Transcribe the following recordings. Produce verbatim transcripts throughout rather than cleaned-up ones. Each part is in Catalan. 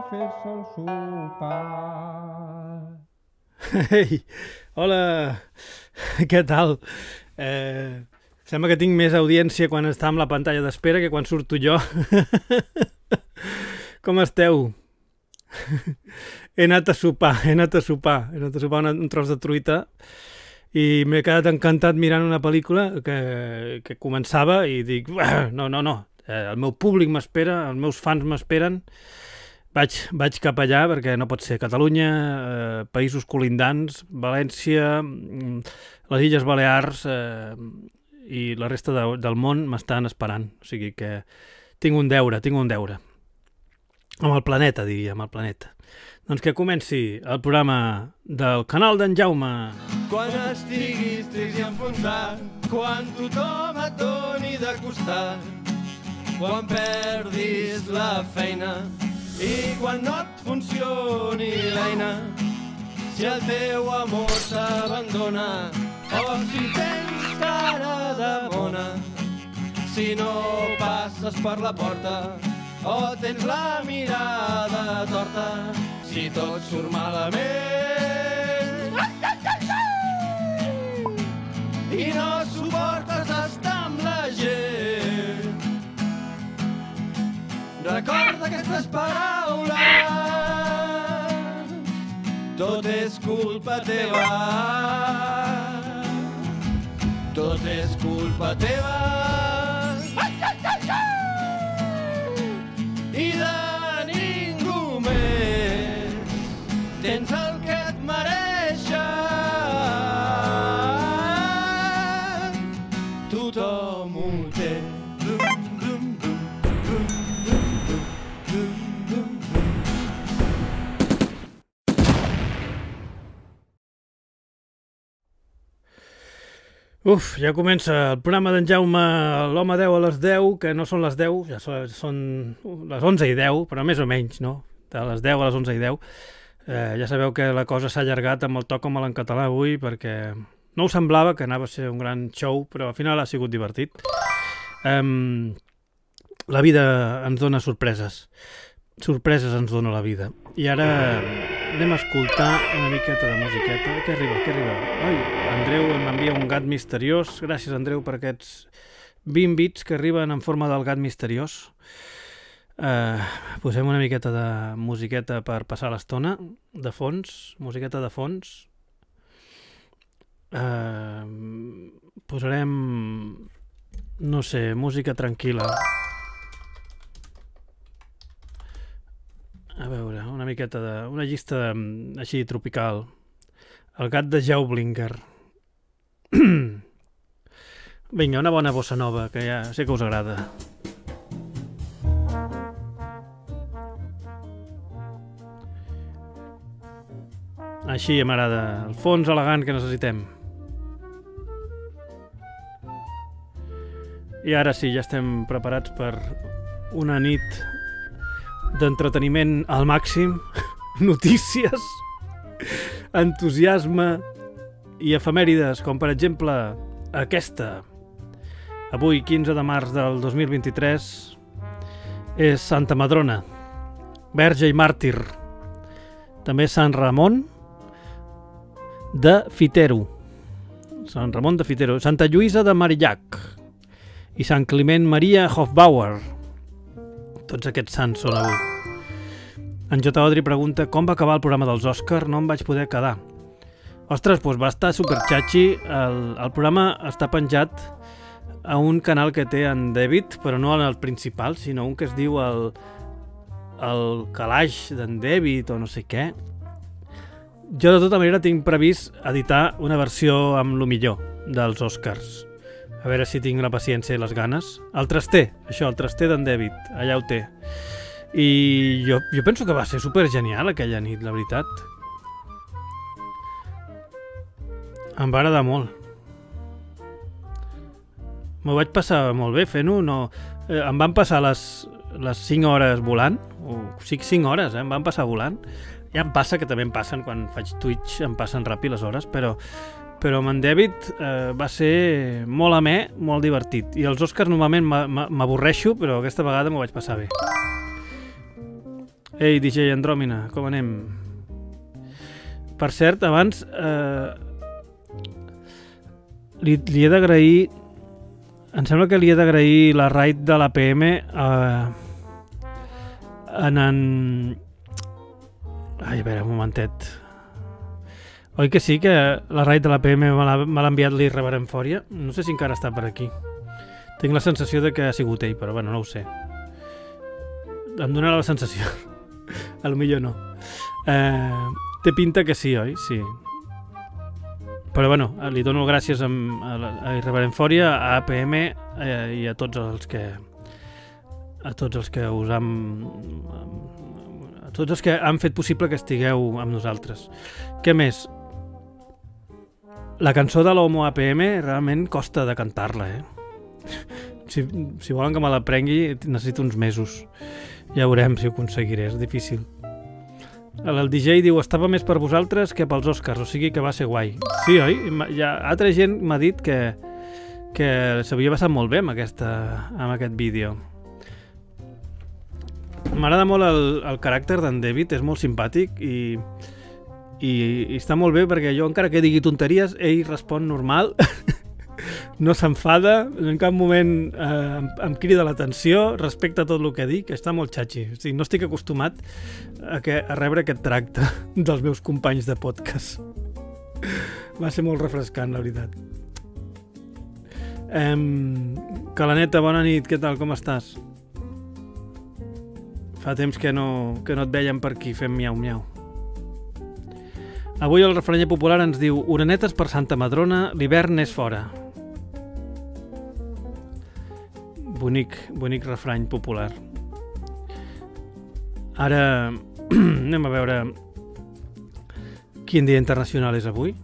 fer-se el sopar. Ei, hola, què tal? Eh, sembla que tinc més audiència quan està amb la pantalla d'espera que quan surto jo. Com esteu? He anat a sopar, he anat a sopar, he anat a sopar un, un tros de truita i m'he quedat encantat mirant una pel·lícula que, que començava i dic, no, no, no, eh, el meu públic m'espera, els meus fans m'esperen. Vaig, vaig cap allà perquè no pot ser. Catalunya, eh, països colindants, València, les Illes Balears eh, i la resta de, del món m'estan esperant. O sigui que tinc un deure, tinc un deure. Amb el planeta, diria, amb el planeta. Doncs que comenci el programa del canal d'en Jaume. Quan estiguis trist i enfonsat, quan tothom et doni de costat, quan perdis la feina i quan no et funcioni l'eina, si el teu amor s'abandona o si tens cara de mona, si no passes per la porta o tens la mirada torta, si tot surt malament i no suportes estar amb la gent, recorda aquestes paraules, tot és culpa teva, tot és culpa teva, i de ningú més, tens el que et mereixes, tothom ho té. Uf, ja comença el programa d'en Jaume, l'home deu a les deu, que no són les deu, ja són les onze i deu, però més o menys, no? De les deu a les onze i deu. Eh, ja sabeu que la cosa s'ha allargat amb el to com en català avui, perquè no ho semblava que anava a ser un gran show, però al final ha sigut divertit. Um, la vida ens dona sorpreses. Sorpreses ens dona la vida. I ara anem a escoltar una miqueta de musiqueta. Què arriba? Què arriba? Ai, Andreu m'envia un gat misteriós. Gràcies, Andreu, per aquests vint bits que arriben en forma del gat misteriós. Uh, posem una miqueta de musiqueta per passar l'estona, de fons, musiqueta de fons. Uh, posarem, no sé, música tranquil·la. A veure, una miqueta de... una llista de, així tropical. El gat de Jau Blinker. Vinga, una bona bossa nova, que ja sé que us agrada. Així m'agrada. El fons elegant que necessitem. I ara sí, ja estem preparats per una nit d'entreteniment al màxim, notícies, entusiasme i efemèrides, com per exemple aquesta. Avui, quinze de març del dos mil vint-i-tres, és Santa Madrona, verge i màrtir. També Sant Ramon de Fitero, Sant Ramon de Fitero, Santa Lluïsa de Marillac i Sant Climent Maria Hofbauer. Tots aquests sants són avui. En J. Odri pregunta com va acabar el programa dels Òscar, no em vaig poder quedar. Ostres, doncs va estar superxatxi. El, el programa està penjat a un canal que té en David, però no el principal, sinó un que es diu el, el Calaix d'en David o no sé què. Jo de tota manera tinc previst editar una versió amb lo millor dels Òscars. A veure si tinc la paciència i les ganes. El traster, això, el traster d'en David, allà ho té. I jo, jo penso que va ser supergenial aquella nit, la veritat. Em va agradar molt. M'ho vaig passar molt bé fent-ho. No, eh, em van passar les, les cinc hores volant. O cinc, cinc hores, eh, em van passar volant. Ja em passa que també em passen, quan faig Twitch em passen ràpid les hores, però... però amb en David eh, va ser molt amè, molt divertit. I els Oscars normalment m'avorreixo, però aquesta vegada m'ho vaig passar bé. Ei, D J Andròmina, com anem? Per cert, abans eh, li, li he d'agrair, em sembla que li he d'agrair la raid de l'A P M eh, en en... Ai, a veure, un momentet. Oi que sí, que la raid de l'A P M me l'ha enviat l'Irreverent Fòria? No sé si encara està per aquí. Tinc la sensació de que ha sigut ell, però bueno, no ho sé. Em dóna la sensació. A lo millor no. Eh, té pinta que sí, oi? Sí. Però bueno, li dono gràcies a, a Irreverent Fòria, a A P M eh, i a tots els que a tots els que us han a tots els que han fet possible que estigueu amb nosaltres. Què més? La cançó de l'Homo A P M realment costa de cantar-la, eh? Si, si volen que me l'aprengui necessito uns mesos. Ja veurem si ho aconseguiré, és difícil. El D J diu, estava més per vosaltres que pels Oscars, o sigui que va ser guai. Sí, oi? Ja, altra gent m'ha dit que, que s'havia passat molt bé amb, aquesta, amb aquest vídeo. M'agrada molt el, el caràcter d'en David, és molt simpàtic i, i, i està molt bé perquè jo encara que digui tonteries, ell respon normal. No s'enfada, en cap moment eh, em, em crida l'atenció respecte a tot el que dic, està molt xatxi. O sigui, no estic acostumat a, que, a rebre aquest tracte dels meus companys de podcast. Va ser molt refrescant, la veritat. Eh, Calaneta, bona nit, què tal, com estàs? Fa temps que no, que no et veiem per aquí fent miau-miau. Avui el refranyer popular ens diu orenetes per Santa Madrona, l'hivern és fora. Bonic, bonic refrany popular. Ara anem a veure quin dia internacional és avui.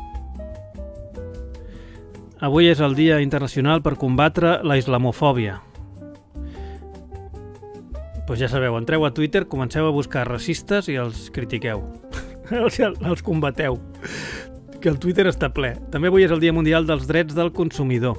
Avui és el dia internacional per combatre la islamofòbia. Doncs ja sabeu, entreu a Twitter, comenceu a buscar racistes i els critiqueu. els, els combateu. Que el Twitter està ple. També avui és el Dia Mundial dels Drets del Consumidor.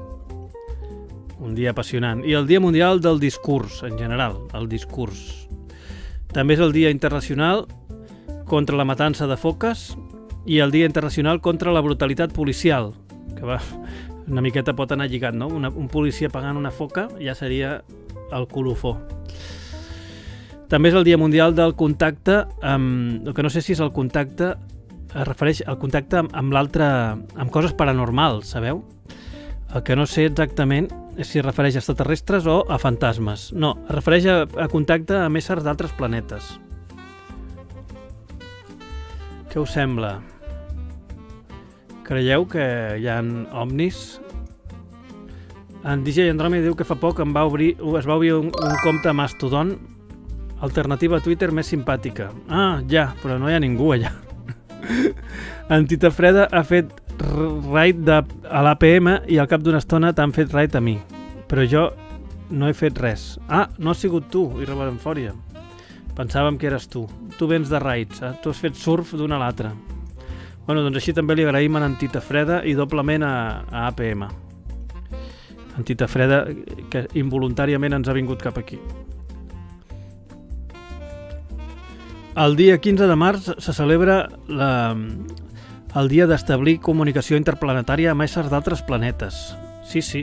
Un dia apassionant. I el Dia Mundial del Discurs, en general, el discurs. També és el Dia Internacional contra la matança de foques i el Dia Internacional contra la brutalitat policial, que va, una miqueta pot anar lligat, no? Una, un policia pagant una foca ja seria el colofó. També és el Dia Mundial del Contacte amb... El que no sé si és el contacte... Es refereix al contacte amb, amb l'altre... amb coses paranormals, sabeu? El que no sé exactament és si es refereix a extraterrestres o a fantasmes. No, es refereix a, a contacte amb éssers d'altres planetes. Què us sembla? Creieu que hi ha ovnis? En D J Andròmeda diu que fa poc em va obrir, es va obrir un, un compte a Mastodon, alternativa a Twitter més simpàtica. Ah, ja, però no hi ha ningú allà. En Tita Freda ha fet raid de, a l'A P M i al cap d'una estona t'han fet raid a mi. Però jo no he fet res. Ah, no has sigut tu, Irreverent Fòria. Pensàvem que eres tu. Tu vens de raids, eh? Tu has fet surf d'una a l'altra. Bueno, doncs així també li agraïm a en Tita Freda i doblement a, a A P M. En Tita Freda, que involuntàriament ens ha vingut cap aquí. El dia quinze de març se celebra la, el dia d'establir comunicació interplanetària amb éssers d'altres planetes. Sí, sí.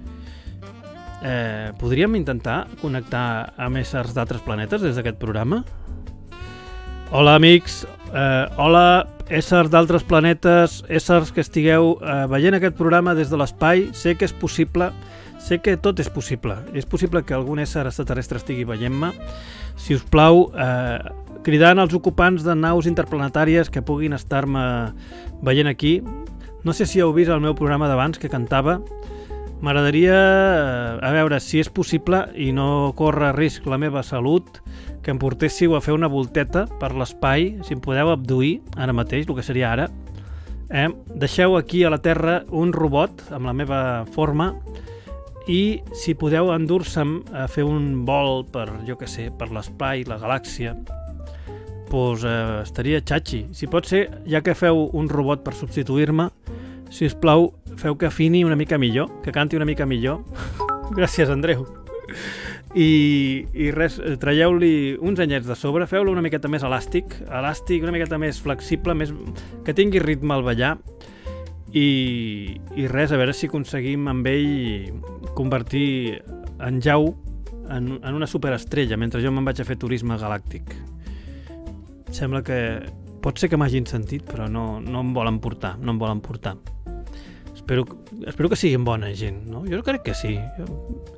Eh, podríem intentar connectar amb éssers d'altres planetes des d'aquest programa? Hola, amics. Eh, hola, éssers d'altres planetes, éssers que estigueu eh, veient aquest programa des de l'espai. Sé que és possible, sé que tot és possible. És possible que algun ésser extraterrestre estigui veient-me. Si us plau, eh, cridant als ocupants de naus interplanetàries que puguin estar-me veient aquí. No sé si heu vist el meu programa d'abans que cantava. M'agradaria, a veure, si és possible i no corre risc la meva salut, que em portéssiu a fer una volteta per l'espai, si em podeu abduir ara mateix, el que seria ara. Eh? Deixeu aquí a la Terra un robot amb la meva forma i si podeu endur-se'm a fer un vol per, jo què sé, per l'espai, la galàxia, doncs eh, estaria xatxi. Si pot ser, ja que feu un robot per substituir-me, si us plau, feu que afini una mica millor, que canti una mica millor. Gràcies, Andreu. I, i res, traieu-li uns anyets de sobre, feu-lo una miqueta més elàstic, elàstic, una miqueta més flexible, més, que tingui ritme al ballar, i, i res, a veure si aconseguim amb ell convertir en Jau en, en una superestrella, mentre jo me'n vaig a fer turisme galàctic. Sembla que... Pot ser que m'hagin sentit, però no, no em volen portar, no em volen portar. Espero, espero que siguin bona gent, no? Jo crec que sí. Jo...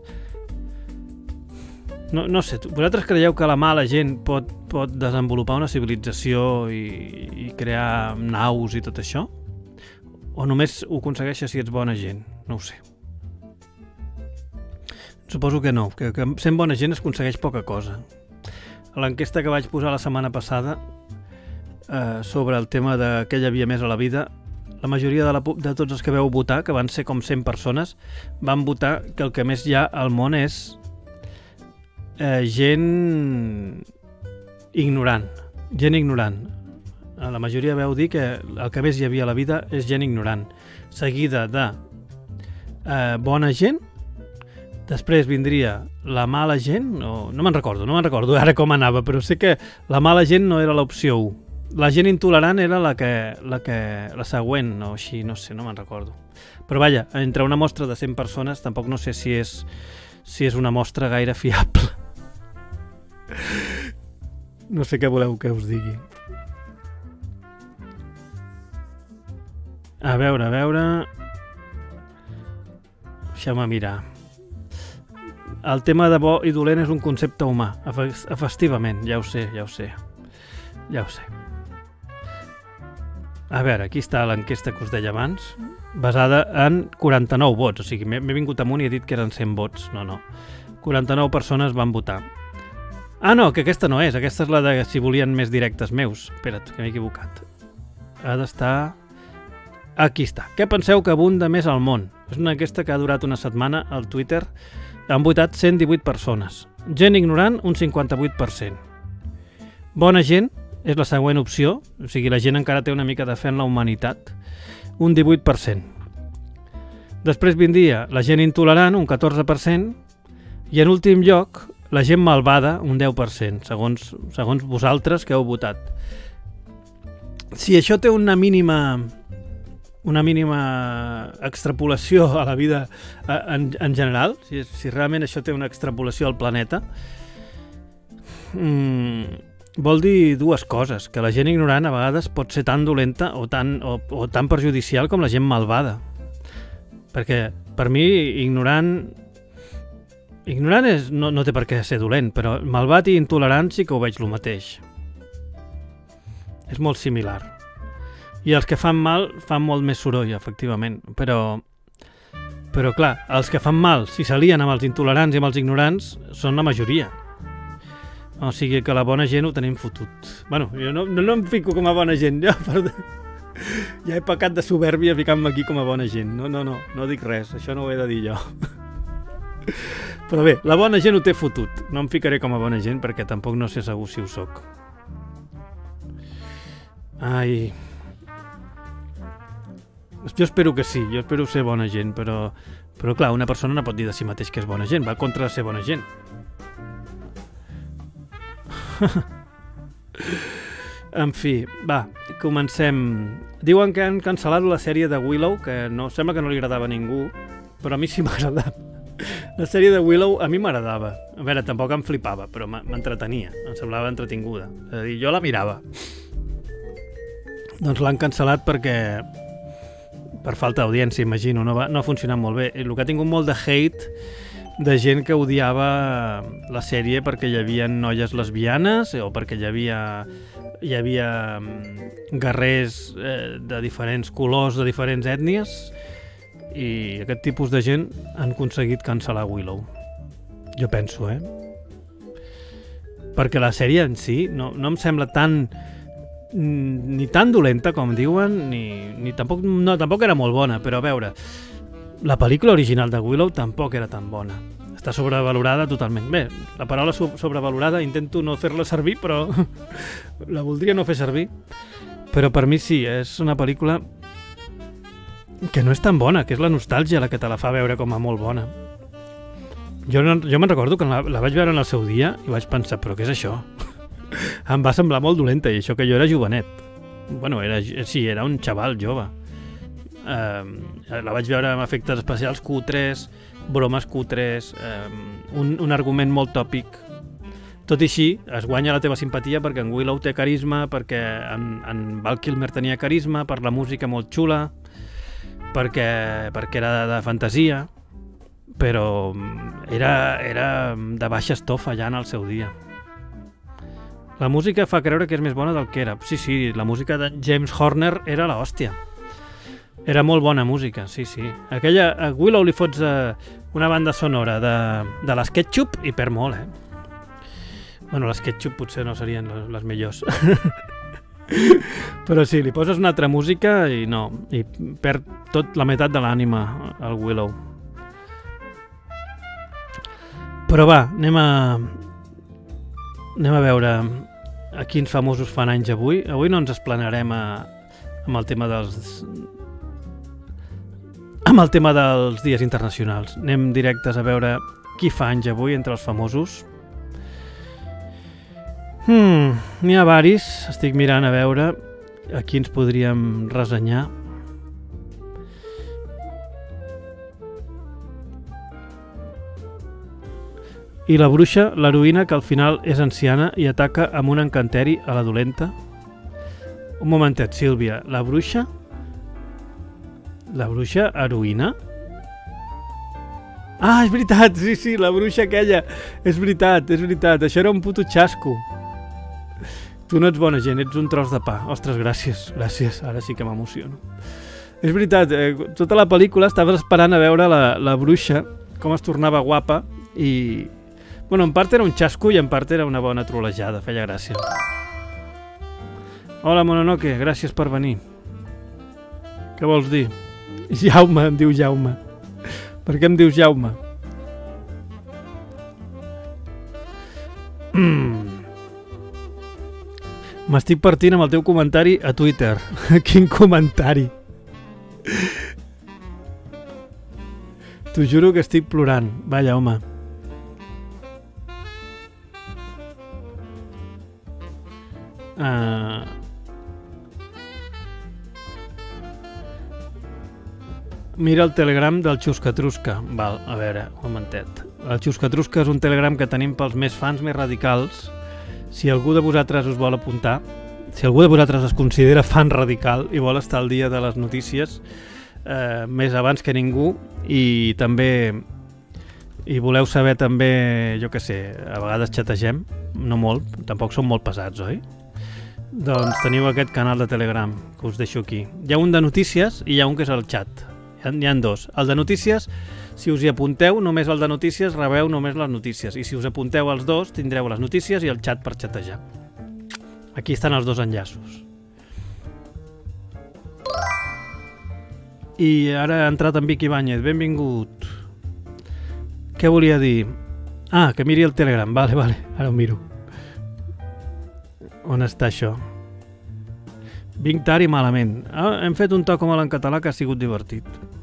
No, no sé, vosaltres creieu que la mala gent pot, pot desenvolupar una civilització i, i crear naus i tot això? O només ho aconsegueixes si ets bona gent? No ho sé. Suposo que no, que, que sent bona gent es aconsegueix poca cosa. A l'enquesta que vaig posar la setmana passada eh, sobre el tema de què hi havia més a la vida, la majoria de, la, de tots els que veu votar, que van ser com cent persones, van votar que el que més hi ha al món és eh, gent ignorant. Gent ignorant. La majoria veu dir que el que més hi havia a la vida és gent ignorant, seguida de eh, bona gent, després vindria la mala gent, o, no me'n recordo, no me'n recordo ara com anava, però sé que la mala gent no era l'opció u. La gent intolerant era la que, la que la següent, o així, no sé, no me'n recordo. Però vaja, entre una mostra de cent persones tampoc no sé si és, si és una mostra gaire fiable. No sé què voleu que us digui. A veure, a veure... Deixeu-me mirar. El tema de bo i dolent és un concepte humà, efectivament, ja ho sé, ja ho sé. Ja ho sé. A veure, aquí està l'enquesta que us deia abans, basada en quaranta-nou vots, o sigui, m'he vingut amunt i he dit que eren cent vots. No, no. quaranta-nou persones van votar. Ah, no, que aquesta no és, aquesta és la de si volien més directes meus. Espera't, que m'he equivocat. Ha d'estar... Aquí està. Què penseu que abunda més al món? És una enquesta que ha durat una setmana al Twitter. Han votat cent divuit persones. Gent ignorant, un cinquanta-vuit per cent. Bona gent és la següent opció, o sigui, la gent encara té una mica de fe en la humanitat, un divuit per cent. Després vindria la gent intolerant, un catorze per cent, i en últim lloc, la gent malvada, un deu per cent, segons, segons vosaltres que heu votat. Si això té una mínima... una mínima extrapolació a la vida en, en general, si, si realment això té una extrapolació al planeta, mmm, vol dir dues coses, que la gent ignorant a vegades pot ser tan dolenta o tan, o, o tan perjudicial com la gent malvada. Perquè per mi ignorant ignorant és, no, no té per què ser dolent, però malvat i intolerant sí que ho veig el mateix. És molt similar. I els que fan mal fan molt més soroll, efectivament, però però clar, els que fan mal, si s'alien amb els intolerants i amb els ignorants, són la majoria. O sigui que la bona gent ho tenim fotut. Bueno, jo no, no, no em fico com a bona gent, ja, perdó. Ja he pecat de soberbia ficant-me aquí com a bona gent. No, no, no, no dic res, això no ho he de dir jo. Però bé, la bona gent ho té fotut. No em ficaré com a bona gent perquè tampoc no sé segur si ho soc. Ai... Jo espero que sí, jo espero ser bona gent, però, però clar, una persona no pot dir de si mateix que és bona gent, va contra ser bona gent. En fi, va, comencem. Diuen que han cancel·lat la sèrie de Willow, que no sembla que no li agradava a ningú, però a mi sí m'agradava. La sèrie de Willow a mi m'agradava. A veure, tampoc em flipava, però m'entretenia, em semblava entretinguda. És a dir, jo la mirava. Doncs l'han cancel·lat perquè... per falta d'audiència, imagino, no va, no ha funcionat molt bé. El que ha tingut molt de hate de gent que odiava la sèrie perquè hi havia noies lesbianes o perquè hi havia, hi havia guerrers eh, de diferents colors, de diferents ètnies, i aquest tipus de gent han aconseguit cancel·lar Willow. Jo penso, eh? Perquè la sèrie en si no, no em sembla tan... ni tan dolenta com diuen, ni, ni tampoc, no, tampoc era molt bona, però a veure, la pel·lícula original de Willow tampoc era tan bona. Està sobrevalorada totalment. Bé, la paraula sobrevalorada intento no fer-la servir, però la voldria no fer servir. Però per mi sí, és una pel·lícula que no és tan bona, que és la nostàlgia la que te la fa veure com a molt bona. Jo, no, jo me'n recordo que la, la vaig veure en el seu dia i vaig pensar, però què és això? Em va semblar molt dolenta, i això que jo era jovenet. Bueno, era, sí, era un xaval jove. Uh, la vaig veure amb efectes especials cutres, bromes cutres, uh, un, un argument molt tòpic. Tot i així, es guanya la teva simpatia perquè en Willow té carisma, perquè en, en Val Kilmer tenia carisma, per la música molt xula, perquè, perquè era de, de fantasia, però era, era de baixa estofa ja en el seu dia. La música fa creure que és més bona del que era. Sí, sí, la música de James Horner era la hòstia. Era molt bona música, sí, sí. Aquella, a Willow li fots eh, una banda sonora de, de les Ketchup i perd molt, eh? Bueno, les Ketchup potser no serien les, les millors. Però sí, li poses una altra música i no, i perd tot la meitat de l'ànima al Willow. Però va, anem a... Anem a veure a quins famosos fan anys avui. Avui no ens esplanarem a, amb el tema dels amb el tema dels dies internacionals. Anem directes a veure qui fa anys avui entre els famosos. Hmm, n'hi ha varis. Estic mirant a veure a qui ens podríem ressenyar. I la bruixa, l'heroïna, que al final és anciana i ataca amb un encanteri a la dolenta. Un momentet, Sílvia. La bruixa? La bruixa heroïna? Ah, és veritat! Sí, sí, la bruixa aquella. És veritat, és veritat. Això era un puto xasco. Tu no ets bona gent, ets un tros de pa. Ostres, gràcies, gràcies. Ara sí que m'emociono. És veritat, eh, tota la pel·lícula estaves esperant a veure la, la bruixa, com es tornava guapa i... Bueno, en part era un xasco i en part era una bona trolejada, feia gràcia. Hola, Mononoke, gràcies per venir. Què vols dir? Jaume, em diu Jaume. Per què em dius Jaume? M'estic partint amb el teu comentari a Twitter. Quin comentari? T'ho juro que estic plorant. Vaja, home. Uh... Mira el telegram del Xuscatrusca. Val, a veure, un momentet. El Xuscatrusca és un telegram que tenim pels més fans, més radicals. Si algú de vosaltres us vol apuntar, si algú de vosaltres es considera fan radical i vol estar al dia de les notícies eh, més abans que ningú, i també i voleu saber també, jo què sé, a vegades xategem, no molt, tampoc som molt pesats, oi? Doncs teniu aquest canal de Telegram que us deixo aquí. Hi ha un de notícies i hi ha un que és el xat. Hi ha, hi ha dos. El de notícies, si us hi apunteu, només el de notícies rebeu només les notícies. I si us apunteu als dos, tindreu les notícies i el xat per xatejar. Aquí estan els dos enllaços. I ara ha entrat en Vicky Báñez. Benvingut. Què volia dir? Ah, que miri el Telegram. Vale, vale. Ara ho miro. On està això? Vinc tard i malament. Ah, hem fet un toc com en català que ha sigut divertit.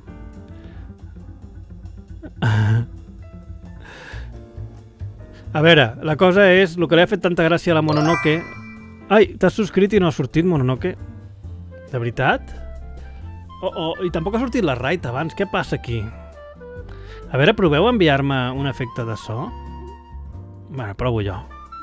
A veure, la cosa és, el que li ha fet tanta gràcia a la Mononoke... Ai, t'has subscrit i no ha sortit, Mononoke? De veritat? Oh, oh, i tampoc ha sortit la Raid abans, què passa aquí? A veure, proveu enviar-me un efecte de so? Bueno, provo jo.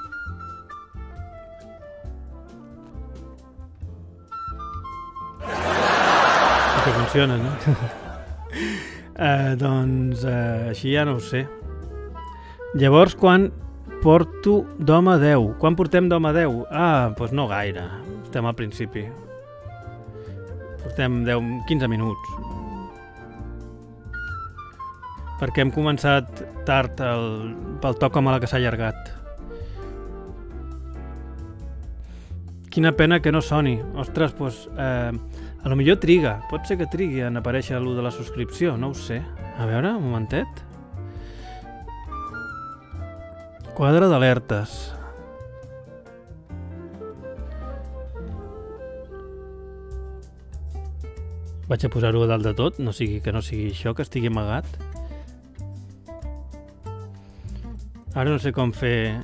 Que funciona, no? uh, doncs uh, així ja no ho sé. Llavors, quan porto d'home deu? Quan portem d'home deu? Ah, doncs no gaire. Estem al principi. Portem deu, quinze minuts. Perquè hem començat tard el, pel toc com a la que s'ha allargat. Quina pena que no soni. Ostres, doncs... Eh, a lo millor triga. Pot ser que trigui en aparèixer allò de la subscripció, no ho sé. A veure, un momentet. Quadre d'alertes. Vaig a posar-ho a dalt de tot, no sigui que no sigui això, que estigui amagat. Ara no sé com fer...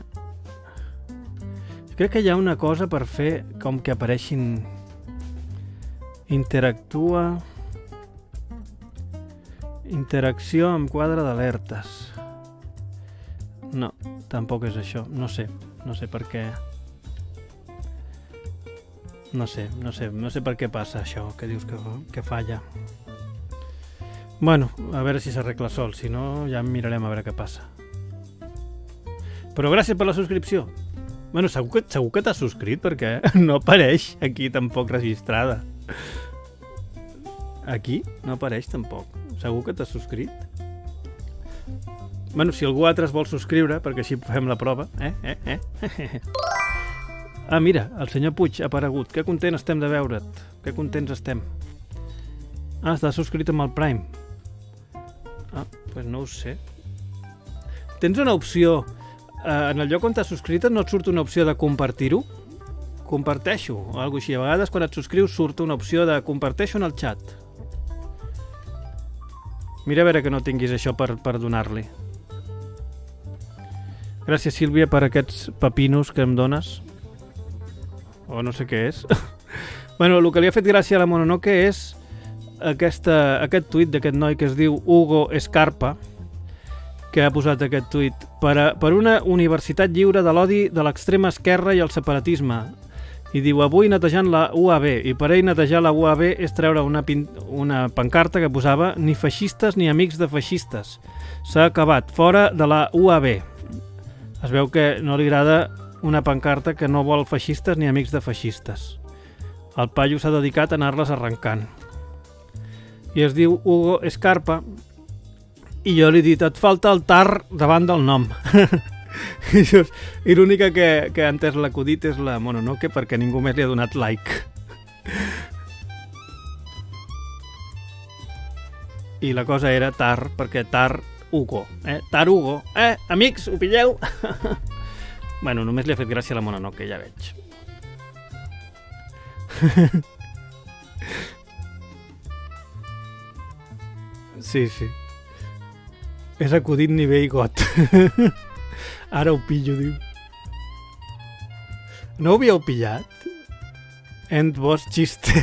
Crec que hi ha una cosa per fer com que apareixin... Interactua... Interacció amb quadre d'alertes. No, tampoc és això. No sé. No sé per què... No sé, no sé, no sé per què passa això, que dius que, que falla. Bueno, a veure si s'arregla sol, si no ja mirarem a veure què passa. Però gràcies per la subscripció. Bueno, segur que, segur que t'has subscrit perquè no apareix aquí tampoc registrada. Aquí no apareix tampoc. Segur que t'has subscrit? Bueno, si algú altre es vol subscriure, perquè així fem la prova. Eh, eh, eh. Ah, mira, el senyor Puig ha aparegut. Que content estem de veure't. Que contents estem. Ah, està subscrit amb el Prime. Ah, doncs pues no ho sé. Tens una opció... Eh, en el lloc on t'has subscrit no et surt una opció de compartir-ho? Comparteixo, o alguna cosa així. A vegades quan et subscrius surt una opció de comparteixo en el xat. Mira a veure que no tinguis això per, per donar-li. Gràcies, Sílvia, per aquests pepinos que em dones. O no sé què és. Bueno, el que li ha fet gràcia a la Mononoke és aquesta, aquest tuit d'aquest noi que es diu Hugo Escarpa, que ha posat aquest tuit per, a, per una universitat lliure de l'odi de l'extrema esquerra i el separatisme. I diu, avui netejant la U A B, i per ell netejar la U A B és treure una, una pancarta que posava ni feixistes ni amics de feixistes. S'ha acabat, fora de la U A B. Es veu que no li agrada una pancarta que no vol feixistes ni amics de feixistes. El paio s'ha dedicat a anar-les arrencant. I es diu Hugo Escarpa, i jo li he dit, et falta el tar davant del nom. I l'única que, que ha entès l'acudit és la Mononoke, perquè ningú més li ha donat like. I la cosa era tar, perquè tar Hugo. Eh? Tar Hugo. Eh, amics, ho pilleu? Bueno, només li ha fet gràcia a la Mononoke, ja veig. Sí, sí. És acudit nivell got. Ara ho pillo, diu. No ho havíeu pillat? End vos xiste.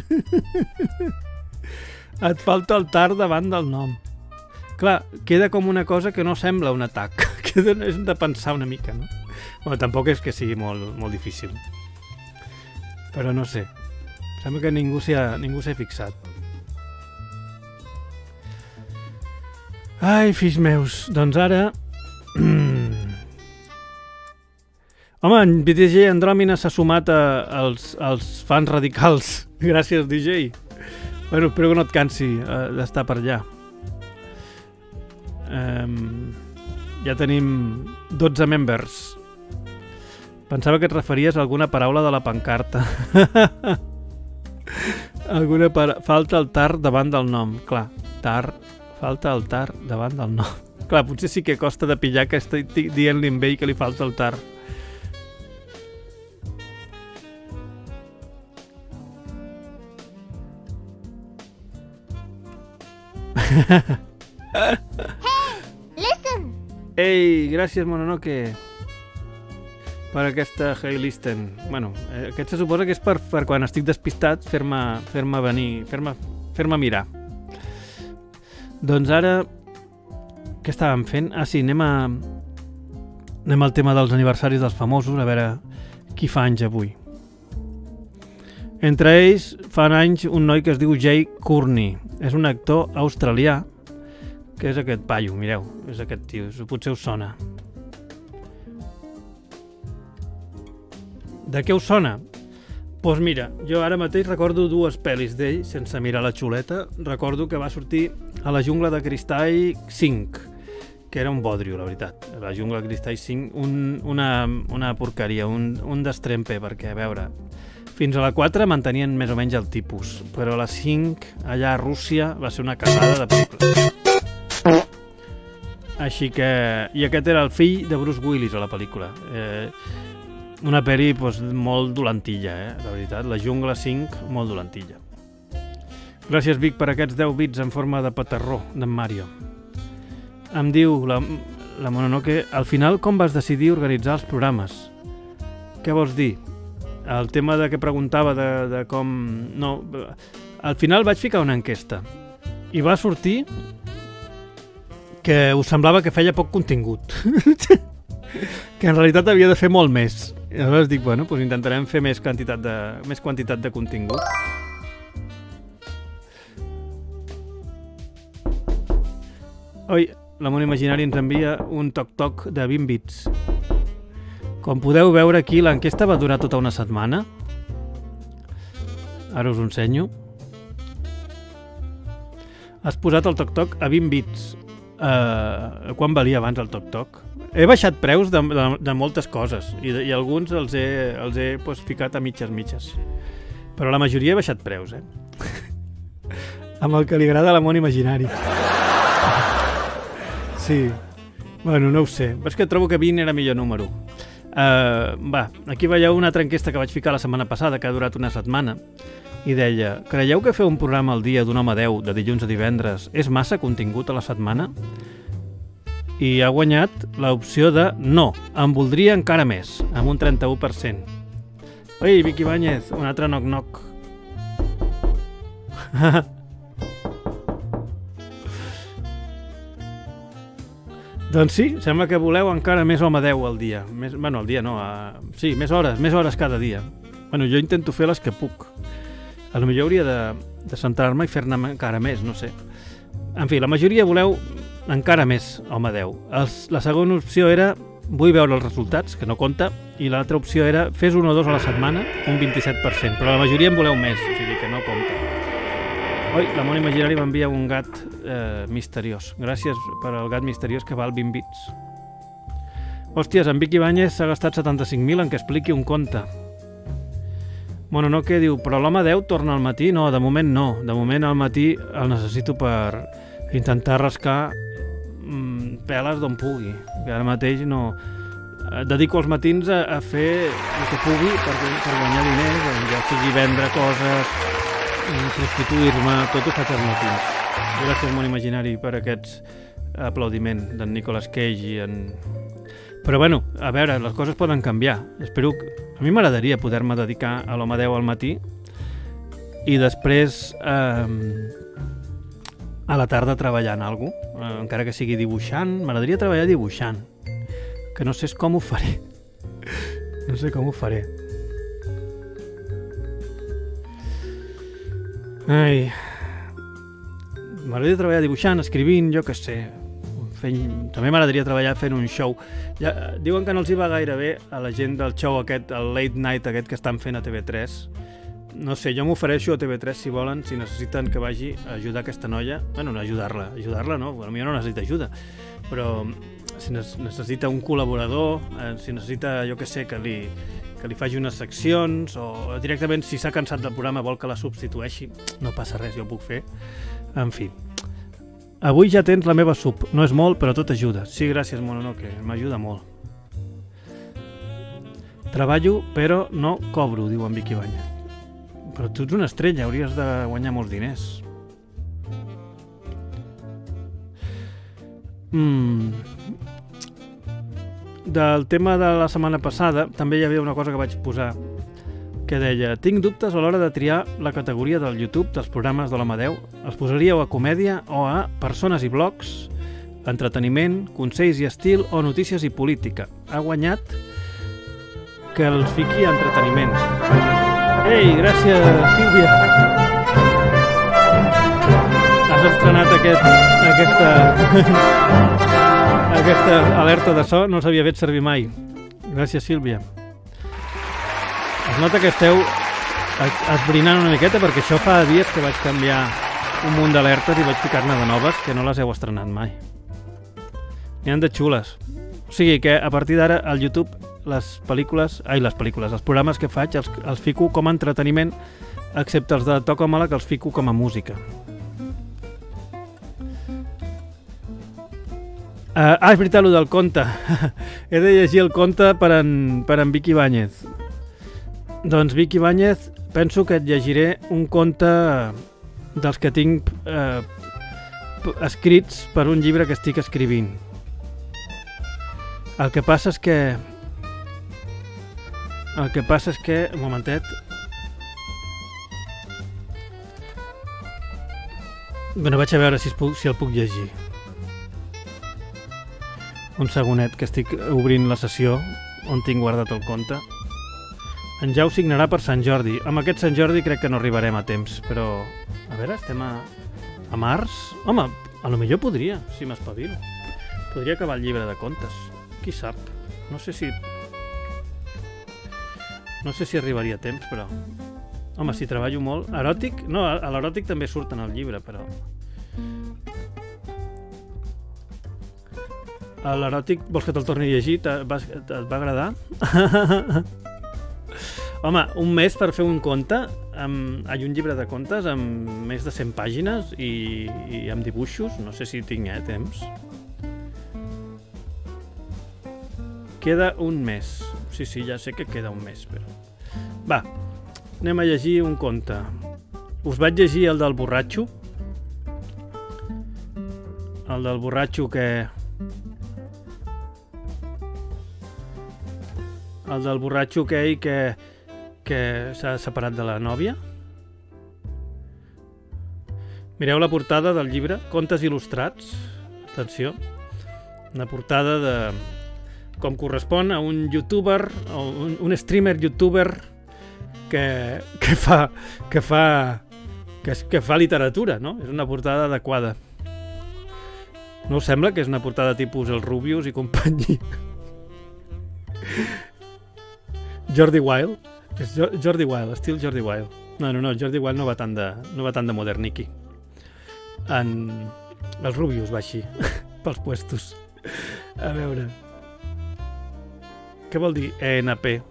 Et falta el tar davant del nom. Clar, queda com una cosa que no sembla un atac. Queda, és de pensar una mica, no? Bueno, tampoc és que sigui molt, molt difícil. Però no sé. Sembla que ningú s'hi ha, ningú s'hi ha fixat. Ai, fills meus, doncs ara... Home, en D J Andròmina s'ha sumat a, als, als fans radicals. Gràcies, D J. Bueno, espero que no et cansi uh, d'estar per allà. Um, ja tenim dotze members. Pensava que et referies a alguna paraula de la pancarta. Alguna para... Falta el tar davant del nom. Clar, tar... Falta el tar davant del nom. Clar, potser sí que costa de pillar que estic dient-li amb ell que li falta el tar. Hey, listen! Ei, gràcies, Mononoke, per aquesta Hey Listen. Bueno, aquest se suposa que és per, per quan estic despistat fer-me fer-me venir, fer-me fer-me mirar. Doncs ara, què estàvem fent? Ah, sí, anem a... anem al tema dels aniversaris dels famosos, a veure qui fa anys avui. Entre ells, fan anys un noi que es diu Jay Courtney. És un actor australià, que és aquest paio, mireu, és aquest tio, potser us sona. De què us sona? Doncs pues mira, jo ara mateix recordo dues pel·lis d'ell, sense mirar la xuleta. Recordo que va sortir a La jungla de cristall cinc, que era un bodrio, la veritat. La jungla de cristall cinc, un, una, una porqueria, un, un destrempe, perquè, a veure, fins a la quatre mantenien més o menys el tipus, però a la cinc, allà a Rússia, va ser una cagada de pel·lícula. Així que... I aquest era el fill de Bruce Willis a la pel·lícula. Eh... Una pel·li pues, molt dolentilla, eh? La veritat. La jungla cinc, molt dolentilla. Gràcies, Vic, per aquests deu bits en forma de petarró d'en Mario. Em diu la, la Mononoke, al final com vas decidir organitzar els programes? Què vols dir? El tema de que preguntava de, de com... No, al final vaig ficar una enquesta i va sortir que us semblava que feia poc contingut. Que en realitat havia de fer molt més. I llavors dic, bueno, doncs intentarem fer més quantitat de, més quantitat de contingut. Oi, la Mona Imaginari ens envia un toc-toc de vint bits. Com podeu veure aquí, l'enquesta va durar tota una setmana. Ara us ho ensenyo. Has posat el toc-toc a vint bits. Uh, quan valia abans el toc-toc? He baixat preus de, de, de moltes coses i, de, i alguns els he, els he pues, ficat a mitges mitges. Però la majoria he baixat preus, eh? Amb el que li agrada a la Mona Imaginari. Sí. Bueno, no ho sé. És que trobo que vint era millor número. Uh, va, aquí veieu una altra enquesta que vaig ficar la setmana passada, que ha durat una setmana, i deia: creieu que fer un programa al dia d'un home deu, de dilluns a divendres, és massa contingut a la setmana? I ha guanyat l'opció de no, en voldria encara més, amb un trenta-u per cent. Oi, Vicky Báñez, un altre knock-knock. Doncs sí, sembla que voleu encara més home deu al dia. Més, bueno, al dia no, a... sí, més hores, més hores cada dia. Bueno, jo intento fer les que puc. A lo millor hauria de, de centrar-me i fer-ne encara més, no sé. En fi, la majoria voleu encara més home deu. Els, la segona opció era vull veure els resultats, que no compta, i l'altra opció era fes un o dos a la setmana, un vint-i-set per cent, però la majoria en voleu més, o sigui que no compta. Oi, la Mona Imaginari m'envia un gat eh, misteriós. Gràcies per al gat misteriós que val vint bits. Hòsties, en Vicky Báñez s'ha gastat setanta-cinc mil en que expliqui un conte. Mononoke diu, però l'home deu torna al matí? No, de moment no. De moment al matí el necessito per intentar rascar mm, peles d'on pugui. Que ara mateix no... Dedico els matins a, a fer el que pugui per, per guanyar diners, ja sigui vendre coses, prostituir-me, tot ho faig als matins. Gràcies, Món Imaginari, per aquests aplaudiments d'en Nicolas Cage i en... Però bueno, a veure, les coses poden canviar. Espero que... A mi m'agradaria poder-me dedicar a l'home deu al matí i després eh, a la tarda treballar en alguna cosa, eh, encara que sigui dibuixant. M'agradaria treballar dibuixant, que no sé com ho faré. No sé com ho faré. Ai... M'agradaria treballar dibuixant, escrivint, jo què sé. Fent... També m'agradaria treballar fent un show. Ja, diuen que no els hi va gaire bé a la gent del show aquest, el late night aquest que estan fent a T V tres. No sé, jo m'ofereixo a T V tres si volen, si necessiten que vagi a ajudar aquesta noia. Bueno, no ajudar-la, ajudar-la no, potser no necessita ajuda, però si necessita un col·laborador, eh, si necessita, jo què sé, que li, que li faci unes seccions, o directament si s'ha cansat del programa vol que la substitueixi, no passa res, jo ho puc fer. En fi. Avui ja tens la meva sub. No és molt, però tot ajuda. Sí, gràcies, Mononoke. M'ajuda molt. Treballo, però no cobro, diu en Vicky Báñez. Però tu ets una estrella, hauries de guanyar molts diners. Mm. Del tema de la setmana passada, també hi havia una cosa que vaig posar que deia, tinc dubtes a l'hora de triar la categoria del YouTube dels programes de l'Home deu. Els posaríeu a comèdia o a persones i blogs, entreteniment, consells i estil o notícies i política. Ha guanyat que els fiqui a entreteniment. Ei, gràcies, Sílvia! Has estrenat aquest, aquesta, aquesta alerta de so, no s'havia fet servir mai. Gràcies, Sílvia. Es nota que esteu esbrinant una miqueta perquè això fa dies que vaig canviar un munt d'alertes i vaig ficar-ne de noves que no les heu estrenat mai. N'hi han de xules. O sigui que a partir d'ara al YouTube les pel·lícules, ai les pel·lícules, els programes que faig els, els fico com a entreteniment, excepte els de Toca'm-la que els fico com a música. Uh, ah, és veritat, el del conte. He de llegir el conte per en, per en Vicky Báñez. Doncs, Vicky Báñez, penso que et llegiré un conte dels que tinc eh, escrits per un llibre que estic escrivint. El que passa és que... El que passa és que... Un momentet. Bueno, vaig a veure si, es puc, si el puc llegir. Un segonet, que estic obrint la sessió on tinc guardat el conte. En Jau signarà per Sant Jordi. Amb aquest Sant Jordi crec que no arribarem a temps, però... A veure, estem a, a març? Home, a lo millor podria, si m'espavilo. Podria acabar el llibre de contes. Qui sap? No sé si... No sé si arribaria a temps, però... Home, si treballo molt... Eròtic? No, a l'eròtic també surt en el llibre, però... A l'eròtic, vols que te'l torni a llegir? Et va, et va agradar? Home, un mes per fer un conte, amb, hi ha un llibre de contes amb més de cent pàgines i, i amb dibuixos, no sé si tinc, eh, temps. Queda un mes. Sí, sí, ja sé que queda un mes, però... Va, anem a llegir un conte. Us vaig llegir el del borratxo. El del borratxo que... El del borratxo aquell que, que s'ha separat de la nòvia. Mireu la portada del llibre, Contes il·lustrats. Atenció. Una portada de... com correspon a un youtuber, o un, un streamer youtuber que, que fa... que fa... Que, que fa literatura, no? És una portada adequada. No us sembla que és una portada tipus el Rubius i companyia? Jordi Wild. És Jordi Wild, estil Jordi Wild. No, no, no, Jordi Wild no va tant de, no va tant de moderniqui. En... El Rubius va així, pels puestos. A veure... Què vol dir E N P?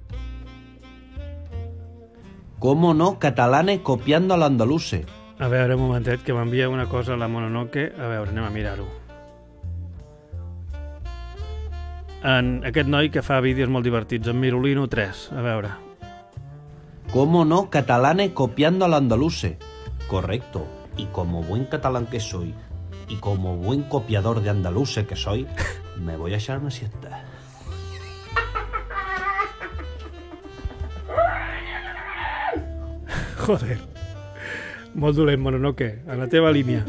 ¿Cómo no? Catalane copiando al andaluse. A veure, un momentet, que m'envia una cosa a la Mononoke. A veure, anem a mirar-ho. En aquest noi que fa vídeos molt divertits, en Mirolino tres. A veure. ¿Cómo no? Catalane copiando al andaluse. Correcto. Y como buen catalán que soy, y como buen copiador de andaluse que soy, me voy a echar una siesta. Joder. Molt dolent, Mononoke. A la teva línia.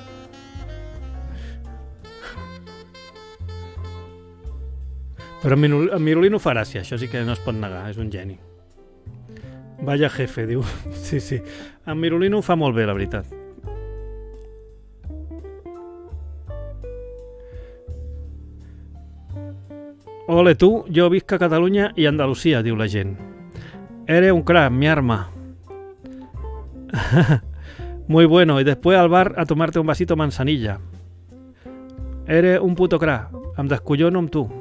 Però en Mirolino fa gràcia, això sí que no es pot negar, és un geni. Vaya jefe, diu. Sí, sí. En Mirolino ho fa molt bé, la veritat. Ole tu, jo visc a Catalunya i Andalusia, diu la gent. Eres un crack, mi arma. Muy bueno, y después al bar a tomarte un vasito manzanilla. Eres un puto crack, em descollono amb tu.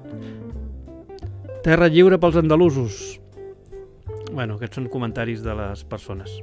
Terra lliure pels andalusos. Bueno, aquests són comentaris de les persones.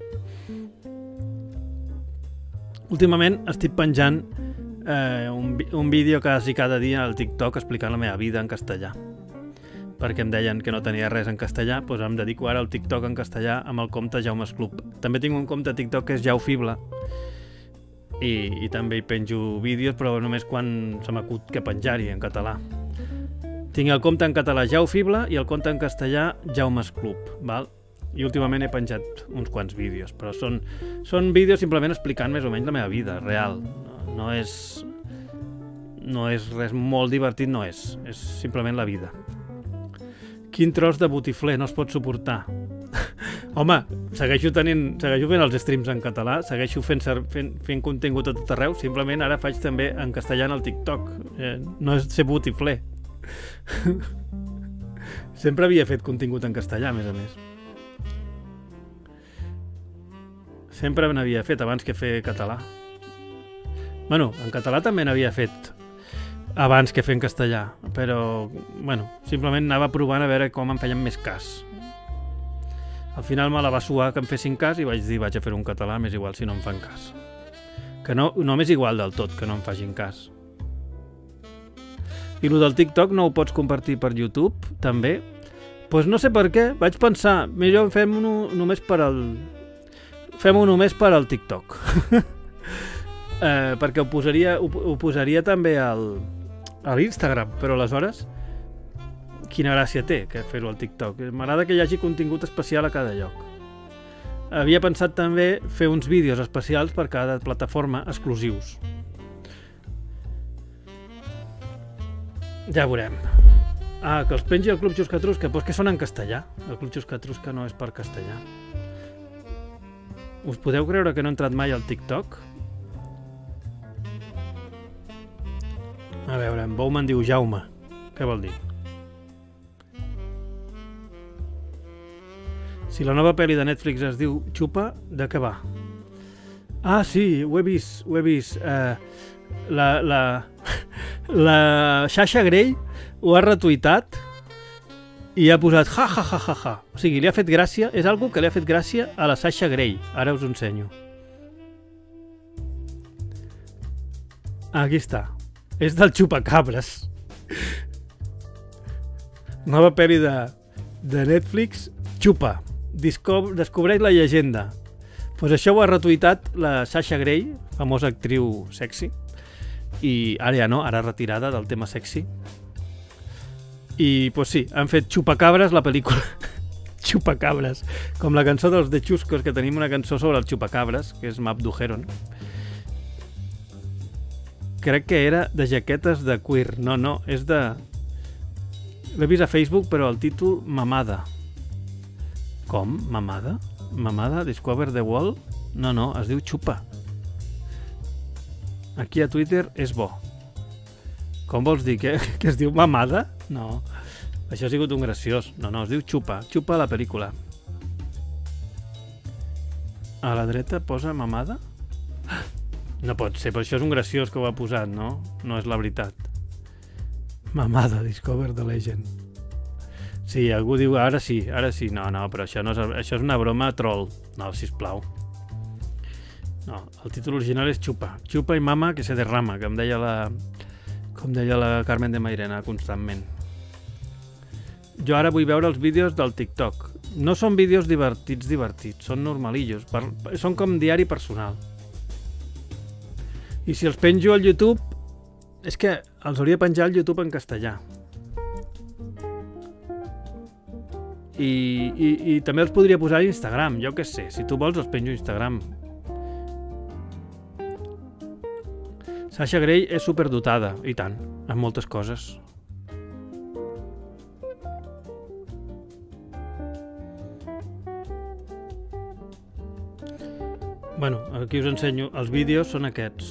Últimament estic penjant eh, un, un vídeo quasi cada dia al TikTok explicant la meva vida en castellà. Perquè em deien que no tenia res en castellà, doncs em dedico ara al TikTok en castellà amb el compte Jaumes Club. També tinc un compte TikTok que és Jau Fibla i, i també hi penjo vídeos, però només quan se m'acut que penjar-hi en català. Tinc el compte en català Jau Fibla i el compte en castellà Jaumes Club, val? I últimament he penjat uns quants vídeos, però són, són vídeos simplement explicant més o menys la meva vida, real. No, no és... no és res molt divertit, no és. És simplement la vida. Quin tros de botifler, no es pot suportar. Home, segueixo tenint, segueixo fent els streams en català, segueixo fent, fent, fent contingut a tot arreu, simplement ara faig també en castellà en el TikTok. Eh, no és ser botifler. Sempre havia fet contingut en castellà, a més a més. Sempre n'havia fet abans que fer català. Bueno, en català també n'havia fet abans que fer en castellà, però, bueno, simplement anava provant a veure com em feien més cas. Al final me la va suar que em fessin cas i vaig dir, vaig a fer un català, m'és igual si no em fan cas. Que no, no m'és igual del tot que no em facin cas. I el del TikTok no ho pots compartir per YouTube, també? Doncs pues no sé per què, vaig pensar, millor fem-ho només per al... Fem-ho només per al TikTok. eh, perquè ho posaria, ho, ho posaria també al... a l'Instagram, però aleshores quina gràcia té que fer-ho al TikTok. M'agrada que hi hagi contingut especial a cada lloc. Havia pensat també fer uns vídeos especials per cada plataforma exclusius. Ja veurem. Ah, que els pengi el Club Xuscatrusca, doncs que són en castellà. El Club Xuscatrusca no és per castellà. Us podeu creure que no he entrat mai al TikTok? A veure, en Bou me'n diu Jaume. Què vol dir? Si la nova pel·li de Netflix es diu Xupa, de què va? Ah, sí, ho he vist, ho he vist. Uh, la, la, la Sasha Grey ho ha retuitat i ha posat ja, ja, ja, ja, ja. O sigui, li ha fet gràcia, és algo que li ha fet gràcia a la Sasha Grey. Ara us ho ensenyo. Aquí està. És del Xupacabres. Nova pel·li de, de Netflix, Xupa. Disco descobreix la llegenda. Pues això ho ha retuitat la Sasha Grey, famosa actriu sexy, i ara ja no, ara retirada del tema sexy. I pues sí, han fet Xupacabres la pel·lícula. Xupacabres, com la cançó dels de Chuscos, que tenim una cançó sobre els Xupacabres, que és Map Dujeron. Crec que era de jaquetes de cuir. No, no, és de... L'he vist a Facebook, però el títol Mamada. Com? Mamada? Mamada? Discover the Wall? No, no, es diu Xupa. Aquí a Twitter és bo. Com vols dir? Que, que es diu Mamada? No, això ha sigut un graciós. No, no, es diu Xupa. Xupa la pel·lícula. A la dreta posa Mamada? No pot ser, però això és un graciós que ho ha posat, no? No és la veritat. Mamada, Discover the Legend. Sí, algú diu, ara sí, ara sí. No, no, però això, no és, això és una broma troll. No, sisplau. No, el títol original és Xupa. Xupa i mama que se derrama, que em deia la... com deia la Carmen de Mairena constantment. Jo ara vull veure els vídeos del TikTok. No són vídeos divertits, divertits, són normalillos. Per... Són com diari personal. I si els penjo al YouTube, és que els hauria de penjar al YouTube en castellà. I, i, i també els podria posar a Instagram, jo què sé. Si tu vols els penjo a Instagram. Sasha Grey és superdotada, i tant, en moltes coses. Bueno, aquí us ensenyo. Els vídeos són aquests.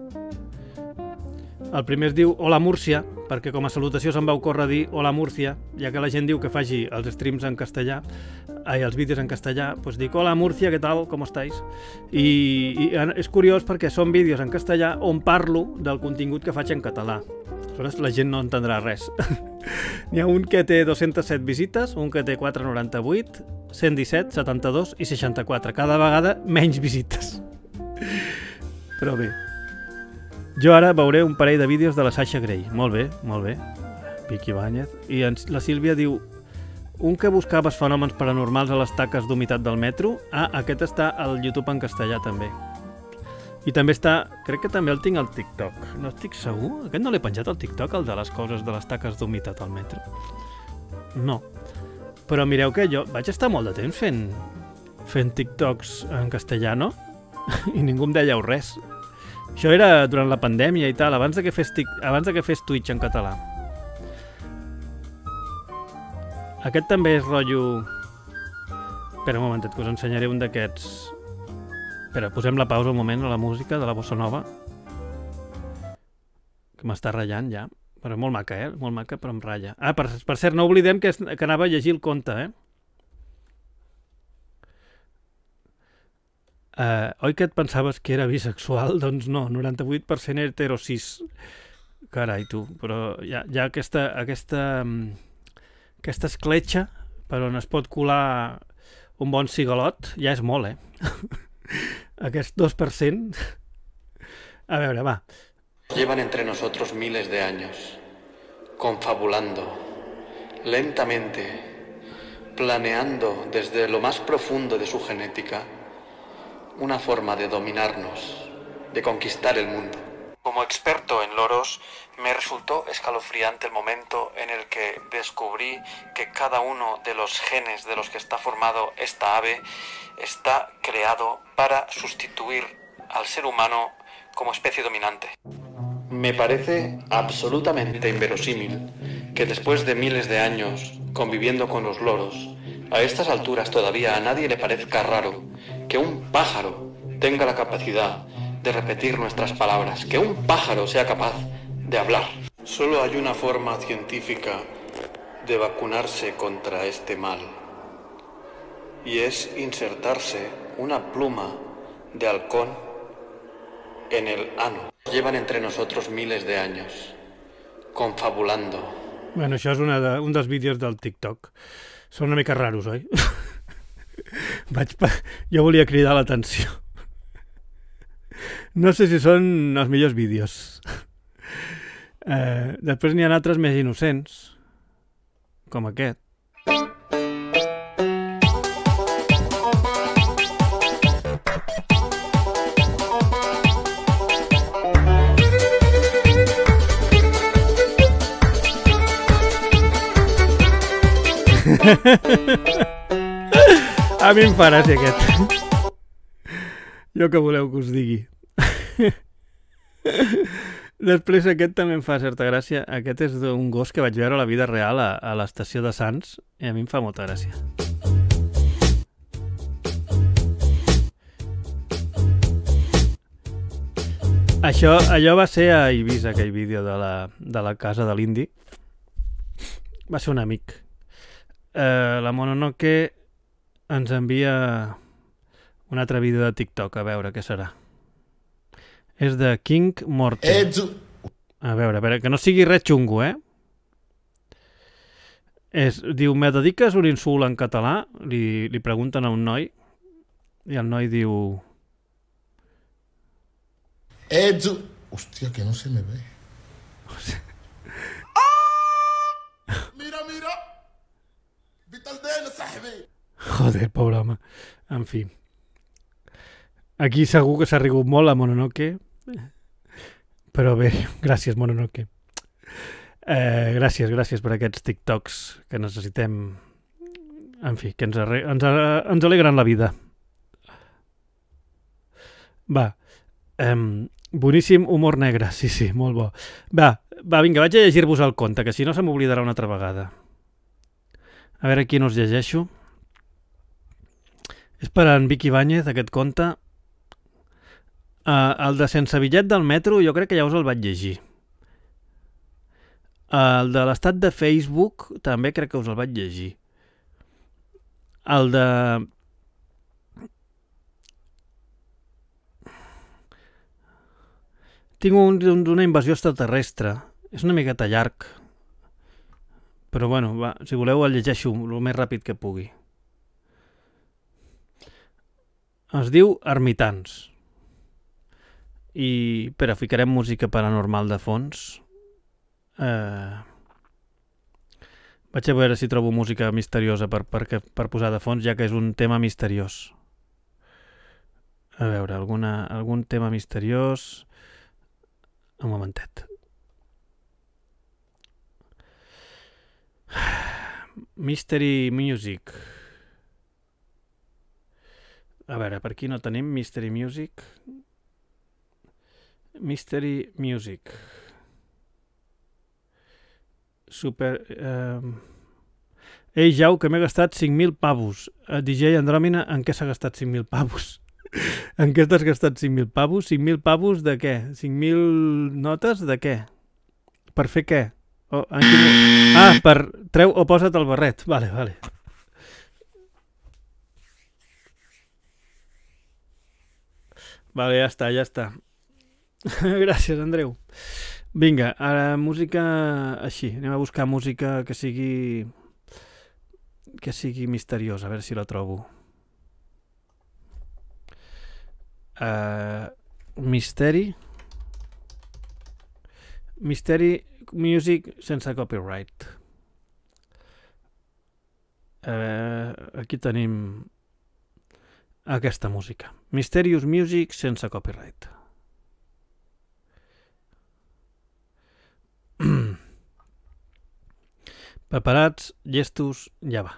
El primer es diu Hola Múrcia, perquè com a salutació se'm va ocórrer dir Hola Múrcia, ja que la gent diu que faci els streams en castellà, ai, els vídeos en castellà, doncs dic Hola Múrcia, què tal, com estáis? I, i és curiós perquè són vídeos en castellà on parlo del contingut que faig en català. Aleshores la gent no entendrà res. N'hi ha un que té dos-centes set visites, un que té quatre coma noranta-vuit, cent disset, setanta-dos i seixanta-quatre. Cada vegada menys visites. Però bé. Jo ara veuré un parell de vídeos de la Sasha Grey. Molt bé, molt bé. Vicky Báñez. I la Sílvia diu un que buscaves fenòmens paranormals a les taques d'humitat del metro. Ah, aquest està al YouTube en castellà també. I també està, crec que també el tinc al TikTok. No estic segur? Aquest no l'he penjat al TikTok, el de les coses de les taques d'humitat al metro? No. Però mireu que jo vaig estar molt de temps fent, fent TikToks en castellà, no? I ningú em dèieu res. Això era durant la pandèmia i tal, abans de que fes, tic, abans de que fes Twitch en català. Aquest també és rotllo... Espera un momentet, que us ensenyaré un d'aquests... Espera, posem la pausa un moment a la música de la bossa nova. Que m'està ratllant ja. Però molt maca, eh? Molt maca, però em ratlla. Ah, per, per cert, no oblidem que, que anava a llegir el conte, eh? Uh, oi que et pensaves que era bisexual? Doncs no, noranta-vuit per cent heterosis. Carai, tu, però ja, ja aquesta, aquesta, aquesta escletxa per on es pot colar un bon cigalot ja és molt, eh? Aquest dos per cent... A veure, va. Llevan entre nosotros miles de años, confabulando, lentamente, planeando desde lo más profundo de su genética una forma de dominarnos, de conquistar el mundo. Como experto en loros, me resultó escalofriante el momento en el que descubrí que cada uno de los genes de los que está formado esta ave está creado para sustituir al ser humano como especie dominante. Me parece absolutamente inverosímil que después de miles de años conviviendo con los loros, a estas alturas todavía a nadie le parezca raro que un pájaro tenga la capacidad de repetir nuestras palabras, que un pájaro sea capaz de hablar. Solo hay una forma científica de vacunarse contra este mal, y es insertarse una pluma de halcón en el ano. Llevan entre nosotros miles de años, confabulando. Bueno, això és una de, un dels vídeos del TikTok. Són una mica raros, oi? Vaig pa... Jo volia cridar l'atenció. No sé si són els millors vídeos. Eh, després n'hi ha altres més innocents, com aquest. A mi em farà ser aquest. Jo que voleu que us digui. Després aquest també em fa certa gràcia. Aquest és d'un gos que vaig veure a la vida real a, a l'estació de Sants i a mi em fa molta gràcia. Això, allò va ser a Eivissa, aquell vídeo de la, de la casa de l'indi. Va ser un amic. Eh, la Mononoke ens envia un altre vídeo de TikTok, a veure què serà. És de King Morty. A veure, a veure, que no sigui res xungo, eh? És, diu, me dediques un insult en català? Li, li pregunten a un noi i el noi diu... Edu... Hòstia, que no se me ve. Mira, mira! Vitaldena, sahibi! Joder, pobre home. En fi. Aquí segur que s'ha rigut molt a Mononoke. Però bé, gràcies, Mononoke. Eh, gràcies, gràcies per aquests TikToks que necessitem. En fi, que ens, ens, ens alegren la vida. Va. Eh, boníssim humor negre. Sí, sí, molt bo. Va, va vinga, vaig a llegir-vos el conte, que si no se m'oblidarà una altra vegada. A veure quin us llegeixo. És per en Vic Ibáñez, aquest conte. Uh, el de Sense bitllet del metro jo crec que ja us el vaig llegir. Uh, el de l'estat de Facebook també crec que us el vaig llegir. El de... Tinc un d'una invasió extraterrestre. És una miqueta llarg. Però bueno, va, si voleu el llegeixo el més ràpid que pugui. Es diu Ermitans. I, espera, ficarem música paranormal de fons. Eh... Vaig a veure si trobo música misteriosa per, per, per posar de fons, ja que és un tema misteriós. A veure, alguna, algun tema misteriós... Un momentet. Mystery Music. A veure, per aquí no tenim Mystery Music. Mystery Music. Super... Eh... Ei, Jau, que m'he gastat cinc mil pavos. D J Andròmina, en què s'ha gastat cinc mil pavos? En què t'has gastat cinc mil pavos? cinc mil pavos de què? cinc mil notes de què? Per fer què? Oh, en quin... Ah, per... Treu o posa't el barret. Vale, vale. Vale, ja està, ja està. Gràcies, Andreu. Vinga, ara música així. Anem a buscar música que sigui... que sigui misteriosa, a veure si la trobo. Uh, misteri. Misteri Music sense copyright. Uh, aquí tenim aquesta música. Mysterious Music sense copyright. Preparats, llestos, ja va.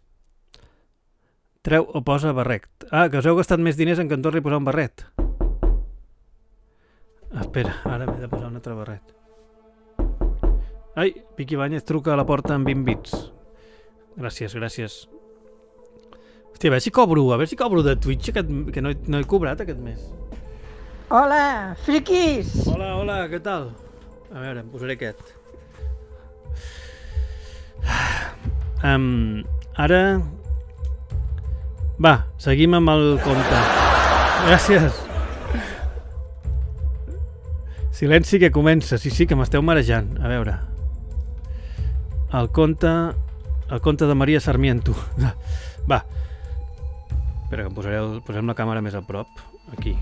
Treu o posa barret. Ah, que us heu gastat més diners en que em torni a posar un barret. Espera, ara m'he de posar un altre barret. Ai, Piqui Báñez truca a la porta amb vint bits. Gràcies, gràcies. Hòstia, a veure si cobro, a veure si cobro de Twitch, aquest, que no he, no he cobrat aquest mes. Hola, friquis! Hola, hola, què tal? A veure, em posaré aquest. Um, ara... Va, seguim amb el conte. Gràcies. Silenci que comença. Sí, sí, que m'esteu marejant. A veure. El conte... El conte de Maria Sarmiento. Va. Espera, que em posaré el, posem la càmera més a prop. Aquí.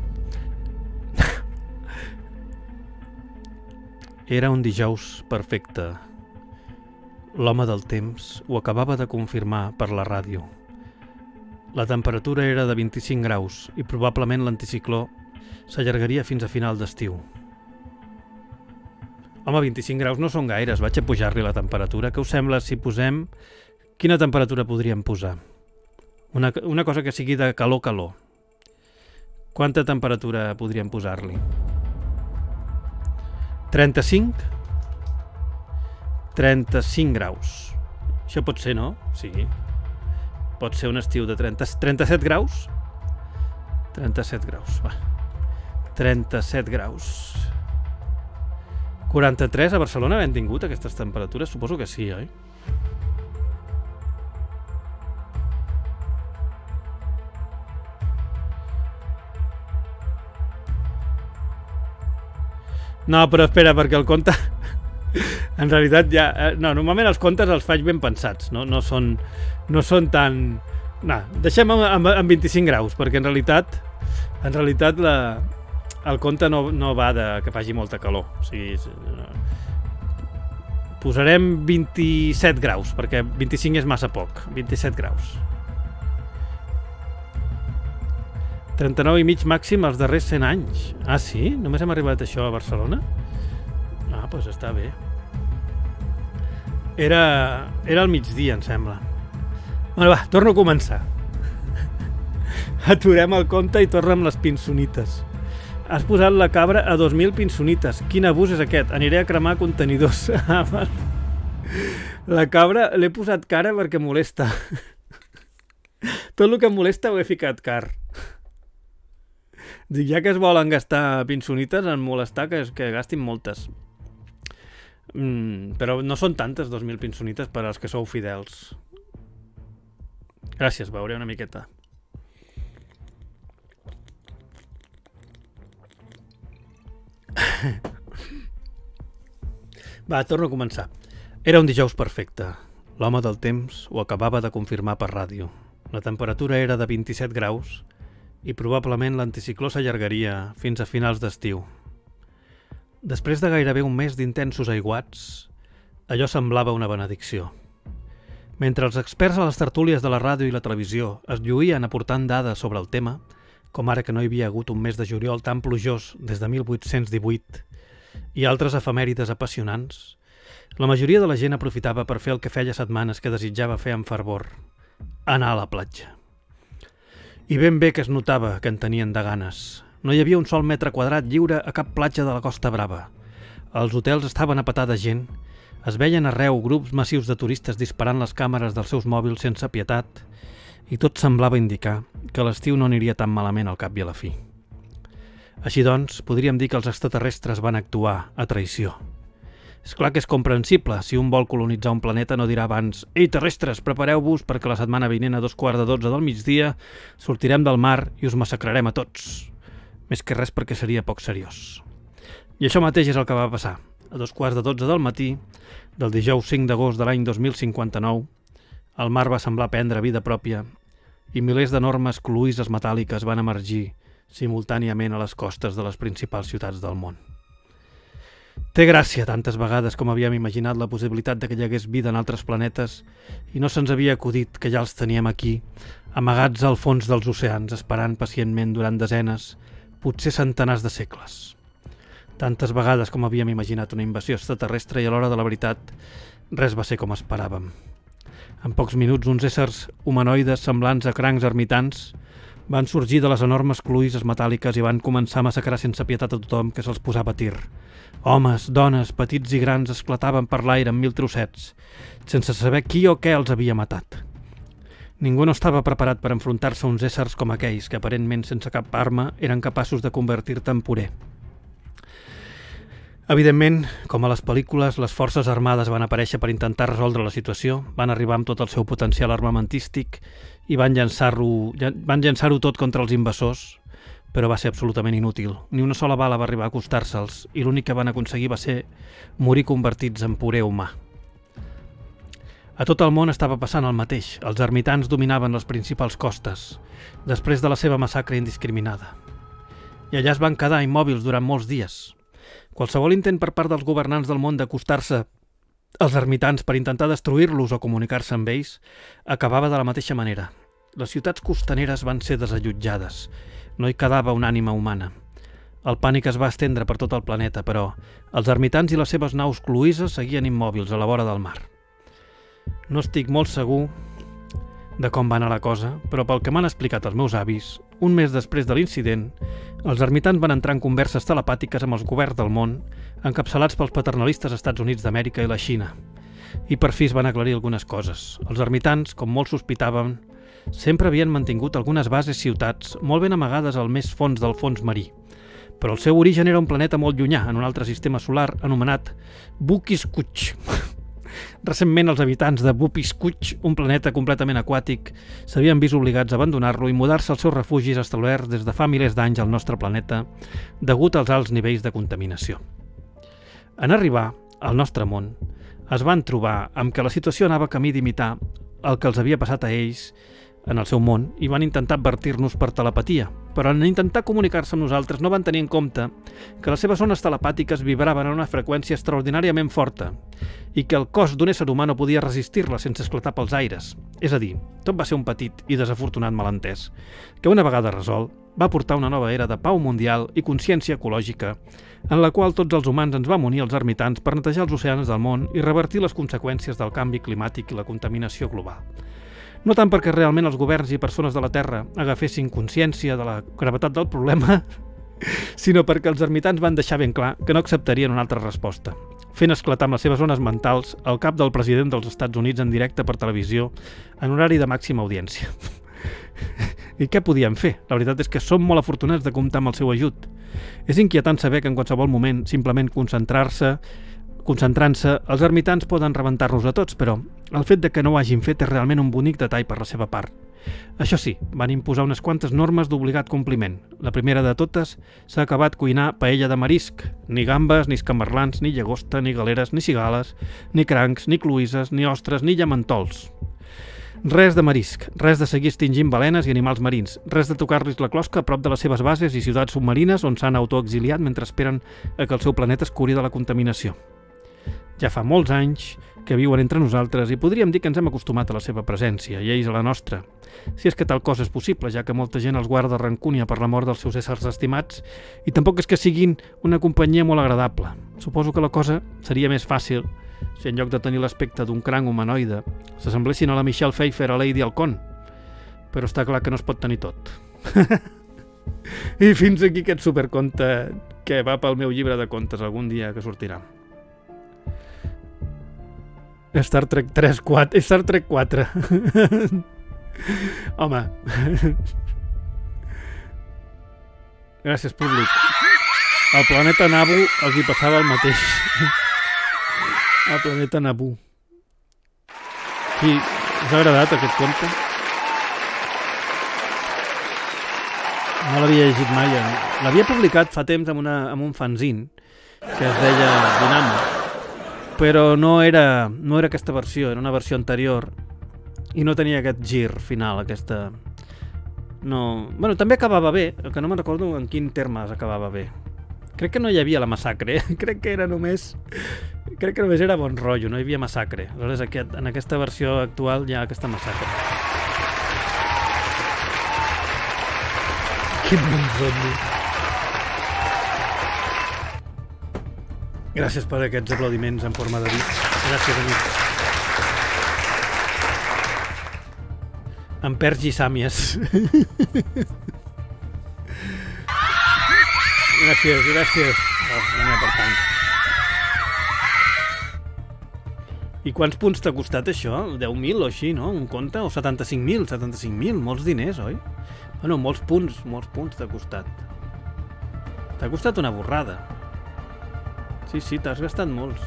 Era un dijous perfecte. L'home del temps ho acabava de confirmar per la ràdio. La temperatura era de vint-i-cinc graus i probablement l'anticicló s'allargaria fins a final d'estiu. Home, vint-i-cinc graus no són gaires, vaig a pujar-li la temperatura. Què us sembla si posem... Quina temperatura podríem posar? Una, una cosa que sigui de calor-calor. Quanta temperatura podríem posar-li? trenta-cinc? trenta-cinc graus. Això pot ser, no? Sí. Pot ser un estiu de trenta, trenta-set graus? trenta-set graus, va. trenta-set graus. quaranta-tres a Barcelona hem tingut aquestes temperatures? Suposo que sí, oi? No, però espera, perquè el conte... En realitat ja... No, normalment els contes els faig ben pensats, no, no, són, no són tan... No, deixem amb, amb, amb vint-i-cinc graus, perquè en realitat en realitat la, el conte no, no va de que faci molta calor. O sigui, posarem vint-i-set graus, perquè vint-i-cinc és massa poc. vint-i-set graus. trenta-nou i mig màxim els darrers cent anys. Ah, sí? Només hem arribat a això a Barcelona? Ah, doncs està bé. Era, era al migdia, em sembla. Bueno, va, torno a començar. Aturem el conte i torna amb les pinsonites. Has posat la cabra a dos mil pinsonites. Quin abús és aquest? Aniré a cremar contenidors. La cabra l'he posat cara perquè molesta. Tot el que em molesta ho he ficat car. Dic, ja que es volen gastar pinsonites, en molestar que, que gastin moltes. Mm, però no són tantes dos mil pinsonites per als que sou fidels. Gràcies, veuré una miqueta. Va, torno a començar. Era un dijous perfecte. L'home del temps ho acabava de confirmar per ràdio. La temperatura era de vint-i-set graus i probablement l'anticicló s'allargaria fins a finals d'estiu. Després de gairebé un mes d'intensos aiguats, allò semblava una benedicció. Mentre els experts a les tertúlies de la ràdio i la televisió es lluïen aportant dades sobre el tema, com ara que no hi havia hagut un mes de juliol tan plujós des de mil vuit-cents divuit i altres efemèrides apassionants, la majoria de la gent aprofitava per fer el que feia setmanes que desitjava fer amb fervor, anar a la platja. I ben bé que es notava que en tenien de ganes. No hi havia un sol metre quadrat lliure a cap platja de la Costa Brava. Els hotels estaven a petar de gent, es veien arreu grups massius de turistes disparant les càmeres dels seus mòbils sense pietat i tot semblava indicar que l'estiu no aniria tan malament al cap i a la fi. Així doncs, podríem dir que els extraterrestres van actuar a traïció. És clar que és comprensible. Si un vol colonitzar un planeta no dirà abans «Ei, terrestres, prepareu-vos perquè la setmana vinent a dos quarts de dotze del migdia sortirem del mar i us massacrarem a tots». Més que res perquè seria poc seriós. I això mateix és el que va passar. A dos quarts de dotze del matí, del dijous cinc d'agost de l'any dos mil cinquanta-nou, el mar va semblar prendre vida pròpia i milers d'enormes cloïsses metàl·liques van emergir simultàniament a les costes de les principals ciutats del món. Té gràcia tantes vegades com havíem imaginat la possibilitat de que hi hagués vida en altres planetes i no se'ns havia acudit que ja els teníem aquí, amagats al fons dels oceans, esperant pacientment durant desenes, potser centenars de segles. Tantes vegades com havíem imaginat una invasió extraterrestre i a l'hora de la veritat res va ser com esperàvem. En pocs minuts, uns éssers humanoides semblants a crancs ermitans van sorgir de les enormes cloïsses metàl·liques i van començar a massacrar sense pietat a tothom que se'ls posava a tir. Homes, dones, petits i grans esclataven per l'aire en mil trossets, sense saber qui o què els havia matat. Ningú no estava preparat per enfrontar-se a uns éssers com aquells, que aparentment sense cap arma eren capaços de convertir-te en puré. Evidentment, com a les pel·lícules, les forces armades van aparèixer per intentar resoldre la situació, van arribar amb tot el seu potencial armamentístic i van llançar-ho van llançar-ho tot contra els invasors, però va ser absolutament inútil. Ni una sola bala va arribar a acostar-se'ls i l'únic que van aconseguir va ser morir convertits en puré humà. A tot el món estava passant el mateix. Els ermitans dominaven les principals costes, després de la seva massacre indiscriminada. I allà es van quedar immòbils durant molts dies. Qualsevol intent per part dels governants del món d'acostar-se als ermitans per intentar destruir-los o comunicar-se amb ells acabava de la mateixa manera. Les ciutats costaneres van ser desallotjades. No hi quedava una ànima humana. El pànic es va estendre per tot el planeta, però els ermitans i les seves naus cloïsses seguien immòbils a la vora del mar. No estic molt segur de com va anar la cosa, però pel que m'han explicat els meus avis, un mes després de l'incident, els ermitans van entrar en converses telepàtiques amb els governs del món, encapçalats pels paternalistes Estats Units d'Amèrica i la Xina. I per fi es van aclarir algunes coses. Els ermitans, com molts sospitaven, sempre havien mantingut algunes bases ciutats molt ben amagades al més fons del fons marí. Però el seu origen era un planeta molt llunyà, en un altre sistema solar anomenat Bukiskuch. Recentment, els habitants de Bukiskuch, un planeta completament aquàtic, s'havien vist obligats a abandonar-lo i mudar-se als seus refugis establerts des de fa milers d'anys al nostre planeta degut als alts nivells de contaminació. En arribar al nostre món, es van trobar amb que la situació anava camí d'imitar el que els havia passat a ells en el seu món i van intentar advertir-nos per telepatia, però en intentar comunicar-se amb nosaltres no van tenir en compte que les seves ones telepàtiques vibraven a una freqüència extraordinàriament forta i que el cos d'un ésser humà no podia resistir-la sense esclatar pels aires. És a dir, tot va ser un petit i desafortunat malentès, que una vegada resolt va portar una nova era de pau mundial i consciència ecològica, en la qual tots els humans ens vam unir als ermitans per netejar els oceans del món i revertir les conseqüències del canvi climàtic i la contaminació global. No tant perquè realment els governs i persones de la Terra agafessin consciència de la gravetat del problema, sinó perquè els ermitans van deixar ben clar que no acceptarien una altra resposta, fent esclatar amb les seves ones mentals el cap del president dels Estats Units en directe per televisió en horari de màxima audiència. I què podien fer? La veritat és que som molt afortunats de comptar amb el seu ajut. És inquietant saber que en qualsevol moment simplement concentrar-se Concentrant-se, els ermitans poden rebentar-nos a tots, però el fet de que no ho hagin fet és realment un bonic detall per la seva part. Això sí, van imposar unes quantes normes d'obligat compliment. La primera de totes s'ha acabat cuinar paella de marisc. Ni gambes, ni escamarlans, ni llagosta, ni galeres, ni cigales, ni crancs, ni cloïsses, ni ostres, ni llamentols. Res de marisc, res de seguir extingint balenes i animals marins, res de tocar-los la closca a prop de les seves bases i ciutats submarines on s'han autoexiliat mentre esperen a que el seu planeta es curi de la contaminació. Ja fa molts anys que viuen entre nosaltres i podríem dir que ens hem acostumat a la seva presència i ells a la nostra. Si és que tal cosa és possible, ja que molta gent els guarda rancúnia per la mort dels seus éssers estimats i tampoc és que siguin una companyia molt agradable. Suposo que la cosa seria més fàcil si en lloc de tenir l'aspecte d'un cranc humanoide s'assemblessin a la Michelle Pfeiffer a Lady Halcón. Però està clar que no es pot tenir tot. I fins aquí aquest superconte que va pel meu llibre de contes algun dia que sortirà. Star Trek tres, quatre... Star Trek quatre. Home. Gràcies, públic. Al planeta Nabu els hi passava el mateix. Al planeta Nabu. Sí, us ha agradat aquest conte? No l'havia llegit mai. L'havia publicat fa temps amb, una, amb un fanzine que es deia Dinamo. Però no era, no era aquesta versió, era una versió anterior i no tenia aquest gir final, aquesta... No... Bueno, també acabava bé, el que no me'n recordo en quin termes acabava bé. Crec que no hi havia la massacre, crec que era només... Crec que només era bon rotllo, no hi havia massacre. Aleshores, aquest, en aquesta versió actual hi ha aquesta massacre. Quin bon somni. Gràcies per aquests aplaudiments en forma de dit. Gràcies, amic. En Pergi Sàmies. Gràcies, gràcies. Oh, no n'hi ha per tant. I quants punts t'ha costat això? deu mil o així, no? Un compte? O setanta-cinc mil? setanta-cinc mil? Molts diners, oi? Bueno, molts punts, molts punts t'ha costat. T'ha costat una borrada. Sí, sí, t'has gastat molts.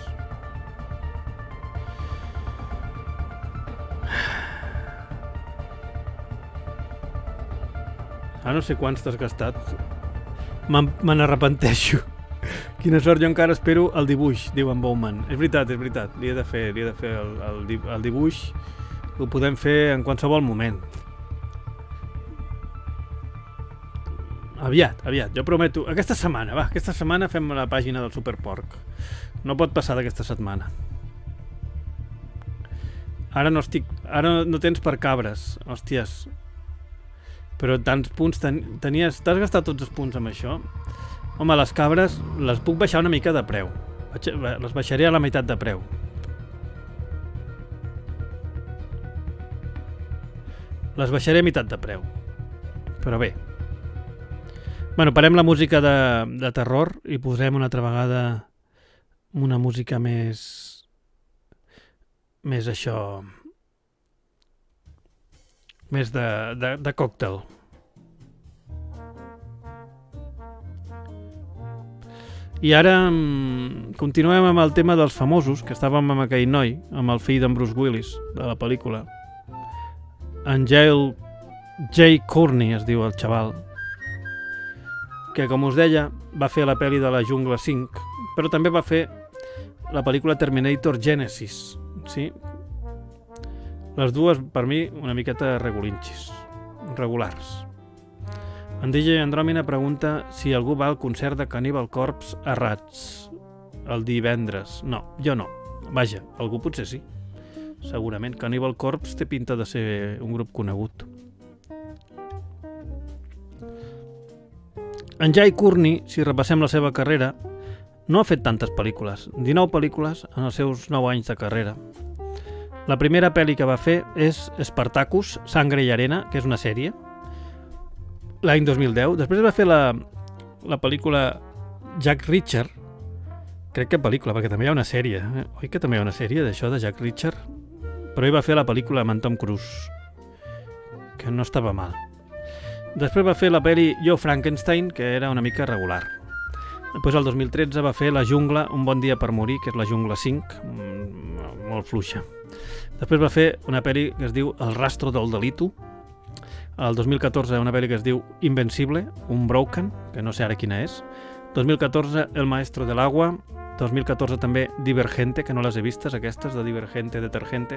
Ah, no sé quants t'has gastat. Me n'arrepenteixo. Quina sort, jo encara espero el dibuix, diu en Bowman. És veritat, és veritat. Li he de fer, li he de fer el, el, el dibuix. Ho podem fer en qualsevol moment. Aviat, aviat, jo prometo. Aquesta setmana, va, aquesta setmana fem la pàgina del Superporc. No pot passar d'aquesta setmana. Ara no estic... Ara no tens per cabres, hòsties. Però tants punts ten, tenies... T'has gastat tots els punts amb això? Home, les cabres les puc baixar una mica de preu. Les baixaré a la meitat de preu. Les baixaré a meitat de preu. Però bé. Bueno, parem la música de, de terror i posem una altra vegada una música més... més això... més de, de, de còctel. I ara continuem amb el tema dels famosos, que estàvem amb aquell noi, amb el fill d'en Bruce Willis, de la pel·lícula. En Jay, Jay Courtney es diu el xaval, que com us deia va fer la pel·li de la Jungla cinc, però també va fer la pel·lícula Terminator Genesis, sí? Les dues, per mi, una miqueta regulinxis, regulars. En D J Andròmina pregunta si algú va al concert de Cannibal Corpse a Rats el divendres. No, jo no. Vaja, algú potser sí. Segurament. Cannibal Corpse té pinta de ser un grup conegut. En Jay Courtney, si repassem la seva carrera, no ha fet tantes pel·lícules. dinou pel·lícules en els seus nou anys de carrera. La primera pel·li que va fer és Spartacus, Sangre i Arena, que és una sèrie, l'any dos mil deu. Després va fer la, la pel·lícula Jack Reacher. Crec que pel·lícula, perquè també hi ha una sèrie. Eh? Oi que també hi ha una sèrie d'això, de Jack Reacher? Però ell va fer la pel·lícula amb en Tom Cruise, que no estava mal. Després va fer la pel·li Jo Frankenstein, que era una mica regular. Després, el dos mil tretze, va fer La Jungla, Un bon dia per morir, que és la Jungla cinc, molt fluixa. Després va fer una pel·li que es diu El rastro del delito. El dos mil catorze, una pel·li que es diu Invencible, Unbroken, que no sé ara quina és. dos mil catorze, El maestro del agua. dos mil catorze també Divergente, que no les he vistes, aquestes de Divergente, Detergente.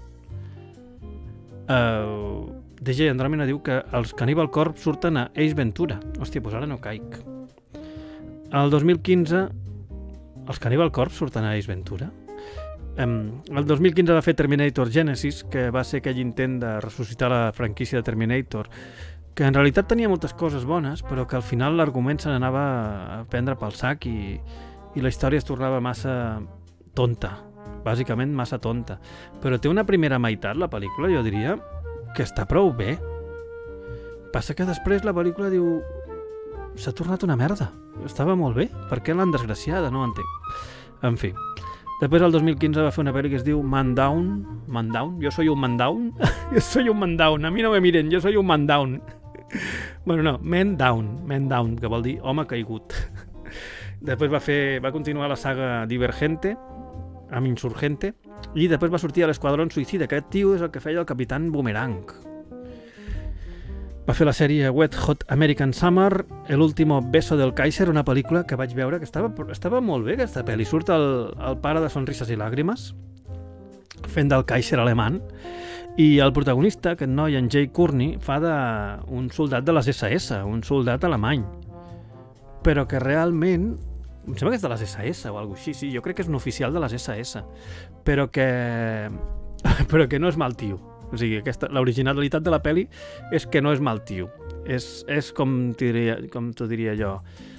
Uh, D J Andròmina diu que els Cannibal Corpse surten a Ace Ventura. Hòstia, doncs ara no caic. El dos mil quinze, els Cannibal Corpse surten a Ace Ventura. Um, el dos mil quinze va fer Terminator Genesis, que va ser aquell intent de ressuscitar la franquícia de Terminator, que en realitat tenia moltes coses bones, però que al final l'argument se n'anava a prendre pel sac i, i la història es tornava massa tonta, bàsicament massa tonta. Però té una primera meitat, la pel·lícula, jo diria, que està prou bé. Passa que després la pel·lícula diu... s'ha tornat una merda. Estava molt bé. Per què l'han desgraciada? No ho entenc. En fi. Després, el dos mil quinze, va fer una pel·li que es diu Man Down. Man Down? Jo soy un Man Down? Jo soy un Man Down. A mi no me miren, jo soy un Man Down. Bueno, no, Man Down. Man Down, que vol dir home caigut. Després va fer, va continuar la saga Divergente, amb Insurgente, i després va sortir a l'Esquadrón Suïcida. Aquest tio és el que feia el Capitán Boomerang. Va fer la sèrie Wet Hot American Summer, El último beso del Kaiser, una pel·lícula que vaig veure que estava, estava molt bé, aquesta pel·li. Surt el, el pare de Sonrises i Làgrimes, fent del Kaiser alemany, i el protagonista, aquest noi, en Jay Courtney, fa d'un soldat de les esse esse, un soldat alemany, però que realment... Em sembla que és de les esse esse o alguna cosa així, sí, jo crec que és un oficial de les esse esse, però que... però que no és mal tio. O sigui, l'originalitat de la pel·li és que no és mal tio. És, és com t'ho diria, com t'ho diria jo,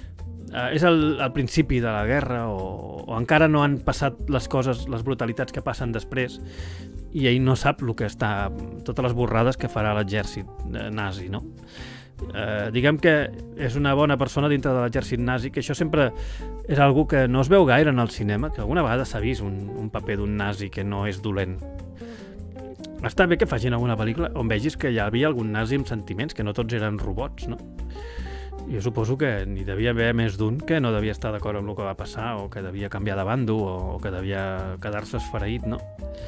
eh, és el, el principi de la guerra o, o encara no han passat les coses, les brutalitats que passen després i ell no sap el que està, totes les borrades que farà l'exèrcit nazi, no? Eh, diguem que és una bona persona dintre de l'exèrcit nazi, que això sempre és algo que no es veu gaire en el cinema, que alguna vegada s'ha vist un, un paper d'un nazi que no és dolent. Està bé que facin alguna pel·lícula on vegis que hi havia algun nazi amb sentiments, que no tots eren robots, no? Jo suposo que n'hi devia haver més d'un que no devia estar d'acord amb el que va passar o que devia canviar de bando o, o que devia quedar-se esfereït, no?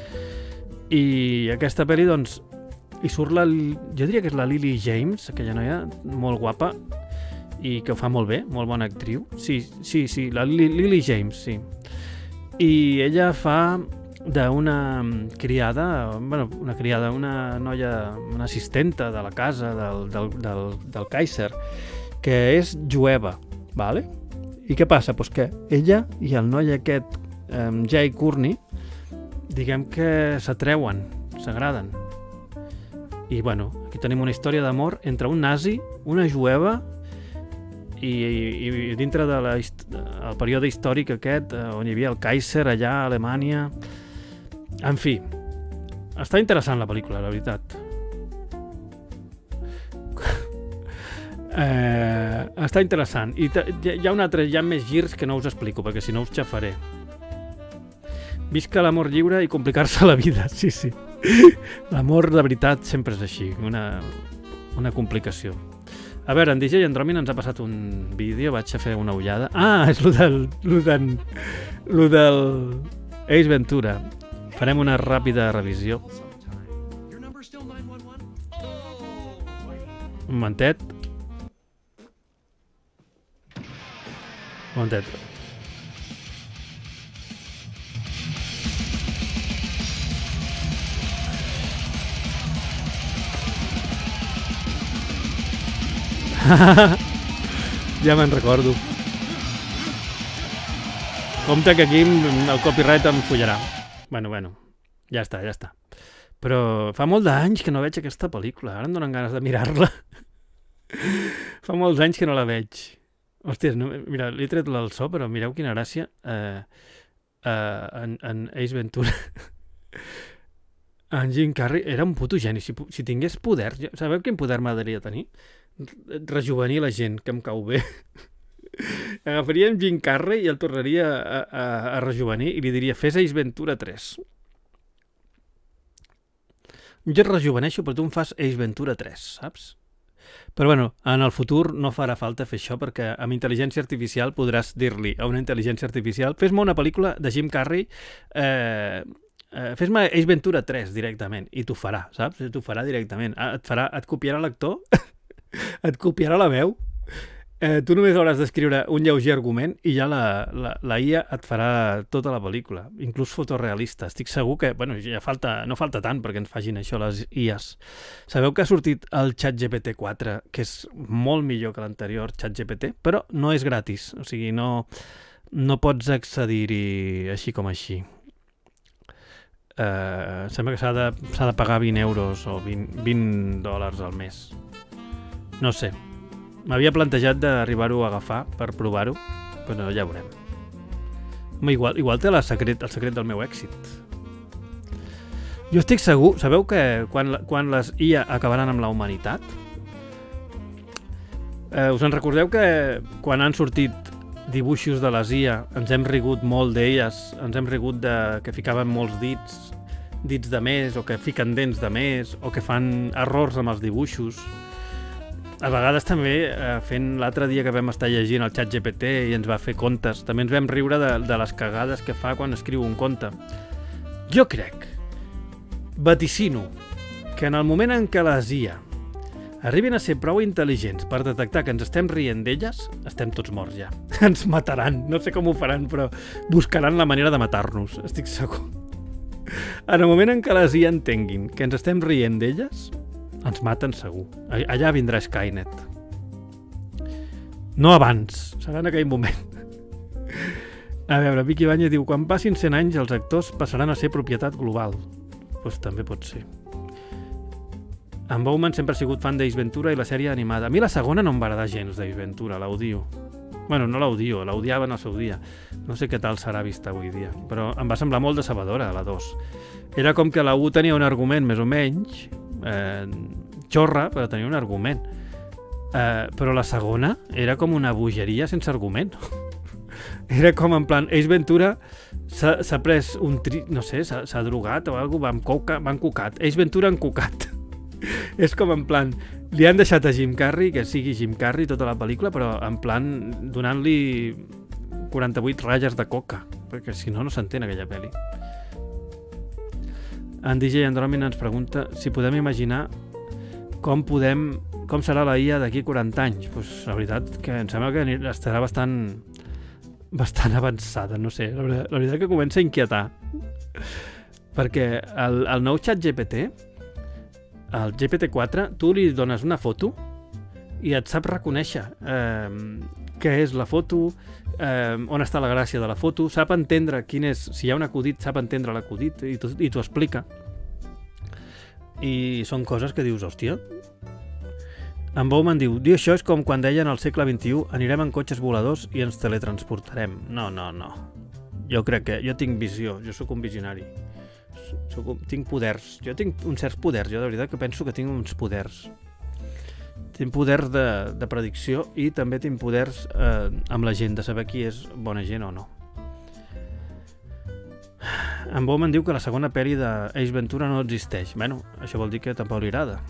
I aquesta pel·li, doncs, hi surt la... Jo diria que és la Lily James, aquella noia molt guapa i que ho fa molt bé, molt bona actriu. Sí, sí, sí, la Lily, Lily James, sí. I ella fa d'una criada, bueno, una criada, una noia, una assistenta de la casa del, del, del, del Kaiser, que és jueva, vale? I què passa? Pues que ella i el noi aquest, um, Jay Courtney, diguem que s'atreuen, s'agraden. I, bueno, aquí tenim una història d'amor entre un nazi, una jueva i, i, i dintre del de període històric aquest, on hi havia el Kaiser allà a Alemanya. En fi, està interessant la pel·lícula, la veritat. eh, està interessant. I hi ha un altre, hi ha més girs que no us explico, perquè si no us xafaré. Visca l'amor lliure i complicar-se la vida, sí, sí. L'amor de veritat sempre és així, una, una complicació. A veure, en D J Andromin ens ha passat un vídeo, vaig a fer una ullada. Ah, és lo del, lo del, lo del Ace Ventura. Farem una ràpida revisió. Un momentet. Un momentet. Ja me'n recordo. Compte que aquí el copyright em follarà. Bueno, bueno, ja està, ja està. Però fa molt d'anys que no veig aquesta pel·lícula. Ara em donen ganes de mirar-la. Fa molts anys que no la veig. Hòstia, no, mira, li he tret el so, però mireu quina gràcia. Eh, eh, en, en Ace Ventura. En Jim Carrey era un puto geni. Si, si tingués poder, sabeu quin poder m'agradaria tenir? Rejuvenir la gent, que em cau bé. Agafaria en Jim Carrey i el tornaria a, a, a rejuvenir i li diria, fes Ace Ventura tres. Jo et rejuveneixo, però tu em fas Ace Ventura tres, saps? Però bueno, en el futur no farà falta fer això, perquè amb intel·ligència artificial podràs dir-li a una intel·ligència artificial, fes-me una pel·lícula de Jim Carrey, eh, eh, fes-me Ace Ventura tres directament, i t'ho farà, saps? T'ho farà directament. Et, farà, et copiarà l'actor, et copiarà la veu, eh, tu només hauràs d'escriure un lleuger argument i ja la, la, la I A et farà tota la pel·lícula, inclús fotorealista. Estic segur que, bueno, ja falta, no falta tant perquè ens facin això les I As. Sabeu que ha sortit el ChatGPT quatre, que és molt millor que l'anterior ChatGPT, però no és gratis, o sigui, no, no pots accedir-hi així com així. Eh, sembla que s'ha de, s'ha de pagar vint euros o vint, vint dòlars al mes. No sé, m'havia plantejat d'arribar-ho a agafar per provar-ho, però ja veurem. Home, igual, igual té la secret, el secret del meu èxit. Jo estic segur, sabeu que quan, quan les I A acabaran amb la humanitat, eh, us en recordeu que quan han sortit dibuixos de les I A ens hem rigut molt d'elles, ens hem rigut de que ficaven molts dits, dits de més, o que fiquen dents de més, o que fan errors amb els dibuixos. A vegades també, eh, fent l'altre dia que vam estar llegint el ChatGPT i ens va fer contes, també ens vam riure de, de les cagades que fa quan escriu un conte. Jo crec, vaticino, que en el moment en què les I A arribin a ser prou intel·ligents per detectar que ens estem rient d'elles, estem tots morts ja. Ens mataran, no sé com ho faran, però buscaran la manera de matar-nos, estic segur. En el moment en què les I A entenguin que ens estem rient d'elles, ens maten segur. Allà vindrà Skynet. No abans, serà en aquell moment. A veure, Vicky Banya diu, quan passin cent anys els actors passaran a ser propietat global. Doncs pues també pot ser. En Bowman sempre ha sigut fan d'Ace Ventura i la sèrie animada. A mi la segona no em va agradar gens d'Ace Ventura, l'odio. Bueno, no l'odio, l'odiava en el seu dia. No sé què tal serà vista avui dia, però em va semblar molt decebedora, la dos. Era com que la u tenia un argument, més o menys, eh, xorra, però tenia un argument. Eh, però la segona era com una bogeria sense argument. Era com en plan, Ace Ventura s'ha pres un tri... no sé, s'ha drogat o alguna cosa, va amb coca, va encocat. Ace Ventura encocat. És com en plan, li han deixat a Jim Carrey, que sigui Jim Carrey tota la pel·lícula, però en plan donant-li quaranta-vuit ratlles de coca, perquè si no, no s'entén aquella pel·li. En D J Andròmina ens pregunta si podem imaginar com podem com serà la I A d'aquí quaranta anys. Pues, la veritat que em sembla que estarà bastant bastant avançada, no sé, la veritat, la veritat que comença a inquietar, perquè el, el nou xat G P T, el G P T quatre, tu li dones una foto i et sap reconèixer eh, què és la foto, eh, on està la gràcia de la foto, sap entendre quin és, si hi ha un acudit, sap entendre l'acudit i t'ho explica. I són coses que dius, hòstia. En Bowman diu, dir això és com quan deien al segle vint-i-u anirem en cotxes voladors i ens teletransportarem. No, no, no. Jo crec que... Jo tinc visió, jo sóc un visionari. Soc, tinc poders. Jo tinc uns certs poders. Jo de veritat que penso que tinc uns poders. Tinc poders de, de predicció i també tinc poders eh, amb la gent, de saber qui és bona gent o no. En Bowman diu que la segona pel·li d'Ace Ventura no existeix. Bueno, això vol dir que tampoc li agrada.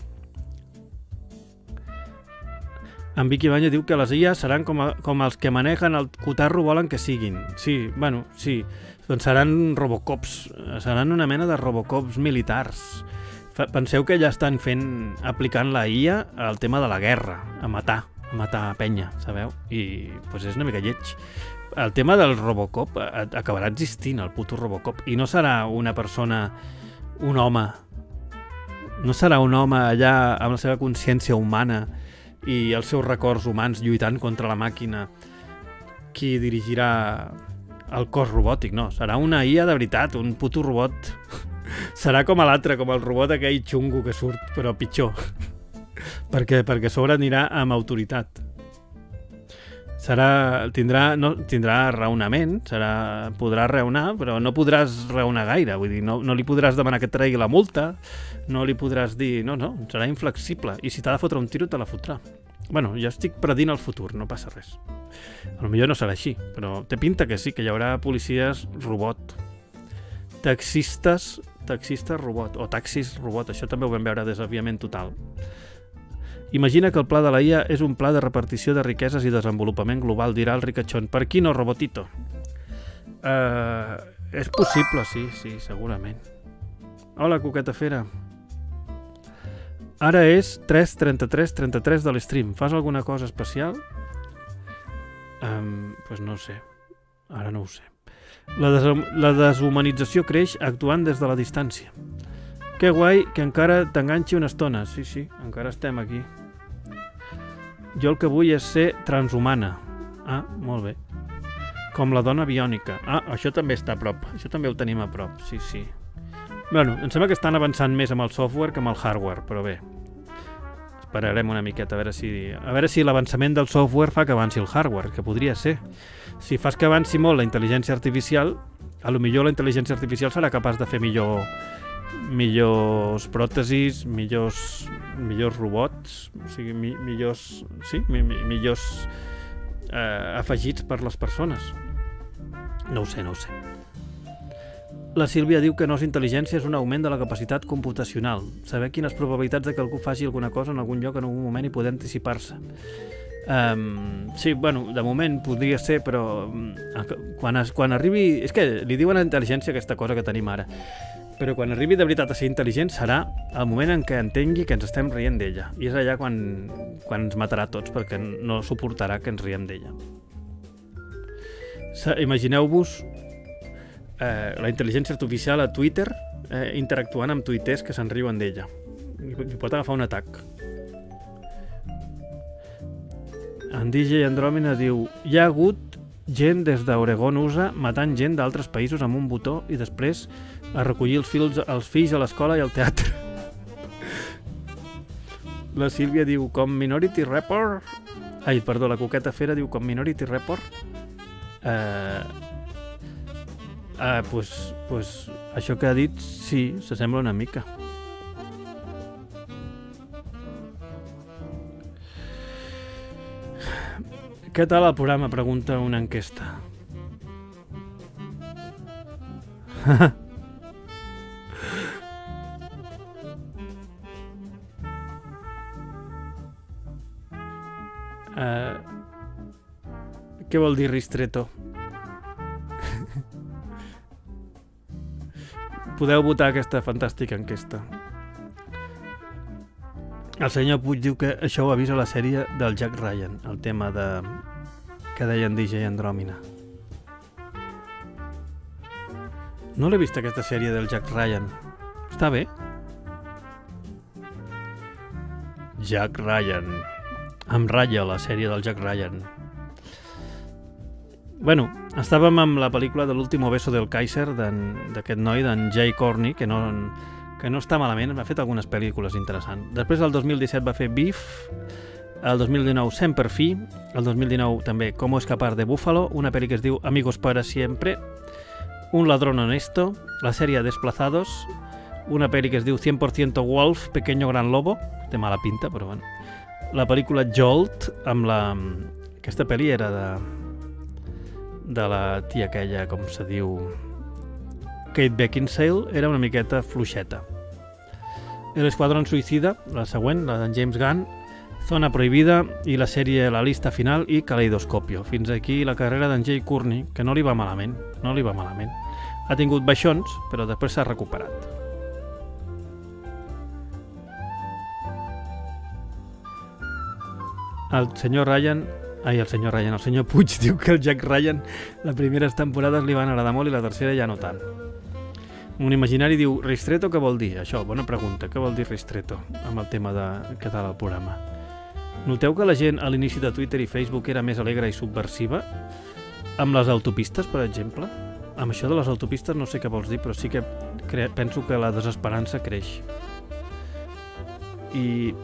En Vicky Banya diu que les I A seran com, a, com els que manegen el cotarro volen que siguin. Sí, bueno, sí. Doncs seran robocops. Seran una mena de robocops militars. Penseu que ja estan fent, aplicant la I A al tema de la guerra, a matar, a matar a penya, sabeu? I pues, és una mica lleig. El tema del Robocop acabarà existint, el puto Robocop, i no serà una persona, un home, no serà un home allà amb la seva consciència humana i els seus records humans lluitant contra la màquina qui dirigirà el cos robòtic, no, serà una I A de veritat, un puto robot. Serà com a l'altre, com el robot aquell xungo que surt, però pitjor, perquè, perquè a sobre anirà amb autoritat. Serà, tindrà, no, tindrà raonament, serà, podrà raonar, però no podràs raonar gaire, vull dir, no, no li podràs demanar que et tregui la multa, no li podràs dir, no, no, serà inflexible, i si t'ha de fotre un tiro te la fotrà. Bueno, ja estic predint el futur, no passa res. Potser no serà així, però té pinta que sí, que hi haurà policies robot, taxistes, taxistes robot, o taxis robot, això també ho vam veure a Desafiament Total. Imagina que el pla de la I A és un pla de repartició de riqueses i desenvolupament global, dirà el ricachón. Per qui no, robotito? Uh, és possible, sí, sí, segurament. Hola, coqueta fera. Ara és tres trenta-tres trenta-tres de l'stream. Fas alguna cosa especial? Um, pues no ho sé. Ara no ho sé. La, des la deshumanització creix actuant des de la distància. Que guai que encara t'enganxi una estona. Sí, sí, encara estem aquí. Jo el que vull és ser transhumana. Ah, molt bé. Com la dona biònica. Ah, això també està a prop. Això també ho tenim a prop, sí, sí. Bueno, em sembla que estan avançant més amb el software que amb el hardware, però bé. Esperarem una miqueta a veure si, a veure si l'avançament del software fa que avanci el hardware, que podria ser. Si fas que avanci molt la intel·ligència artificial, a lo millor la intel·ligència artificial serà capaç de fer millor millors pròtesis, millors millors robots, o sigui, mi, millors sí, mi, mi, millors eh, afegits per les persones. No ho sé, no ho sé. La Sílvia diu que no és intel·ligència, és un augment de la capacitat computacional. Saber quines probabilitats de que algú faci alguna cosa en algun lloc en algun moment i poder anticipar-se. Um, sí, bueno, de moment podria ser, però um, quan, es, quan arribi... És que li diuen a intel·ligència aquesta cosa que tenim ara. Però quan arribi de veritat a ser intel·ligent serà el moment en què entengui que ens estem rient d'ella. I és allà quan, quan ens matarà tots, perquè no suportarà que ens riem d'ella. Imagineu-vos eh, la intel·ligència artificial a Twitter eh, interactuant amb tuiters que se'n riuen d'ella. Li pot agafar un atac. En D J Andròmina diu: hi ha hagut gent des d'Oregon U S A matant gent d'altres països amb un botó i després a recollir els fills, els fills a l'escola i al teatre. La Sílvia diu: com Minority Report, Ai, perdó, la Coqueta Fera diu com Minority Report. Eh, eh, pues, pues, això que ha dit, sí, s'assembla una mica. Què tal el programa? Pregunta una enquesta. Uh, què vol dir ristretto? Podeu votar aquesta fantàstica enquesta. El senyor Puig diu que això ho ha vist a la sèrie del Jack Ryan, el tema de que deien D J Andròmina. No l'he vist, aquesta sèrie del Jack Ryan. Està bé? Jack Ryan. Em ratlla la sèrie del Jack Ryan. Bueno, estàvem amb la pel·lícula de l'último beso del Kaiser d'aquest noi, d'en Jay Courtney, que no, que no està malament, ha fet algunes pel·lícules interessants. Després, el dos mil disset, va fer Beef, el dos mil dinou, Semper Fi, el dos mil dinou també Cómo escapar de Búfalo, una pel·li que es diu Amigos para siempre, Un ladrón honesto, la sèrie Desplazados, una pel·li que es diu cien por ciento Wolf, Pequeño Gran Lobo, té mala pinta, però bueno. La pel·lícula Jolt, amb la... Aquesta pel·li era de... de la tia aquella, com se diu... Kate Beckinsale, era una miqueta fluixeta. El Esquadrón Suicida, la següent, la d'en James Gunn, Zona Prohibida i la sèrie La Lista Final i Caleidoscopio. Fins aquí la carrera d'en Jay Courtney, que no li va malament, no li va malament. Ha tingut baixons, però després s'ha recuperat. El senyor Ryan, ai, el senyor Ryan, el senyor Puig diu que el Jack Ryan les primeres temporades li van agradar molt i la tercera ja no tant. Un imaginari diu, ristretto què vol dir? Això, bona pregunta, què vol dir ristretto amb el tema de què tal el programa? Noteu que la gent a l'inici de Twitter i Facebook era més alegre i subversiva? Amb les autopistes, per exemple? Amb això de les autopistes no sé què vols dir, però sí que cre- penso que la desesperança creix. I...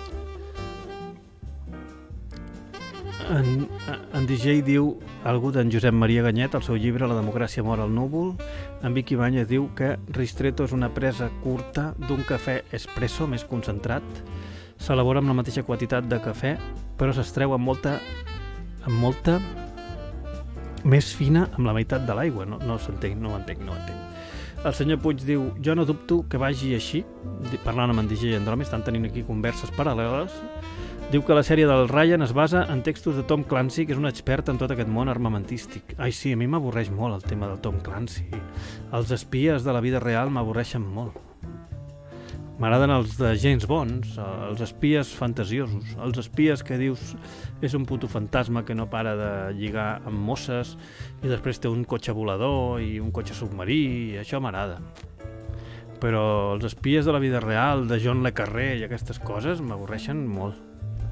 En, en D J diu algú d'en Josep Maria Ganyet, al seu llibre La democràcia mor al núvol. En Vicky Banyes diu que ristretto és una presa curta d'un cafè espresso més concentrat. S'elabora amb la mateixa quantitat de cafè, però s'estreu amb molta, amb molta més fina amb la meitat de l'aigua. No, no s'entenc, no ho entenc, no ho entenc. El senyor Puig diu, jo no dubto que vagi així, parlant amb en D J Andròmina, estan tenint aquí converses paral·leles. Diu que la sèrie del Ryan es basa en textos de Tom Clancy, que és un expert en tot aquest món armamentístic. Ai, sí, a mi m'avorreix molt el tema del Tom Clancy. Els espies de la vida real m'avorreixen molt. M'agraden els de James Bond, els espies fantasiosos, els espies que dius és un puto fantasma que no para de lligar amb mosses i després té un cotxe volador i un cotxe submarí, i això m'agrada. Però els espies de la vida real, de John le Carré i aquestes coses m'avorreixen molt.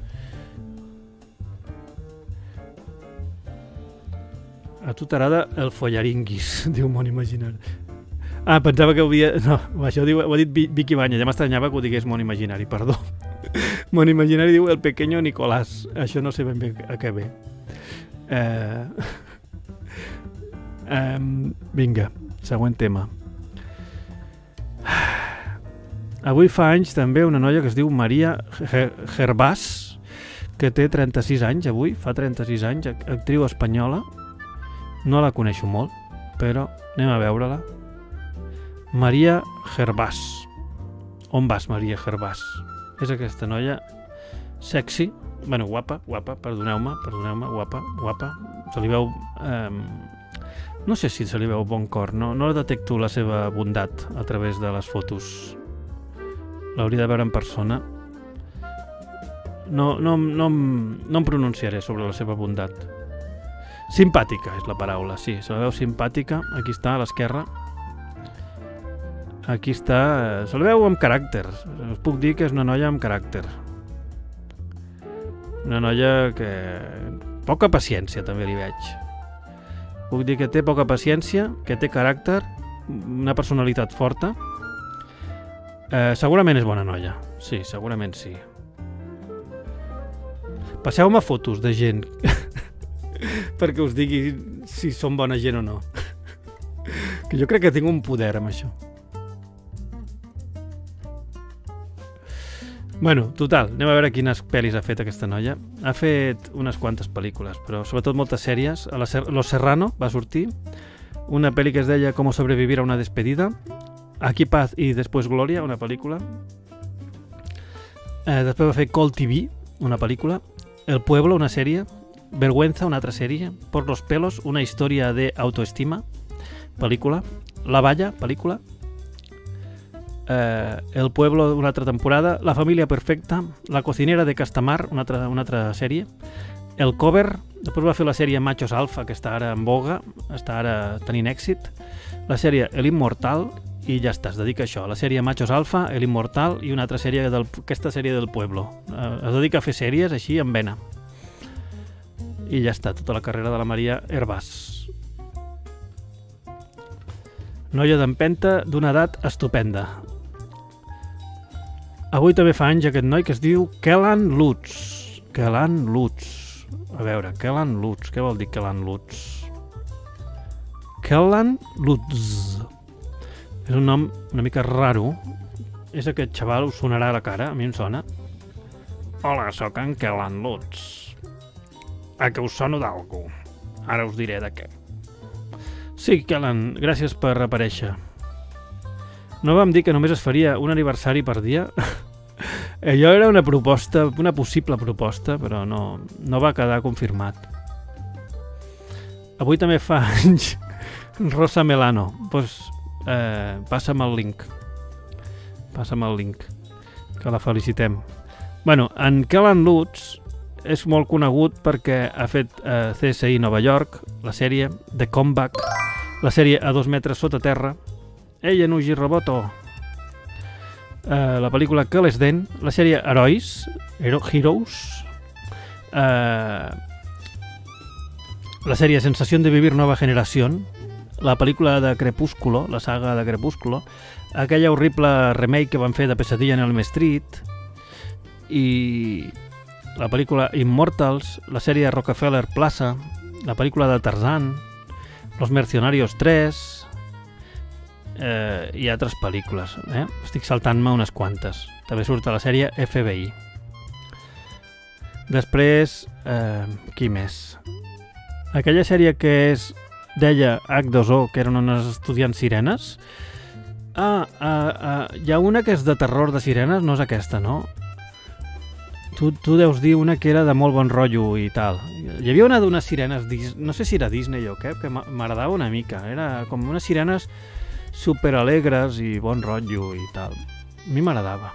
A tu t'agrada el follaringuis, diu Món Imaginari. Ah, pensava que ho havia... No, això diu, ho ha dit Vicky Banya, ja m'estranyava que ho digués Món Imaginari, perdó. Món Imaginari diu el pequeño Nicolás. Això no sé ben bé a què ve. Eh... Eh... Vinga, següent tema. Avui fa anys també una noia que es diu Maria Gervás, que té trenta-sis anys avui, fa trenta-sis anys, actriu espanyola. No la coneixo molt, però anem a veure-la. Maria Gervás. On vas, Maria Gervás? És aquesta noia sexy, bueno, guapa, guapa, perdoneu-me, perdoneu-me, guapa, guapa. Se li veu... Eh, no sé si se li veu bon cor, no, no detecto la seva bondat a través de les fotos. L'hauria de veure en persona. No, no, no, no em pronunciaré sobre la seva bondat. Simpàtica és la paraula, sí, se la veu simpàtica. Aquí està, a l'esquerra. Aquí està, se la veu amb caràcter. Us puc dir que és una noia amb caràcter. Una noia que... Poca paciència també li veig. Puc dir que té poca paciència, que té caràcter, una personalitat forta. Eh, segurament és bona noia, sí, segurament sí. Passeu-me fotos de gent perquè us digui si són bona gent o no. Que jo crec que tinc un poder amb això. Bueno, total, anem a veure quines pel·lis ha fet aquesta noia. Ha fet unes quantes pel·lícules, però sobretot moltes sèries. A la Ser Los Serrano va sortir, una pel·li que es deia Cómo sobrevivir a una despedida, Aquí Paz i després Glòria, una pel·lícula. Eh, després va fer Call T V, una pel·lícula, El Pueblo, una sèrie, Vergüenza, una altra sèrie, Por los pelos, una història de autoestima, pel·lícula, La Valla, pel·lícula, eh, El Pueblo, una altra temporada, La família perfecta, La cocinera de Castamar, una altra, una altra sèrie, El Cover, després va fer la sèrie Machos Alfa, que està ara en boga, està ara tenint èxit, la sèrie El Immortal, i ja està, es dedica a això, la sèrie Machos Alfa, El Immortal i una altra sèrie, del, aquesta sèrie del Pueblo. Eh, es dedica a fer sèries així, en vena. I ja està, tota la carrera de la Maria Hervás. Noia d'empenta d'una edat estupenda. Avui també fa anys aquest noi que es diu Kellan Lutz. Kellan Lutz. A veure, Kellan Lutz. Què vol dir Kellan Lutz? Kellan Lutz. És un nom una mica raro. És aquest xaval, us sonarà a la cara, a mi em sona. Hola, sóc en Kellan Lutz. A que us sono d'algú. Ara us diré de què. Sí, Kellan, gràcies per aparèixer. No vam dir que només es faria un aniversari per dia? Allò era una proposta, una possible proposta, però no, no va quedar confirmat. Avui també fa anys Rosa Melano. Doncs eh, passa'm el link. Passa'm el link. Que la felicitem. Bueno, en Kellan Lutz és molt conegut perquè ha fet eh, C S I Nova York, la sèrie The Comeback, la sèrie A dos metres sota terra, Ei, Enuji Roboto, eh, la pel·lícula Que les den, la sèrie Herois, Hero Heroes, eh, la sèrie Sensación de vivir nueva generación, la pel·lícula de Crepúsculo, la saga de Crepúsculo, aquella horrible remake que van fer de Pesadilla en Elm Street, i la pel·lícula Immortals, la sèrie Rockefeller Plaza, la pel·lícula de Tarzan, Los Mercenarios tres, eh, i altres pel·lícules. Eh? Estic saltant-me unes quantes. També surt a la sèrie F B I. Després, eh, qui més? Aquella sèrie que es deia H dos O, que eren unes estudiants sirenes. Ah, ah, ah, hi ha una que és de terror de sirenes, no és aquesta, no? Tu, tu deus dir una que era de molt bon rotllo i tal. Hi havia una d'unes sirenes, no sé si era Disney o què, que m'agradava una mica. Era com unes sirenes superalegres i bon rotllo i tal. A mi m'agradava.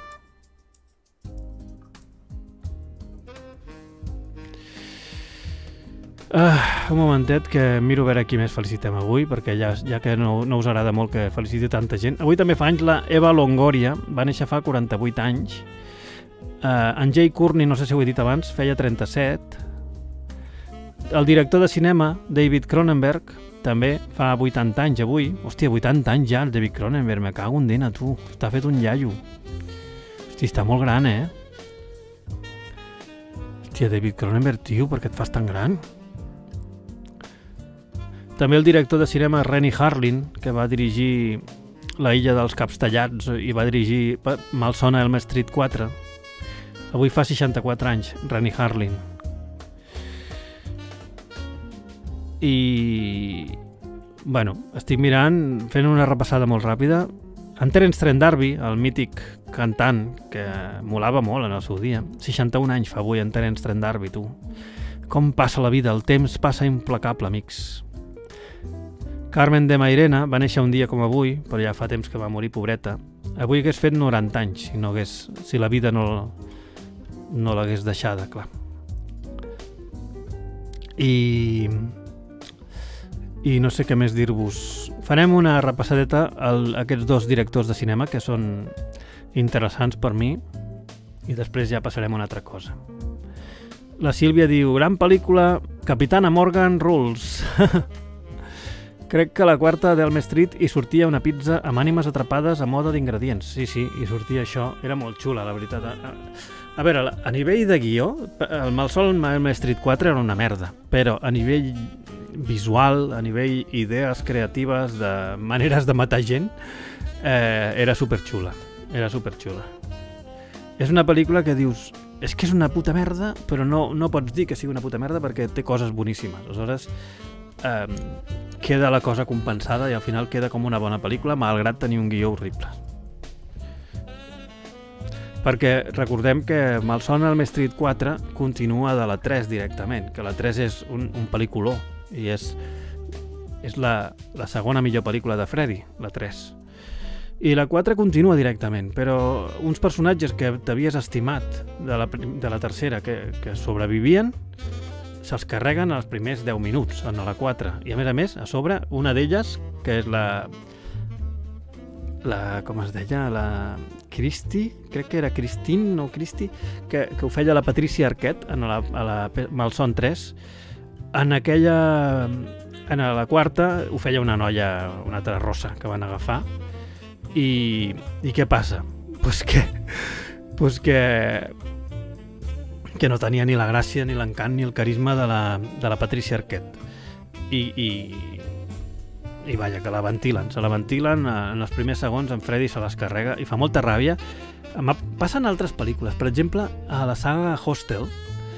Ah, un momentet que miro a veure qui més felicitem avui, perquè ja, ja que no, no us agrada molt que feliciti tanta gent. Avui també fa anys la Eva Longoria, va néixer fa quaranta-vuit anys. Uh, en Jay Courtney, no sé si ho he dit abans, feia trenta-set. El director de cinema, David Cronenberg, també fa vuitanta anys avui. Hòstia, vuitanta anys ja, el David Cronenberg, me cago en dena, tu. Està fet un iaio. Hòstia, està molt gran, eh? Hòstia, David Cronenberg, tio, per què et fas tan gran? També el director de cinema Renny Harlin, que va dirigir La illa dels caps tallats i va dirigir Malsona Elm Street quatre. Avui fa seixanta-quatre anys, Renny Harlin. I... bueno, estic mirant, fent una repassada molt ràpida. En Terence Trent D'Arby, el mític cantant, que molava molt en el seu dia. seixanta-un anys fa avui en Terence Trent D'Arby, tu. Com passa la vida, el temps passa implacable, amics. Carmen de Mairena va néixer un dia com avui, però ja fa temps que va morir, pobreta. Avui hagués fet noranta anys, si, no hagués, si la vida no, no l'hagués deixada, clar. I... i no sé què més dir-vos. Farem una repassadeta a aquests dos directors de cinema que són interessants per mi i després ja passarem a una altra cosa. La Sílvia diu, gran pel·lícula, Capitana Morgan Rules. Crec que a la quarta d'Elm Street hi sortia una pizza amb ànimes atrapades a moda d'ingredients. Sí, sí, hi sortia això. Era molt xula, la veritat. A veure, a nivell de guió, el Malsol en Elm Street quatre era una merda, però a nivell visual, a nivell idees creatives, de maneres de matar gent, eh, era superxula. Era superxula. És una pel·lícula que dius, és que és una puta merda, però no, no pots dir que sigui una puta merda perquè té coses boníssimes. Aleshores, eh, queda la cosa compensada i al final queda com una bona pel·lícula, malgrat tenir un guió horrible. Perquè recordem que Malson Elm Street quatre continua de la tres directament, que la tres és un, un pel·lículó i és, és la, la segona millor pel·lícula de Freddy, la tres. I la quatre continua directament, però uns personatges que t'havies estimat de la, de la tercera, que, que sobrevivien, se'ls carreguen els primers deu minuts en la quatre. I a més a més, a sobre, una d'elles, que és la... la com es deia? La Christie, crec que era Christine o Christie, que, que ho feia la Patricia Arquette en la, a la Malson tres. En aquella... en la quarta ho feia una noia, una altra rossa, que van agafar. I, i què passa? Pues que, pues que, que no tenia ni la gràcia, ni l'encant, ni el carisma de la, de la Patricia Arquette. I, i, i vaja, que la ventilen, se la ventilen en els primers segons, en Freddy se les carrega i fa molta ràbia. Passen altres pel·lícules, per exemple, a la saga Hostel,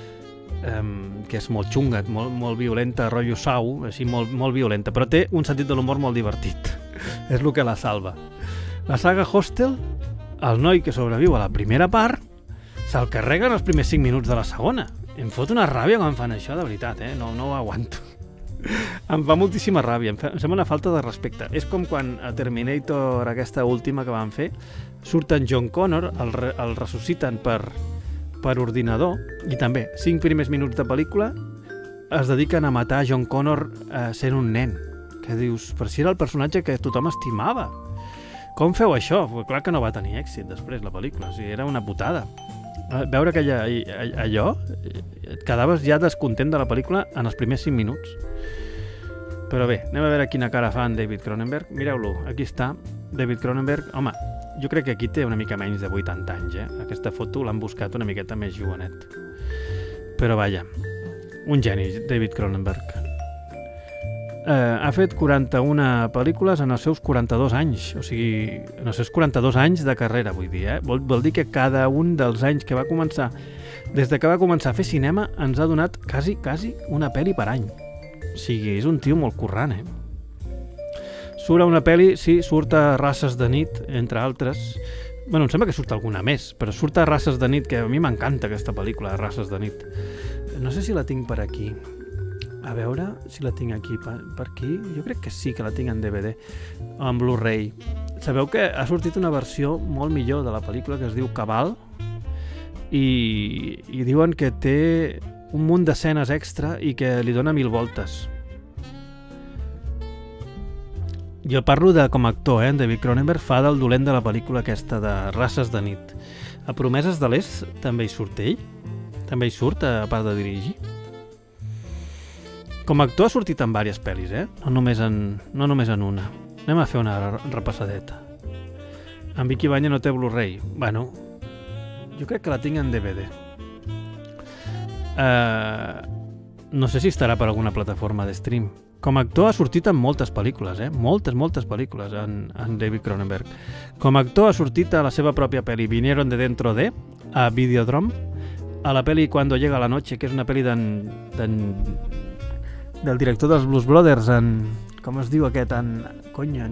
um, que és molt xunga, molt, molt violenta, rotllo Sau, així molt, molt violenta, però té un sentit de l'humor molt divertit. És el que la salva. La saga Hostel, el noi que sobreviu a la primera part, se'l carrega en els primers cinc minuts de la segona. Em fot una ràbia quan fan això, de veritat, eh? No, no ho aguanto. Em fa moltíssima ràbia, em, fa, em sembla una falta de respecte. És com quan a Terminator, aquesta última que van fer, surten John Connor, el, re, el ressusciten per, per ordinador, i també, cinc primers minuts de pel·lícula es dediquen a matar John Connor eh, sent un nen. Que dius, per si era el personatge que tothom estimava. Com feu això? Pues clar que no va tenir èxit després la pel·lícula, o sigui, era una putada. Veure aquella, allò, et quedaves ja descontent de la pel·lícula en els primers cinc minuts. Però bé, anem a veure quina cara fa en David Cronenberg. Mireu-lo, aquí està, David Cronenberg. Home, jo crec que aquí té una mica menys de vuitanta anys, eh? Aquesta foto l'han buscat una miqueta més jovenet. Però vaja, un geni, David Cronenberg. Eh, ha fet quaranta-una pel·lícules en els seus quaranta-dos anys, o sigui, en els seus quaranta-dos anys de carrera, vull dir, eh? Vol, vol dir que cada un dels anys que va començar, des de que va començar a fer cinema, ens ha donat quasi, quasi una pel·li per any. O sigui, és un tio molt currant, eh? Surt a una pel·li, sí, surt a Races de nit, entre altres. Bueno, em sembla que surt alguna més, però surt a Races de nit, que a mi m'encanta aquesta pel·lícula, Races de nit. No sé si la tinc per aquí. A veure si la tinc aquí, per, per aquí. Jo crec que sí que la tinc en D V D, en Blu-ray. Sabeu que ha sortit una versió molt millor de la pel·lícula que es diu Cabal i, i diuen que té un munt d'escenes extra i que li dona mil voltes. Jo parlo de com a actor, eh? David Cronenberg fa del dolent de la pel·lícula aquesta de Races de nit. A Promeses de l'Est també hi surt ell? També hi surt, a part de dirigir? Com a actor ha sortit en diverses pel·lis, eh? No només en, no només en una. Anem a fer una repassadeta. En Vicky Banya no té Blu-ray. Bueno, jo crec que la tinc en D V D. Uh, no sé si estarà per alguna plataforma de stream. Com a actor ha sortit en moltes pel·lícules, eh? Moltes, moltes pel·lícules en, en David Cronenberg. Com a actor ha sortit a la seva pròpia pel·li Vinieron de dentro de, a Videodrome, a la pel·li Cuando llega la noche, que és una pel·li d'en... d'en del director dels Blues Brothers, en... com es diu aquest? En... Cony, en...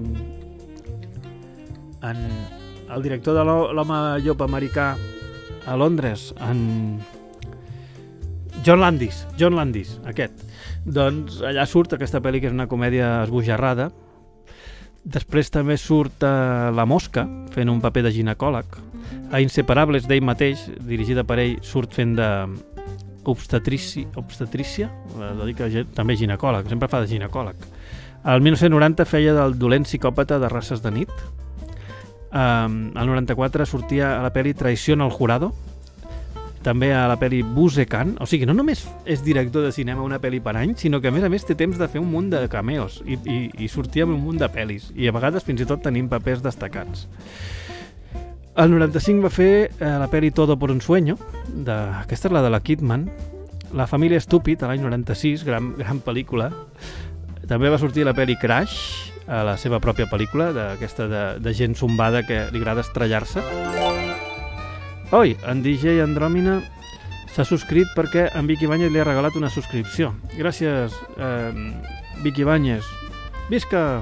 en... el director de l'Home llop americà a Londres, en... John Landis, John Landis, aquest. Doncs allà surt aquesta pel·li que és una comèdia esbojarrada. Després també surt a La Mosca, fent un paper de ginecòleg. A Inseparables, d'ell mateix, dirigida per ell, surt fent de... obstetrícia, obstetrícia, dedica també ginecòleg, sempre fa de ginecòleg. El mil nou-cents noranta feia del dolent psicòpata de Races de nit. Um, el noranta-quatre sortia a la pel·li Traición al jurado, també a la pel·li Busekan. O sigui, no només és director de cinema una pel·li per any, sinó que a més a més té temps de fer un munt de cameos i, i, i sortia amb un munt de pel·lis i a vegades fins i tot tenim papers destacats. El noranta-cinc va fer eh, la pel·li Todo por un sueño, de... aquesta és la de la Kidman. La família estúpid, a l'any noranta-sis, gran, gran pel·lícula. També va sortir la pel·li Crash, a la seva pròpia pel·lícula, d'aquesta de, de gent zombada que li agrada estrellar-se. Oi, en D J Andròmina s'ha subscrit perquè en Vicky Báñez li ha regalat una subscripció. Gràcies, eh, Vicky Báñez. Visca!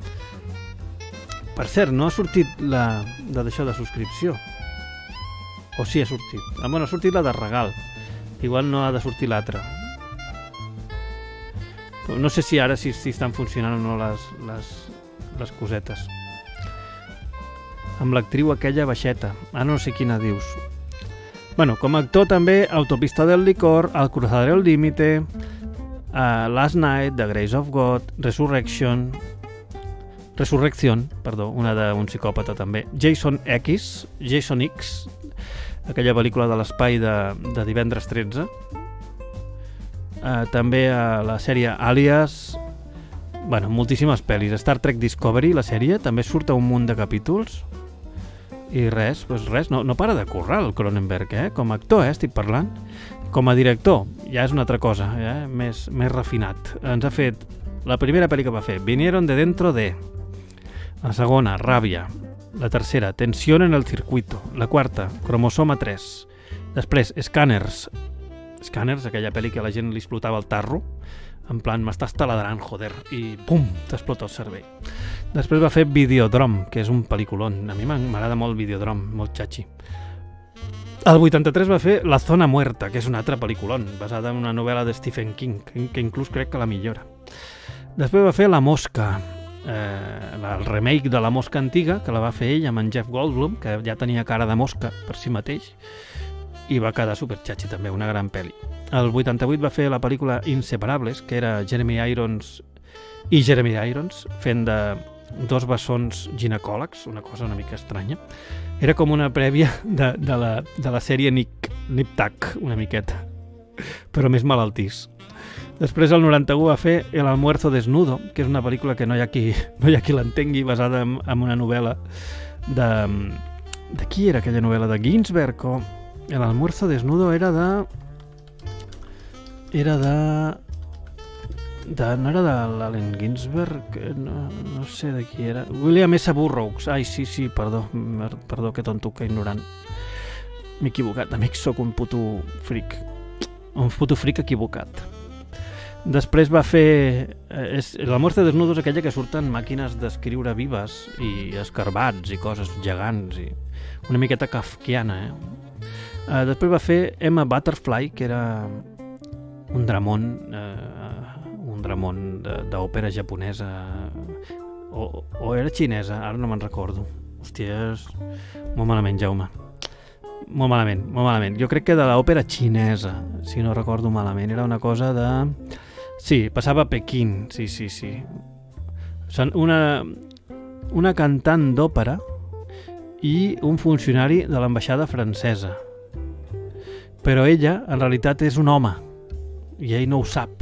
Per cert, no ha sortit la de d'això de subscripció. O sí ha sortit. Ah, bueno, ha sortit la de regal. Igual no ha de sortir l'altra. No sé si ara si, si estan funcionant o no les, les, les cosetes. Amb l'actriu aquella baixeta. Ah, no sé quina dius. Bueno, com a actor també Autopista del licor, El cruzar el límite, uh, Last Night, The Grace of God, Resurrection... Resurrección, perdó, una d'un psicòpata també. Jason X, Jason X, aquella pel·lícula de l'espai de, de divendres tretze. Uh, també a la sèrie Alias, bueno, moltíssimes pel·lis. Star Trek Discovery, la sèrie, també surt a un munt de capítols. I res, doncs res, no, no para de currar el Cronenberg, eh? Com a actor, eh, estic parlant. Com a director, ja és una altra cosa, eh? més, més refinat. Ens ha fet la primera pel·li que va fer, Vinieron de dentro de... La segona, Ràbia. La tercera, Tensión en el circuito. La quarta, Cromosoma tres. Després, Scanners. Scanners, aquella pel·li que a la gent li explotava el tarro. En plan, m'estàs taladrant, joder. I pum, t'explota el cervell. Després va fer Videodrome, que és un pel·lículon. A mi m'agrada molt Videodrome, molt xachi. El vuitanta-tres va fer La zona muerta, que és un altre pel·lículon, basada en una novel·la de Stephen King, que inclús crec que la millora. Després va fer La mosca, Eh, el remake de La mosca antiga, que la va fer ell amb en Jeff Goldblum, que ja tenia cara de mosca per si mateix, i va quedar superxatxi també, una gran pel·li. El vuitanta-vuit va fer la pel·lícula Inseparables, que era Jeremy Irons i Jeremy Irons fent de dos bessons ginecòlegs, una cosa una mica estranya. Era com una prèvia de, de, la, de la sèrie Nick, Nip Tuck, una miqueta, però més malaltís. Després, el noranta-u, va fer El almuerzo desnudo, que és una pel·lícula que no hi ha qui, no hi ha qui l'entengui, basada en, en una novel·la de... De qui era aquella novel·la? De Ginsberg o... El almuerzo desnudo era de... Era de... de no era de l'Allen Ginsberg? No, no sé de qui era. William S. Burroughs. Ai, sí, sí, perdó. Perdó, que tonto, que ignorant. M'he equivocat. Amic, sóc un puto fric. Un puto fric equivocat. Després va fer... Eh, la mostra de desnudos, aquella que surten màquines d'escriure vives i escarbats i coses gegants i una miqueta kafkiana, eh? eh després va fer Emma Butterfly, que era un dramón, eh, un dramón d'òpera japonesa o, o era xinesa, ara no me'n recordo. Hòstia, és molt malament, Jaume. Molt malament, molt malament. Jo crec que de l'òpera xinesa, si no recordo malament. Era una cosa de... Sí, passava a Pequín, sí, sí, sí. Una, una cantant d'òpera i un funcionari de l'ambaixada francesa. Però ella, en realitat, és un home. I ell no ho sap.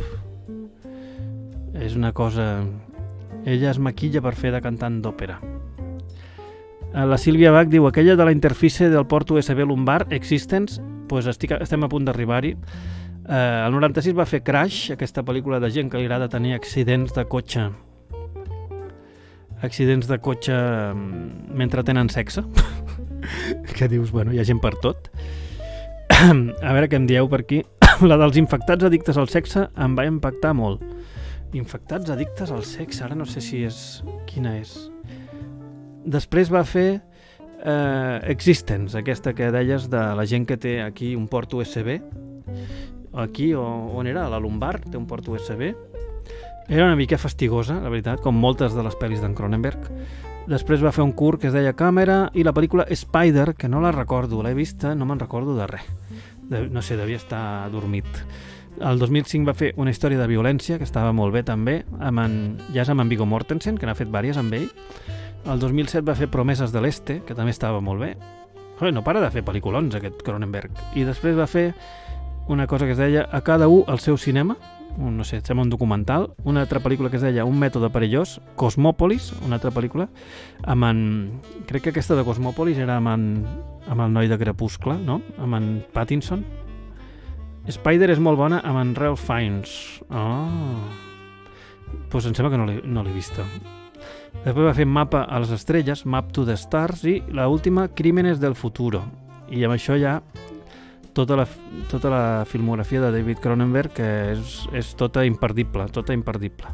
És una cosa... Ella es maquilla per fer de cantant d'òpera. La Sílvia Bach diu, aquella de la interfície del port U S B lumbar, Existence, pues estic, estem a punt d'arribar-hi. Eh, el noranta-sis va fer Crash, aquesta pel·lícula de gent que li agrada tenir accidents de cotxe. Accidents de cotxe mentre tenen sexe. Que dius, bueno, hi ha gent per tot. A veure què em dieu per aquí. La dels infectats addictes al sexe em va impactar molt. Infectats addictes al sexe, ara no sé si és... Quina és? Després va fer eh, Existence, aquesta que deies de la gent que té aquí un port U S B. Aquí, o, on era? A la lumbar, té un port U S B. Era una mica fastigosa, la veritat, com moltes de les pel·lis d'en Cronenberg. Després va fer un curt que es deia Càmera i la pel·lícula Spider, que no la recordo, l'he vista, no me'n recordo de res. De, no sé, devia estar dormit. El dos mil cinc va fer Una història de violència, que estava molt bé també, amb en, ja és amb en Viggo Mortensen, que n'ha fet vàries amb ell. El dos mil set va fer Promeses de l'Este, que també estava molt bé. Joder, no para de fer pel·lículons, aquest Cronenberg. I després va fer una cosa que es deia A cada u el seu cinema, un, no sé, sembla un documental, una altra pel·lícula que es deia Un mètode perillós, Cosmòpolis, una altra pel·lícula, amb en... crec que aquesta de Cosmòpolis era amb, en, amb el noi de Crepuscle, no? Amb en Pattinson. Spider és molt bona amb en Ralph Fiennes. Oh. Pues em sembla que no l'he no l'he vista. Després va fer Mapa a les estrelles, Map to the Stars, i la última, Crímenes del futuro. I amb això ja tota la, tota la filmografia de David Cronenberg, que és, és tota imperdible, tota imperdible.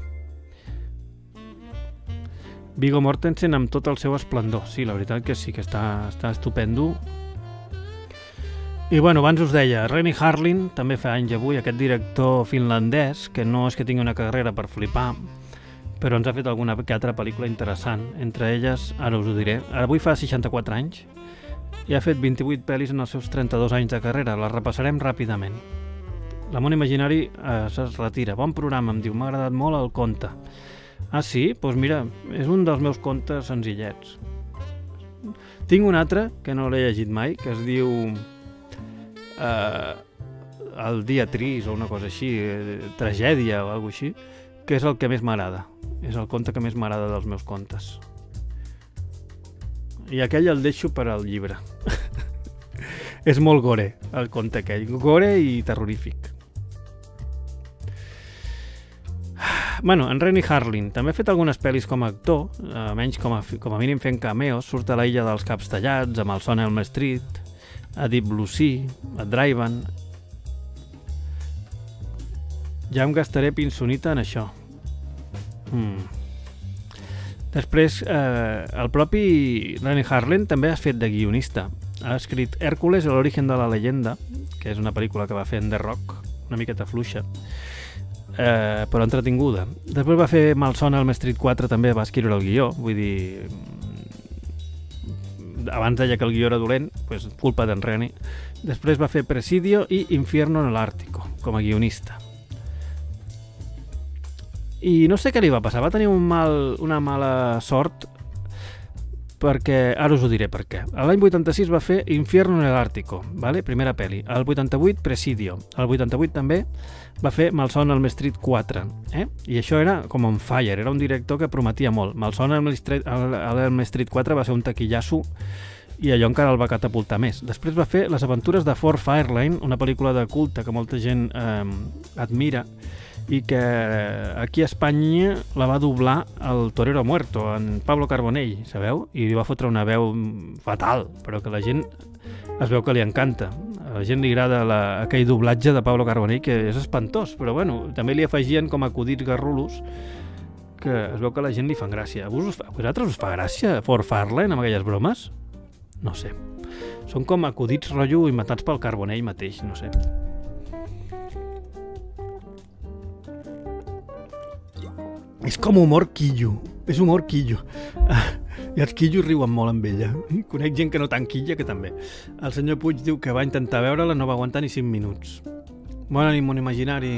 Viggo Mortensen amb tot el seu esplendor. Sí, la veritat que sí, que està, està estupendo. I bueno, abans us deia, Renny Harlin, també fa anys avui, aquest director finlandès, que no és que tingui una carrera per flipar, però ens ha fet alguna que altra pel·lícula interessant. Entre elles, ara us ho diré, avui fa seixanta-quatre anys, i ha fet vint-i-vuit pel·lis en els seus trenta-dos anys de carrera. Les repassarem ràpidament. L'Amor Imaginari eh, es retira. Bon programa, em diu, m'ha agradat molt el conte. Ah, sí? Doncs pues mira, és un dels meus contes senzillets. Tinc un altre, que no l'he llegit mai, que es diu eh, El dia trist, o una cosa així, eh, tragèdia o alguna així, que és el que més m'agrada. És el conte que més m'agrada dels meus contes. I aquell el deixo per al llibre. És molt gore, el conte aquell. Gore i terrorífic. Bueno, en Renny Harlin també ha fet algunes pel·lis com a actor, almenys com a, com a mínim fent cameos. Surt a La illa dels caps tallats, amb el Son Elm Street, a Deep Blue Sea, a Drive-In. Ja em gastaré pinsonita en això. Hmm. Després, eh, el propi Renny Harlin també ha fet de guionista. Ha escrit Hèrcules, l'origen de la leyenda, que és una pel·lícula que va fer en The Rock, una miqueta fluixa, eh, però entretinguda. Després va fer Malson Elm Street quatre, també va escriure el guió, vull dir... Abans deia que el guió era dolent, pues, culpa d'en Renny. Després va fer Presidio i Infierno en l'Àrtico, com a guionista. I no sé què li va passar, va tenir un mal, una mala sort, perquè, ara us ho diré per què. L'any vuitanta-sis va fer Infierno en l'Àrtico, vale? Primera pel·li. El vuitanta-vuit, Presidio. El vuitanta-vuit també va fer Malson Elm Street quatre. Eh? I això era com on fire, era un director que prometia molt. Malson Elm Street, Elm Street quatre va ser un taquillasso i allò encara el va catapultar més. Després va fer Les aventures de Fort Fairlane, una pel·lícula de culte que molta gent eh, admira, i que aquí a Espanya la va doblar el Torero Muerto, en Pablo Carbonell, sabeu? I li va fotre una veu fatal, però que la gent es veu que li encanta. A la gent li agrada la, aquell doblatge de Pablo Carbonell, que és espantós, però bueno, també li afegien com acudits garrulos que es veu que a la gent li fan gràcia. A vosaltres us fa gràcia Fort Fairlane amb aquelles bromes? No sé. Són com acudits rotllo inventats pel Carbonell mateix, no sé. És com humor quillo, és humor quillo. I els quillos riuen molt amb ella. Conec gent que no tan quilla, que també. El senyor Puig diu que va intentar veure-la, no va aguantar ni cinc minuts. Bona nit, Món Imaginari.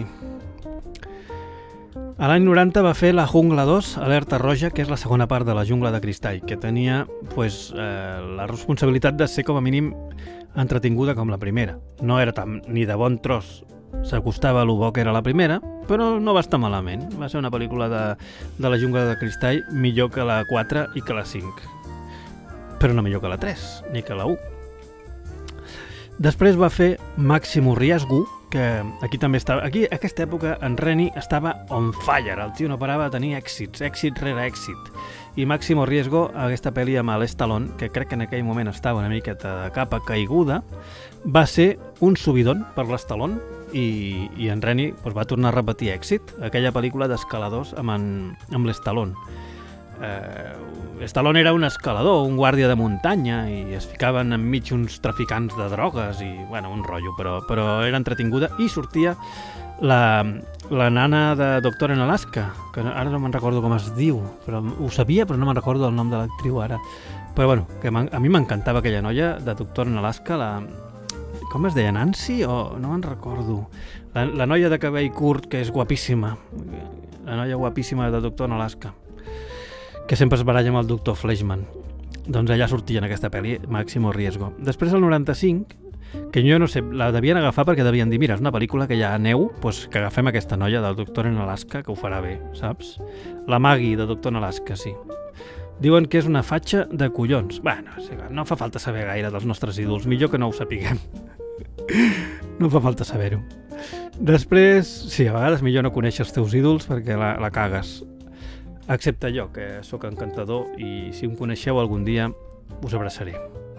A l'any noranta va fer La Jungla dos, Alerta Roja, que és la segona part de La Jungla de Cristall, que tenia pues, eh, la responsabilitat de ser com a mínim entretinguda com la primera. No era tan, ni de bon tros s'acostava a lo bo que era la primera, però no va estar malament. Va ser una pel·lícula de, de La Jungla de Cristall millor que la quatre i que la cinc. Però no millor que la tres, ni que la u. Després va fer Máximo Riesgo, que aquí també estava... Aquí, a aquesta època, en Renny estava on fire. El tio no parava de tenir èxits, èxit rere èxit. I Máximo Riesgo, aquesta pel·li amb l'Stallone, que crec que en aquell moment estava una miqueta de capa caiguda, va ser un subidon per l'Stallone, i, i en Renny pues, va tornar a repetir èxit, aquella pel·lícula d'escaladors amb, en, amb l'Stallone. Eh, Stallone era un escalador, un guàrdia de muntanya, i es ficaven enmig uns traficants de drogues, i bueno, un rotllo, però, però era entretinguda, i sortia la, la nana de Doctor en Alaska, que ara no me'n recordo com es diu, però ho sabia, però no me'n recordo el nom de l'actriu ara. Però bueno, que a mi m'encantava aquella noia de Doctor en Alaska, la... Com es deia, Nancy? O no me'n recordo. La, la noia de cabell curt, que és guapíssima. La noia guapíssima de Doctor en Alaska, que sempre es baralla amb el doctor Fleischmann. Doncs allà sortia en aquesta pel·li Máximo Riesgo. Després, el noranta-cinc, que jo no sé, la devien agafar perquè devien dir, mira, és una pel·lícula que hi ha neu, doncs que agafem aquesta noia del Doctor en Alaska, que ho farà bé, saps? La Maggie de Doctor en Alaska, sí. Diuen que és una fatxa de collons. Bueno, no fa falta saber gaire dels nostres ídols, millor que no ho sapiguem. No fa falta saber-ho. Després, sí, a vegades millor no conèixer els teus ídols perquè la, la cagues. Excepte jo, que sóc encantador i si em coneixeu algun dia us abraçaré.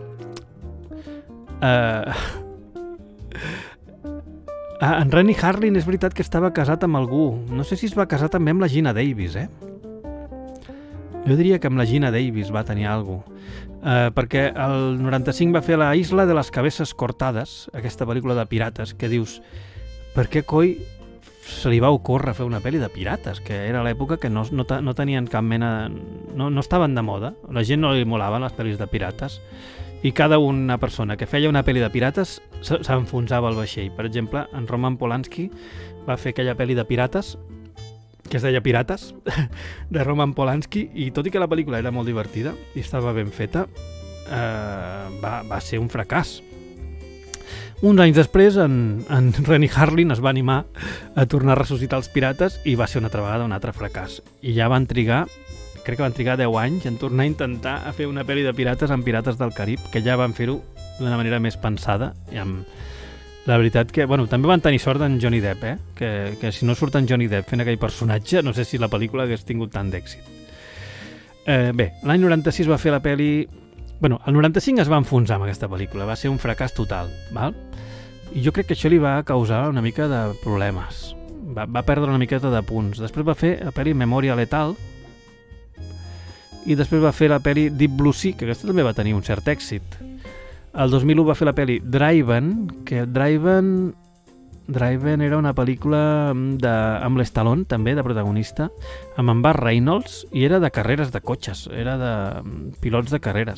Uh... Ah, en Renny Harlin és veritat que estava casat amb algú. No sé si es va casar també amb la Gina Davis, eh? Jo diria que amb la Gina Davis va tenir alguna cosa. Uh, perquè el noranta-cinc va fer La isla de les cabezas cortades, aquesta pel·lícula de pirates, que dius, per què coi se li va ocórrer fer una pel·li de pirates? Que era l'època que no, no, no tenien cap mena... No, no estaven de moda, la gent no li molaven les pel·lis de pirates, i cada una persona que feia una pel·li de pirates s'enfonsava el vaixell. Per exemple, en Roman Polanski va fer aquella pel·li de pirates que es deia Pirates, de Roman Polanski, i tot i que la pel·lícula era molt divertida i estava ben feta, eh, va, va ser un fracàs. Uns anys després, en, en Renny Harlin es va animar a tornar a ressuscitar els pirates i va ser una altra vegada un altre fracàs. I ja van trigar, crec que van trigar deu anys en tornar a intentar a fer una pel·li de pirates amb Pirates del Carib, que ja van fer-ho d'una manera més pensada i amb... La veritat que, bueno, també van tenir sort en Johnny Depp, eh? Que, que si no surt en Johnny Depp fent aquell personatge, no sé si la pel·lícula hagués tingut tant d'èxit. Eh, bé, l'any noranta-sis va fer la pel·li... Bueno, el noranta-cinc es va enfonsar amb aquesta pel·lícula, va ser un fracàs total, val? I jo crec que això li va causar una mica de problemes. Va, va perdre una miqueta de punts. Després va fer la pel·li Memòria Letal i després va fer la pel·li Deep Blue Sea, que aquesta també va tenir un cert èxit. El dos mil u va fer la pel·li Driven, que Driven, Driven era una pel·lícula de, amb l'Stallone, també, de protagonista, amb en Burt Reynolds, i era de carreres de cotxes, era de pilots de carreres.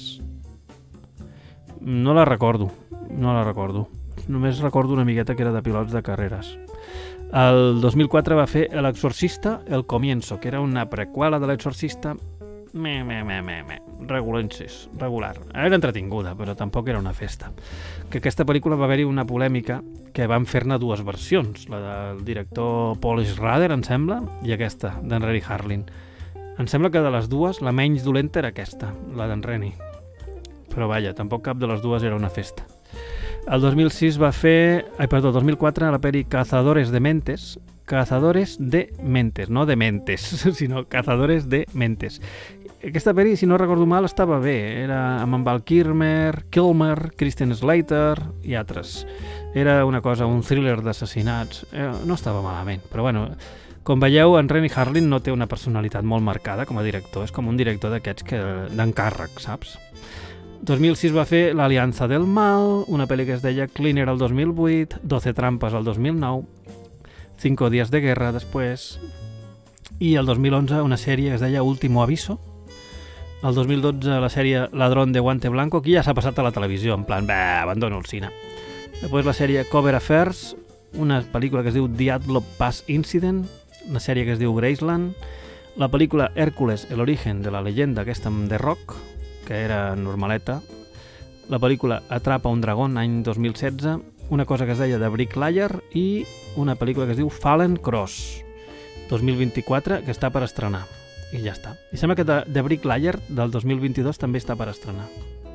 No la recordo, no la recordo. Només recordo una miqueta que era de pilots de carreres. El dos mil quatre va fer L'Exorcista, El Comienzo, que era una preqüela de L'Exorcista, me, me, me, me, me. Regulensis, regular. Era entretinguda, però tampoc era una festa. Que aquesta pel·lícula va haver-hi una polèmica que van fer-ne dues versions, la del director Paul Schrader, em sembla, i aquesta, d'en Renny Harlin. Em sembla que de les dues, la menys dolenta era aquesta, la d'en Renny. Però vaja, tampoc cap de les dues era una festa. El dos mil sis va fer... Ai, perdó, el dos mil quatre, la pel·li Cazadores de Mentes, Cazadores de Mentes, no de mentes, sinó Cazadores de Mentes. Aquesta pel·li, si no recordo mal, estava bé. Era amb en Val Kilmer, Kilmer, Christian Slater i altres. Era una cosa, un thriller d'assassinats. Eh, no estava malament, però bueno, com veieu, en Renny Harlin no té una personalitat molt marcada com a director. És com un director d'aquests que d'encàrrec, saps? dos mil sis va fer L'Alianza del Mal, una pel·li que es deia Cleaner el dos mil vuit, doce trampes el dos mil nou, Cinco días de guerra després, i el dos mil onze una sèrie que es deia Último Aviso, el dos mil dotze la sèrie Ladrón de Guante Blanco, que ja s'ha passat a la televisió, en plan, bé, abandono el cine. Després la sèrie Cover Affairs, una pel·lícula que es diu The Adlop Pass Incident, una sèrie que es diu Graceland, la pel·lícula Hércules, el origen de la leyenda, aquesta amb The Rock, que era normaleta, la pel·lícula Atrapa un dragón, any dos mil setze, una cosa que es deia The Bricklayer i una pel·lícula que es diu Fallen Cross, dos mil vint-i-quatre, que està per estrenar. I ja està. I sembla que The Bricklayer del dos mil vint-i-dos també està per estrenar.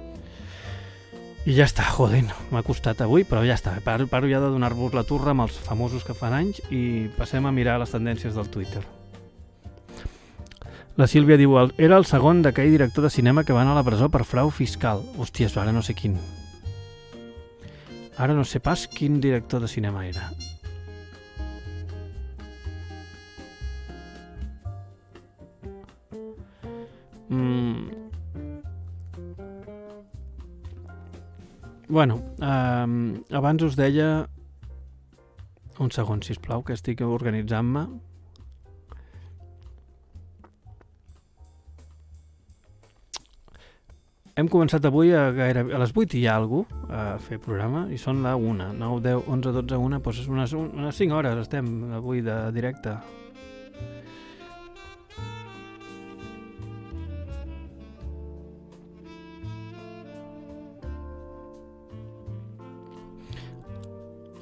I ja està, joder, m'ha costat avui, però ja està. Paro, paro ja de donar-vos la turra amb els famosos que fan anys i passem a mirar les tendències del Twitter. La Sílvia diu, era el segon d'aquell director de cinema que va anar a la presó per frau fiscal. Hòsties, ara no sé quin. Ara no sé pas quin director de cinema era. Mm. Bueno, um, abans us deia... Un segon, sisplau, que estic organitzant-me. Hem començat avui a, gairebé, a les vuit i hi ha algú a fer programa i són la una, nou, deu, onze, dotze, una, doncs unes, unes cinc hores estem avui de directe.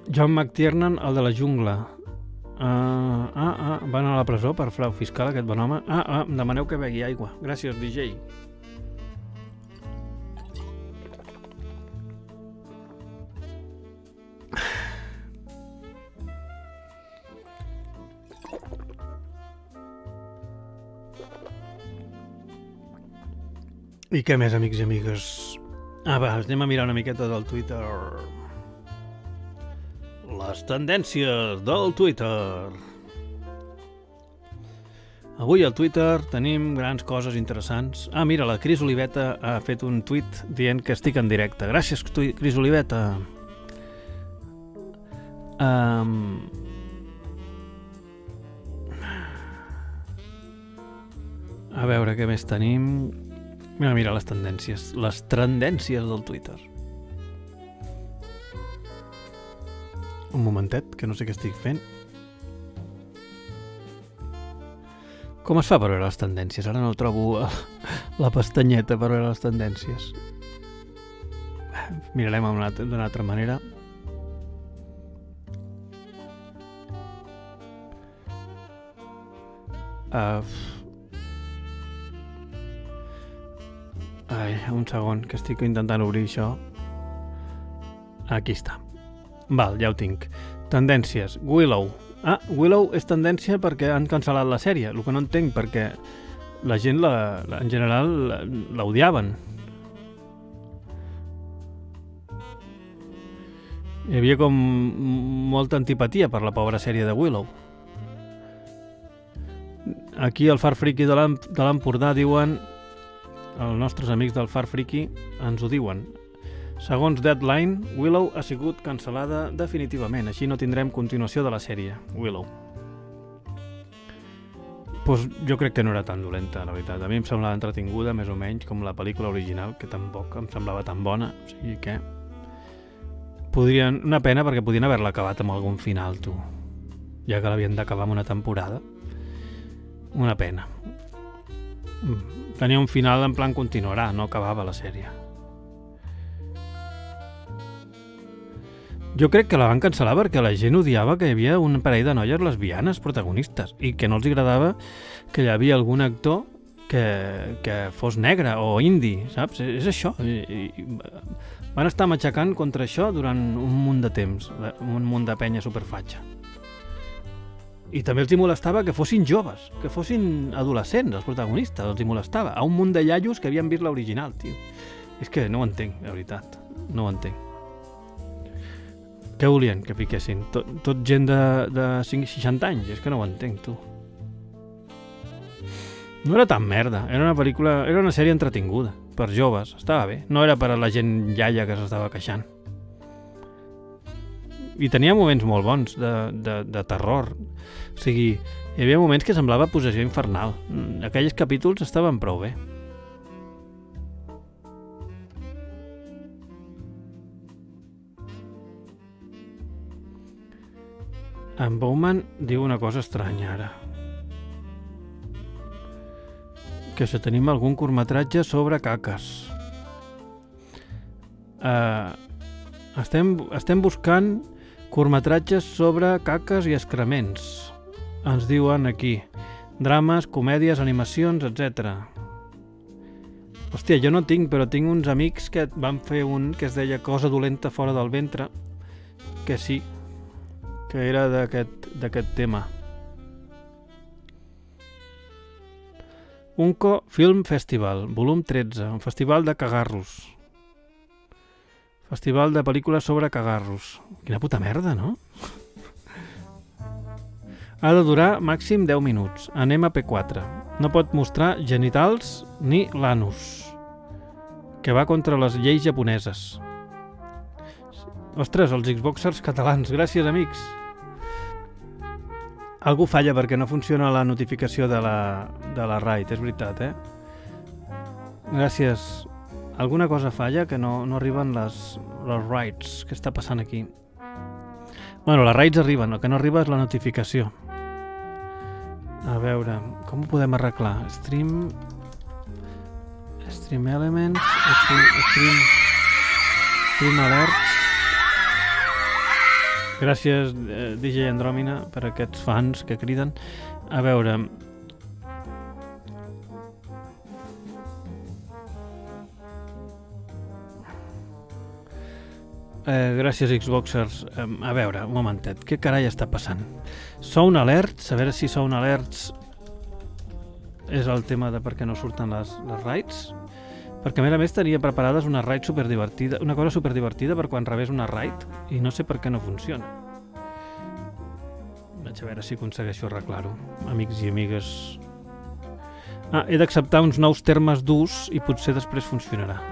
John McTiernan, el de la jungla. Uh, ah, ah, van a la presó per frau fiscal, aquest bon home. Ah, ah, em demaneu que begui aigua. Gràcies, D J. I què més, amics i amigues? Ah, va, anem a mirar una miqueta del Twitter. Les tendències del Twitter. Avui al Twitter tenim grans coses interessants. Ah, mira, la Cris Oliveta ha fet un tuit dient que estic en directe. Gràcies, Cris Oliveta. Um... A veure què més tenim... Mira, mira les tendències. Les tendències del Twitter. Un momentet, que no sé què estic fent. Com es fa per veure les tendències? Ara no trobo la pestanyeta per veure les tendències. Mirarem d'una altra manera. Uh... Ai, un segon, que estic intentant obrir això. Aquí està. Val, ja ho tinc. Tendències. Willow. Ah, Willow és tendència perquè han cancel·lat la sèrie. El que no entenc, perquè la gent, la, la, en general, l'odiaven. Hi havia com molta antipatia per la pobra sèrie de Willow. Aquí al Far Friki de l'Empordà diuen... Els nostres amics del Far Friki ens ho diuen. Segons Deadline, Willow ha sigut cancel·lada definitivament, així no tindrem continuació de la sèrie, Willow. Pues jo crec que no era tan dolenta, la veritat. A mi em semblava entretinguda, més o menys, com la pel·lícula original, que tampoc em semblava tan bona. O sigui que... Podrien... Una pena perquè podien haver-la acabat amb algun final, tu. Ja que l'havien d'acabar amb una temporada. Una pena. Tenia un final en plan continuarà, no acabava la sèrie. Jo crec que la van cancel·lar perquè la gent odiava que hi havia un parell de noies lesbianes protagonistes i que no els agradava que hi havia algun actor que, que fos negre o indi, saps? És això. I, i, van estar matxacant contra això durant un munt de temps, un munt de penya superfatxa. I també els hi molestava que fossin joves, que fossin adolescents, els protagonistes, els hi molestava. A un munt de iaios que havien vist l'original, tio. És que no ho entenc, la veritat. No ho entenc. Què volien que fiquessin? Tot, tot gent de, de seixanta anys? És que no ho entenc, tu. No era tan merda. Era una pel·lícula... Era una sèrie entretinguda. Per joves. Estava bé. No era per a la gent iaia que s'estava queixant. I tenia moments molt bons de, de, de terror. O sigui, hi havia moments que semblava possessió infernal. Aquells capítols estaven prou bé. En Bowman diu una cosa estranya ara. Que si tenim algun curtmetratge sobre caques. Uh, estem, estem buscant curtmetratges sobre caques i excrements. Ens diuen aquí. Drames, comèdies, animacions, etcètera. Hòstia, jo no tinc, però tinc uns amics que van fer un que es deia Cosa dolenta fora del ventre, que sí, que era d'aquest d'aquest tema. Unco Film Festival, volum tretze, un festival de cagarros. Festival de pel·lícules sobre cagarros. Quina puta merda, no? Ha de durar màxim deu minuts. Anem a P quatre. No pot mostrar genitals ni l'anus, que va contra les lleis japoneses. Ostres, els Xboxers catalans. Gràcies, amics. Algú falla perquè no funciona la notificació de la, de la RAID, és veritat, eh? Gràcies. Alguna cosa falla, que no, no arriben les, les RAIDs. Què està passant aquí? Bueno, les RAIDs arriben, el que no arriba és la notificació. A veure, com ho podem arreglar? Stream... Stream Elements... Stream... Stream, stream Alerts... Gràcies, eh, D J Andròmina, per aquests fans que criden. A veure... Eh, gràcies, Xboxers. Eh, a veure, un momentet. Què carai està passant? Sound Alerts, a veure si Sound Alerts és el tema de per què no surten les, les raids. Perquè a més a més tenia preparades una raid superdivertida, una cosa superdivertida per quan rebés una raid i no sé per què no funciona. Vaig a veure si aconsegueixo arreglar-ho, amics i amigues. Ah, he d'acceptar uns nous termes d'ús i potser després funcionarà.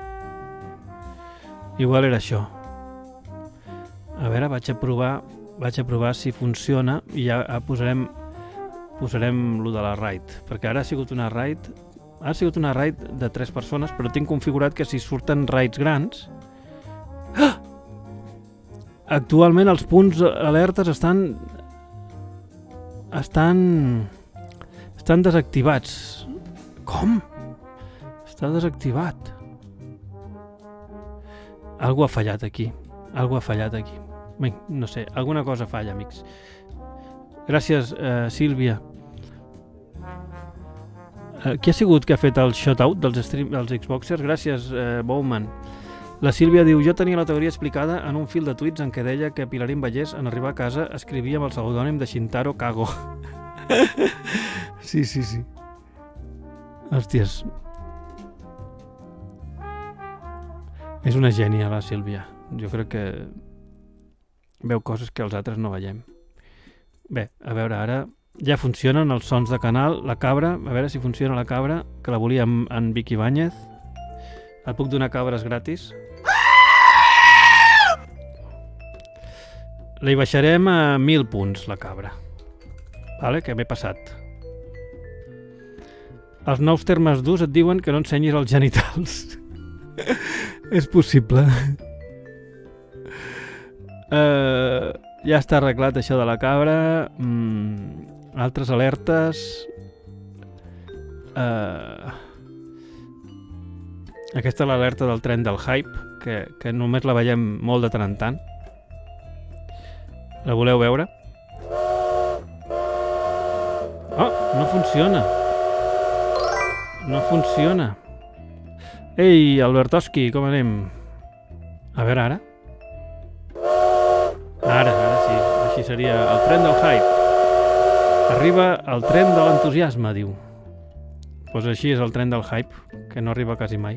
Igual era això. A veure, vaig a provar, vaig a provar si funciona i ja posarem posarem lo de la raid, perquè ara ha sigut una raid ha sigut una raid de tres persones, però tinc configurat que si surten raids grans... Ah! Actualment els punts alertes estan estan estan desactivats. Com? Està desactivat. Algú ha fallat aquí. Algú ha fallat aquí. Bé, no sé, alguna cosa falla, amics. Gràcies, eh, Sílvia. Eh, qui ha sigut que ha fet el shout-out dels, stream, dels Xboxers? Gràcies, eh, Bowman. La Sílvia diu, jo tenia la teoria explicada en un fil de tuits en què deia que Pilarín Vallès, en arribar a casa, escrivia amb el pseudònim de Shintaro Kago. Sí, sí, sí. Hòsties. És una gènia, la Sílvia. Jo crec que veu coses que els altres no veiem. Bé, a veure, ara ja funcionen els sons de canal. La cabra, a veure si funciona la cabra, que la volia en, en Vicky Báñez. Et puc donar cabres gratis? Li baixarem a mil punts, la cabra. Vale, que m'he passat. Els nous termes d'ús et diuen que no ensenyis els genitals. És possible. Uh, ja està arreglat això de la cabra. Mm, altres alertes. Uh, aquesta és l'alerta del tren del hype, que, que només la veiem molt de tant en tant. La voleu veure? Oh, no funciona. No funciona. Ei, Albertoski, com anem? A veure, ara. Ara, ara sí. Així seria el tren del hype. Arriba el tren de l'entusiasme, diu. Doncs pues així és el tren del hype, que no arriba quasi mai.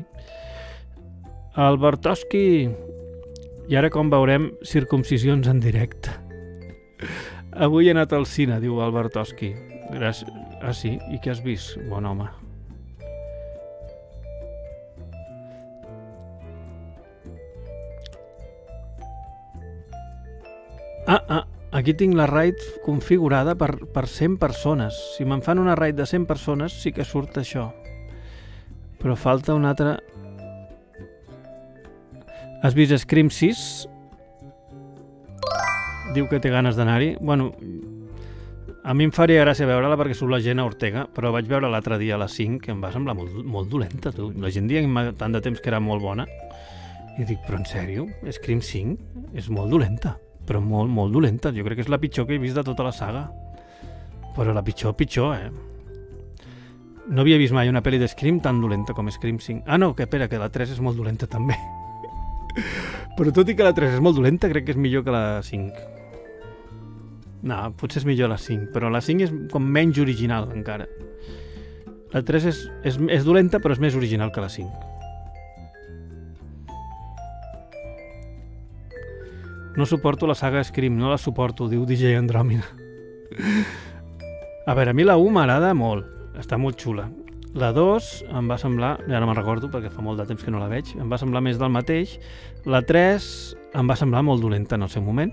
Albertoski. I ara com veurem circumcisions en directe. Avui he anat al cine, diu Albertoski. Gràcies. Ah, sí? I què has vist? Bon home. Ah, ah, aquí tinc la raid configurada per, per cent persones. Si me'n fan una raid de cent persones, sí que surt això. Però falta una altra... Has vist Scream sis? Diu que té ganes d'anar-hi. Bueno, a mi em faria gràcia veure-la perquè surt la Jenna Ortega, però vaig veure l'altre dia a les cinc, que em va semblar molt, molt dolenta, tu. La gent dia tant de temps que era molt bona. I dic, però en sèrio? Scream cinc és molt dolenta. Però molt, molt dolenta. Jo crec que és la pitjor que he vist de tota la saga. Però la pitjor, pitjor, eh? No havia vist mai una pel·li de Scream tan dolenta com Scream cinc. Ah, no, que espera, que la tres és molt dolenta també. Però tot i que la tres és molt dolenta, crec que és millor que la cinc. No, potser és millor la cinc, però la cinc és com menys original, encara. La tres és, és, és dolenta, però és més original que la cinc. No suporto la saga Scream, no la suporto, diu D J Andròmina. A veure, a mi la u m'agrada molt, està molt xula. La dos em va semblar, ja no me'n recordo perquè fa molt de temps que no la veig, em va semblar més del mateix. La tres em va semblar molt dolenta en el seu moment.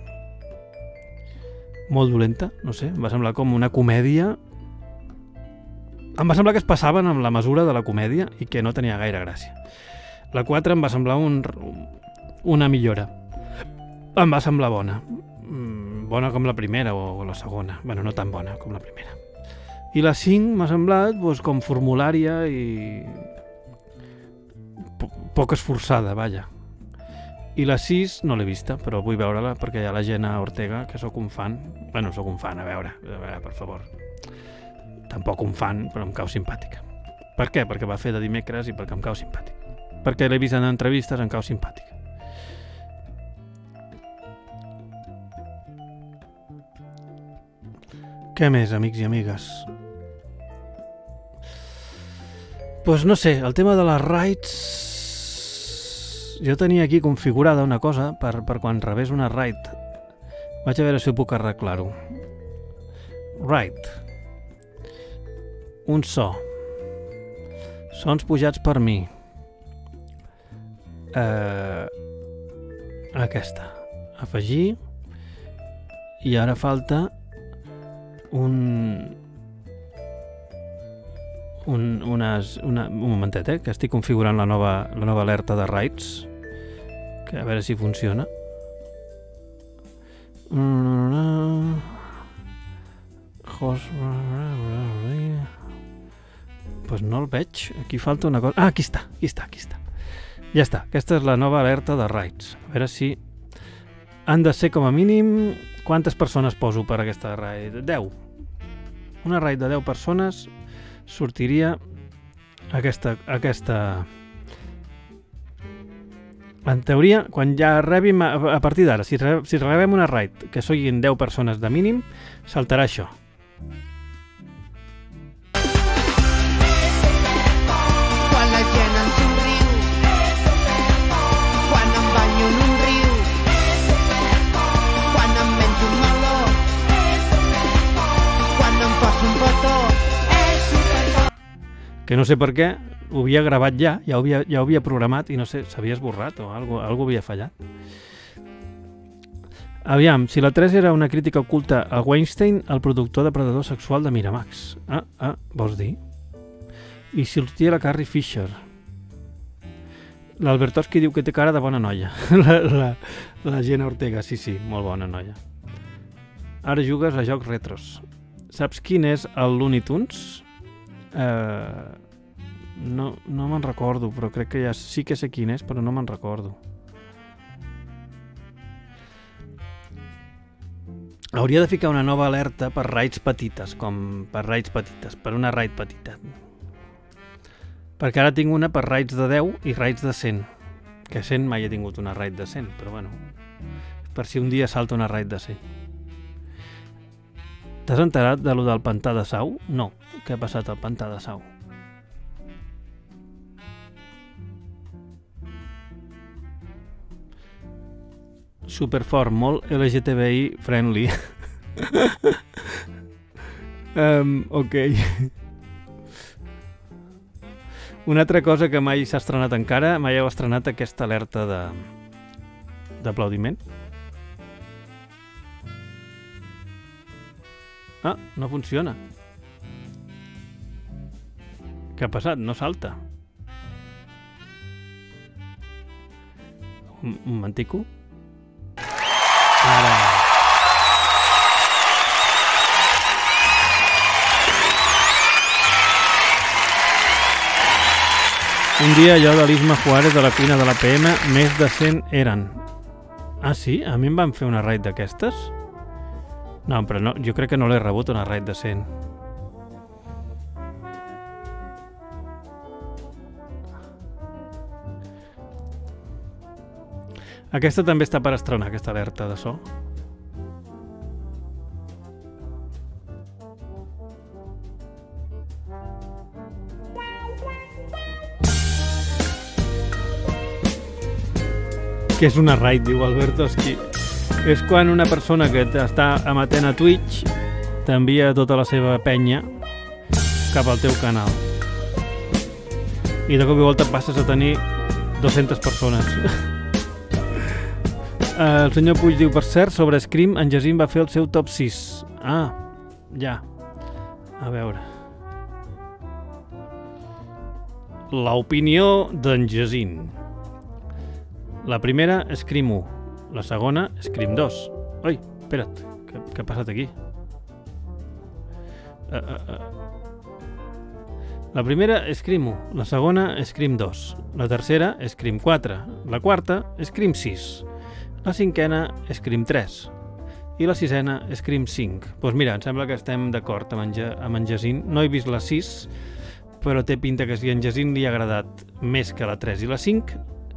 Molt dolenta, no sé, em va semblar com una comèdia. Em va semblar que es passaven amb la mesura de la comèdia i que no tenia gaire gràcia. La quatre em va semblar un, una millora. Em va semblar bona. Bona com la primera o la segona. Bueno, no tan bona com la primera. I la cinc m'ha semblat doncs, com formulària i poc esforçada, vaja. I la sis no l'he vista, però vull veure-la perquè hi ha la Jenna Ortega, que sóc un fan. Bueno, sóc un fan, a veure, a veure, per favor. Tampoc un fan, però em cau simpàtica. Per què? Perquè va fer de dimecres i perquè em cau simpàtic. Perquè l'he vist en entrevistes, em cau simpàtica. Què més, amics i amigues? Doncs no sé, el tema de les raids... Jo tenia aquí configurada una cosa per, per quan rebés una raid. Vaig a veure si ho puc arreglar-ho. Raid. Un so. Sons pujats per mi. Uh, aquesta. Afegir. I ara falta un... Un, unes, una, un momentet, eh, que estic configurant la nova, la nova alerta de raids, que a veure si funciona. Host... Pues no el veig. Aquí falta una cosa... Ah, aquí està, aquí està, aquí està. Ja està, aquesta és la nova alerta de raids. A veure si... Han de ser com a mínim... Quantes persones poso per aquesta raid? deu. Una raid de deu persones... sortiria aquesta, aquesta... En teoria, quan ja rebim, a, a partir d'ara, si, re, si rebem una raid que siguin deu persones de mínim, saltarà això. Quan la gent em somriu, quan em banyo en un riu, quan em menjo un meló, quan em poso un petó. Que no sé per què, ho havia gravat ja, ja ho havia, ja ho havia programat i no sé, s'havia esborrat o algo, algo havia fallat. Aviam, si la tres era una crítica oculta a Weinstein, el productor de Predador Sexual de Miramax. Ah, ah, vols dir? I si sortia la Carrie Fisher. L'Albertoski diu que té cara de bona noia. la, la, la Jenna Ortega, sí, sí, molt bona noia. Ara jugues a jocs retros. Saps quin és el Looney Tunes? Uh, no no me'n recordo, però crec que ja sí que sé quin és, però no me'n recordo. Hauria de ficar una nova alerta per raids petites, com per raids petites, per una raid petita. Perquè ara tinc una per raids de deu i raids de cent. Que cent mai he tingut una raid de cent, però bueno, per si un dia salta una raid de cent. T'has enterat de lo del pantà de Sau? No. Què ha passat al pantà de Sau? Superfort, molt L G T B I friendly. um, ok. Una altra cosa que mai s'ha estrenat encara, mai heu estrenat aquesta alerta de d'aplaudiment. Ah, no funciona. Què ha passat? No salta. Un, un momentico. Ara. Un dia allò de l'Isma Juárez de la cuina de la P M, més de cent eren. Ah, sí? A mi em van fer una raid d'aquestes? No, però no, jo crec que no l'he rebut una raid de cent. Aquesta també està per estrenar, aquesta alerta de so. Què és una raid, diu Albertoski. És quan una persona que està emetent a Twitch t'envia tota la seva penya cap al teu canal. I de cop i volta passes a tenir dues-centes persones. El senyor Puig diu, per cert, sobre Scream, en Jacint va fer el seu top sis. Ah, ja. A veure. L'opinió d'en Jacint. La primera, Scream u. La segona, Scream dos. Oi, espera't, què, què ha passat aquí? Uh, uh, uh. La primera és Crim u, la segona és Crim dos, la tercera és Crim quatre, la quarta és Crim sis, la cinquena és Crim tres i la sisena és Crim cinc. Doncs pues mira, em sembla que estem d'acord amb, en, amb en Jacint. No he vist la sis, però té pinta que si a en Jacint li ha agradat més que la tres i la cinc,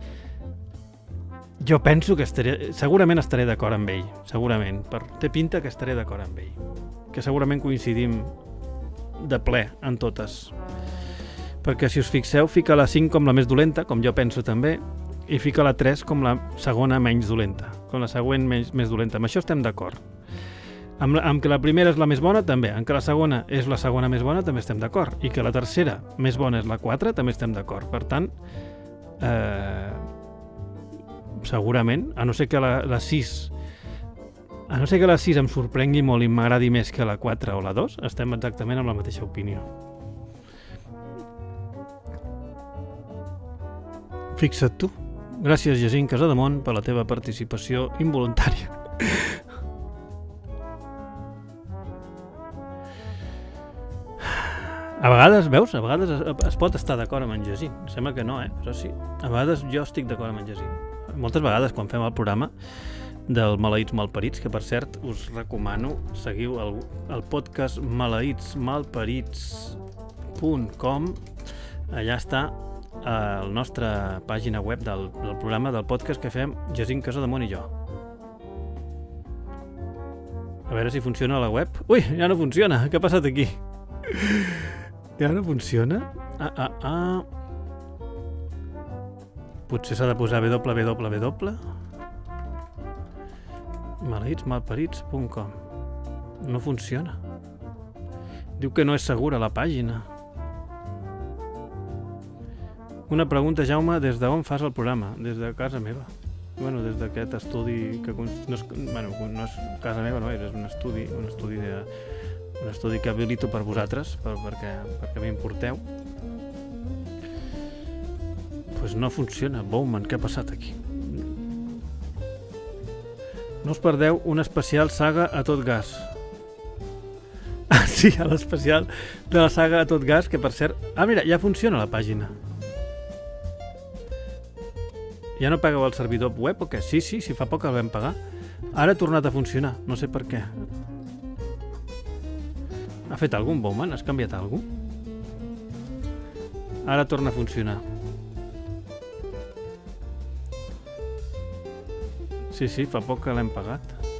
jo penso que estaré, segurament estaré d'acord amb ell, segurament, per, té pinta que estaré d'acord amb ell, que segurament coincidim de ple en totes. Perquè si us fixeu, fica la cinc com la més dolenta, com jo penso també, i fica la tres com la segona menys dolenta, com la següent menys, més dolenta. Amb això estem d'acord. Amb, amb que la primera és la més bona, també. Amb que la segona és la segona més bona, també estem d'acord. I que la tercera més bona és la quatre, també estem d'acord. Per tant, eh, segurament, a no ser que la, la sis a no ser que la sis em sorprengui molt i m'agradi més que la quatre o la dos, estem exactament amb la mateixa opinió. Fixa't tu. Gràcies, Jacint Casademont, per la teva participació involuntària. A vegades, veus, a vegades es, es pot estar d'acord amb en Jacint. Sembla que no, eh? Però sí. A vegades jo estic d'acord amb en Jacint. Moltes vegades, quan fem el programa del Maleïts Malparits, que per cert us recomano, seguiu el, el podcast maleïts malparits punt com, allà està a la nostra pàgina web del, del programa del podcast que fem Jacint Casademont i jo. A veure si funciona la web. Ui, ja no funciona. Què ha passat aquí? Ja no funciona? Ah, ah, ah. Potser s'ha de posar www. maleïts malparits punt com. No funciona. Diu que no és segura la pàgina. Una pregunta, Jaume, des d'on fas el programa? Des de casa meva. Bueno, des d'aquest estudi que no és, bueno, no és casa meva, no és, és un estudi, un estudi de, un estudi que habilito per vosaltres, per, perquè, perquè m'importeu. Doncs pues no funciona. Bowman, què ha passat aquí? No us perdeu un especial saga a tot gas. Ah, sí, a l'especial de la saga a tot gas, que per cert... Ah, mira, ja funciona la pàgina. Ja no pagueu el servidor web o què? Sí, sí, sí, fa poc el vam pagar. Ara ha tornat a funcionar, no sé per què. Ha fet algun Bowman? Has canviat algú? Ara torna a funcionar. Sí, sí, fa poc que l'hem pagat.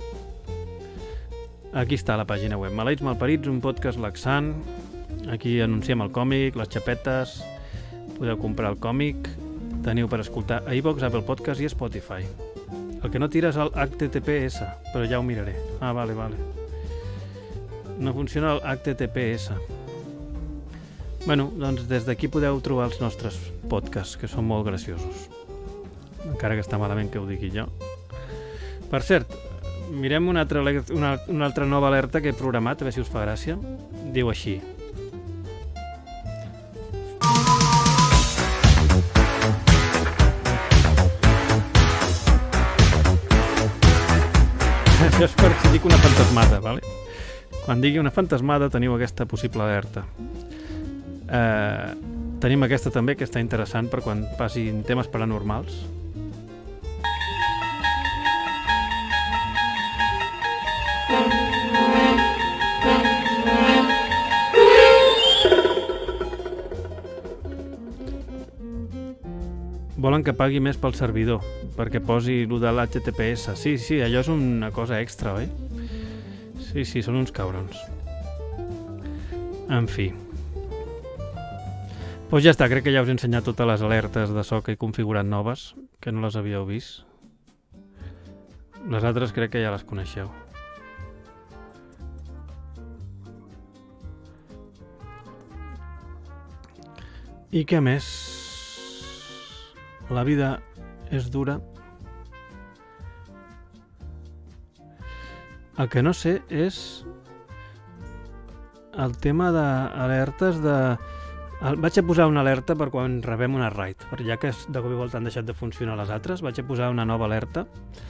Aquí està la pàgina web. Maleïts Malparits, un podcast laxant. Aquí anunciem el còmic, les xapetes. Podeu comprar el còmic. Teniu per escoltar a iVoox, Apple Podcast i Spotify. El que no tira és el H T T P S, però ja ho miraré. Ah, vale, vale. No funciona el H T T P S. Bueno, doncs des d'aquí podeu trobar els nostres podcasts, que són molt graciosos. Encara que està malament que ho digui jo. Per cert, mirem una altra, una, una altra nova alerta que he programat, a veure si us fa gràcia. Diu així. Això és per si dic una fantasmada, vale? Quan digui una fantasmada teniu aquesta possible alerta. Eh, tenim aquesta també, que està interessant per quan passin temes paranormals. Volen que pagui més pel servidor, perquè posi allò de l'H T T P S. Sí, sí, allò és una cosa extra, oi? Sí, sí, són uns cabrons. En fi. Doncs ja està, crec que ja us he ensenyat totes les alertes de so que he configurat noves, que no les havíeu vist. Les altres crec que ja les coneixeu. I què més? La vida és dura. El que no sé és el tema d'alertes de... Vaig a posar una alerta per quan rebem una raid, perquè ja que de cop i volta han deixat de funcionar les altres, vaig a posar una nova alerta.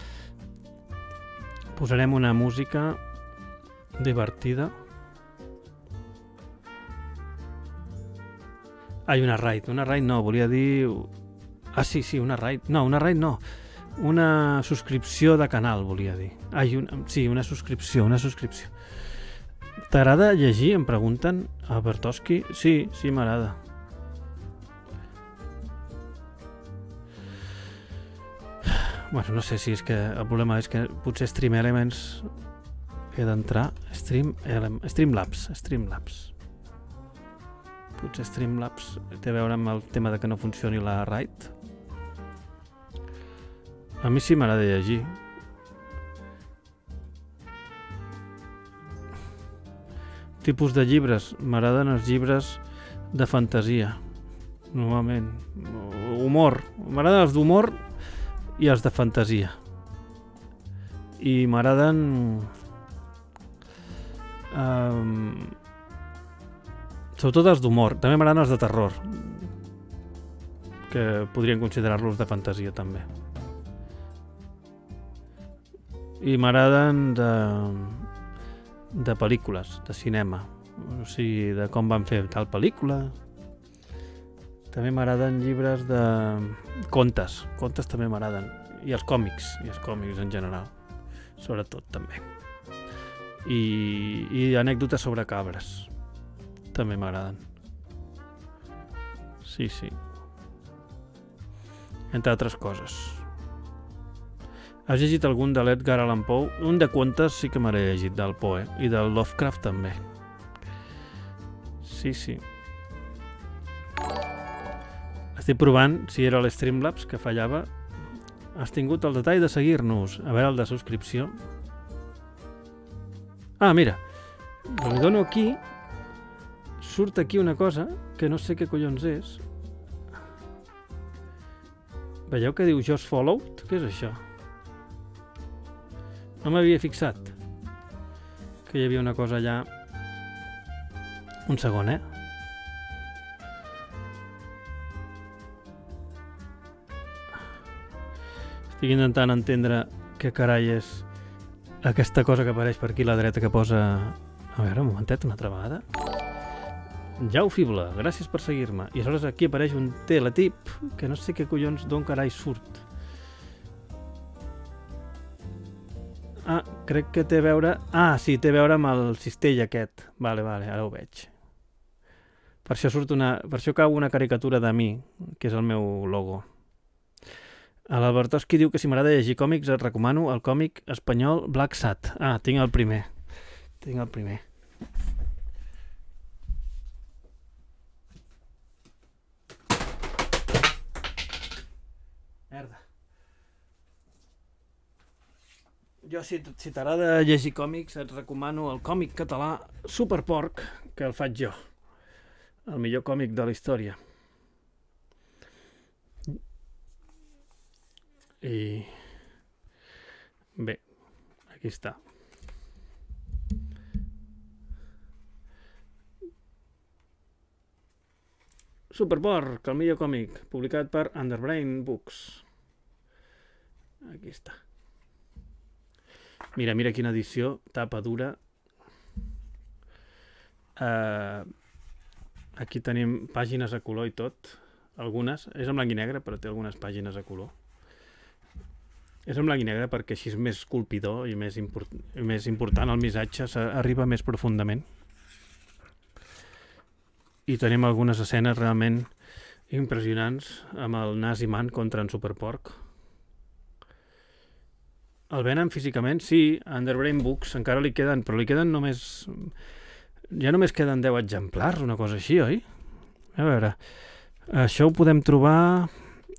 Posarem una música divertida. Ai, una raid. Una raid no, volia dir... Ah, sí, sí, una raid. No, una raid no. Una subscripció de canal, volia dir. Ai, un... sí, una subscripció, una subscripció. T'agrada llegir? Em pregunten. A Bertowski? Sí, sí, m'agrada. Bueno, no sé si és que el problema és que potser Stream Elements he d'entrar. Stream Ele... Streamlabs. Streamlabs. Potser Streamlabs té a veure amb el tema de que no funcioni la raid. A mi sí m'agrada llegir. Tipus de llibres. M'agraden els llibres de fantasia. Normalment. Humor. M'agraden els d'humor i els de fantasia. I m'agraden... Um, sobretot els d'humor. També m'agraden els de terror, que podrien considerar-los de fantasia també. I m'agraden de, de pel·lícules, de cinema, o sigui, de com van fer tal pel·lícula. També m'agraden llibres de contes, contes també m'agraden, i els còmics, i els còmics en general, sobretot també. I, i anècdotes sobre cabres també m'agraden. Sí, sí. Entre altres coses. Has llegit algun de l'Edgar Allan Poe? Un de contes sí que m'he llegit, del Poe, i del Lovecraft també. Sí, sí. Estic provant si era l'Streamlabs que fallava. Has tingut el detall de seguir-nos. A veure el de subscripció. Ah, mira. Li dono aquí. Surt aquí una cosa que no sé què collons és. Veieu que diu Just Followed? Què és això? No m'havia fixat que hi havia una cosa allà. Un segon, eh? Estic intentant entendre què carai és aquesta cosa que apareix per aquí a la dreta que posa... A veure, un momentet, una altra vegada. Jau Fible, gràcies per seguir-me. I aleshores aquí apareix un teletip que no sé què collons d'on carai surt. Ah, crec que té a veure... Ah, sí, té a veure amb el cistell aquest. Vale, vale, ara ho veig. Per això surt una... Per això cau una caricatura de mi, que és el meu logo. L'Albertowski diu que si m'agrada llegir còmics et recomano el còmic espanyol Black Sat. Ah, tinc el primer. Tinc el primer. Merda. Jo, si, si t'agrada llegir còmics, et recomano el còmic català Superporc, que el faig jo. El millor còmic de la història. I... Bé, aquí està. Superporc, el millor còmic, publicat per Underbrain Books. Aquí està. Mira, mira quina edició, tapa dura. Uh, aquí tenim pàgines a color i tot. Algunes, és en blanc i negre, però té algunes pàgines a color. És en blanc i negre perquè així és més colpidor i més, import més important, el missatge arriba més profundament. I tenim algunes escenes realment impressionants amb el nas i man contra en Superporc. El venen físicament? Sí, a Underbrain Books encara li queden, però li queden només... Ja només queden deu exemplars, una cosa així, oi? A veure, això ho podem trobar...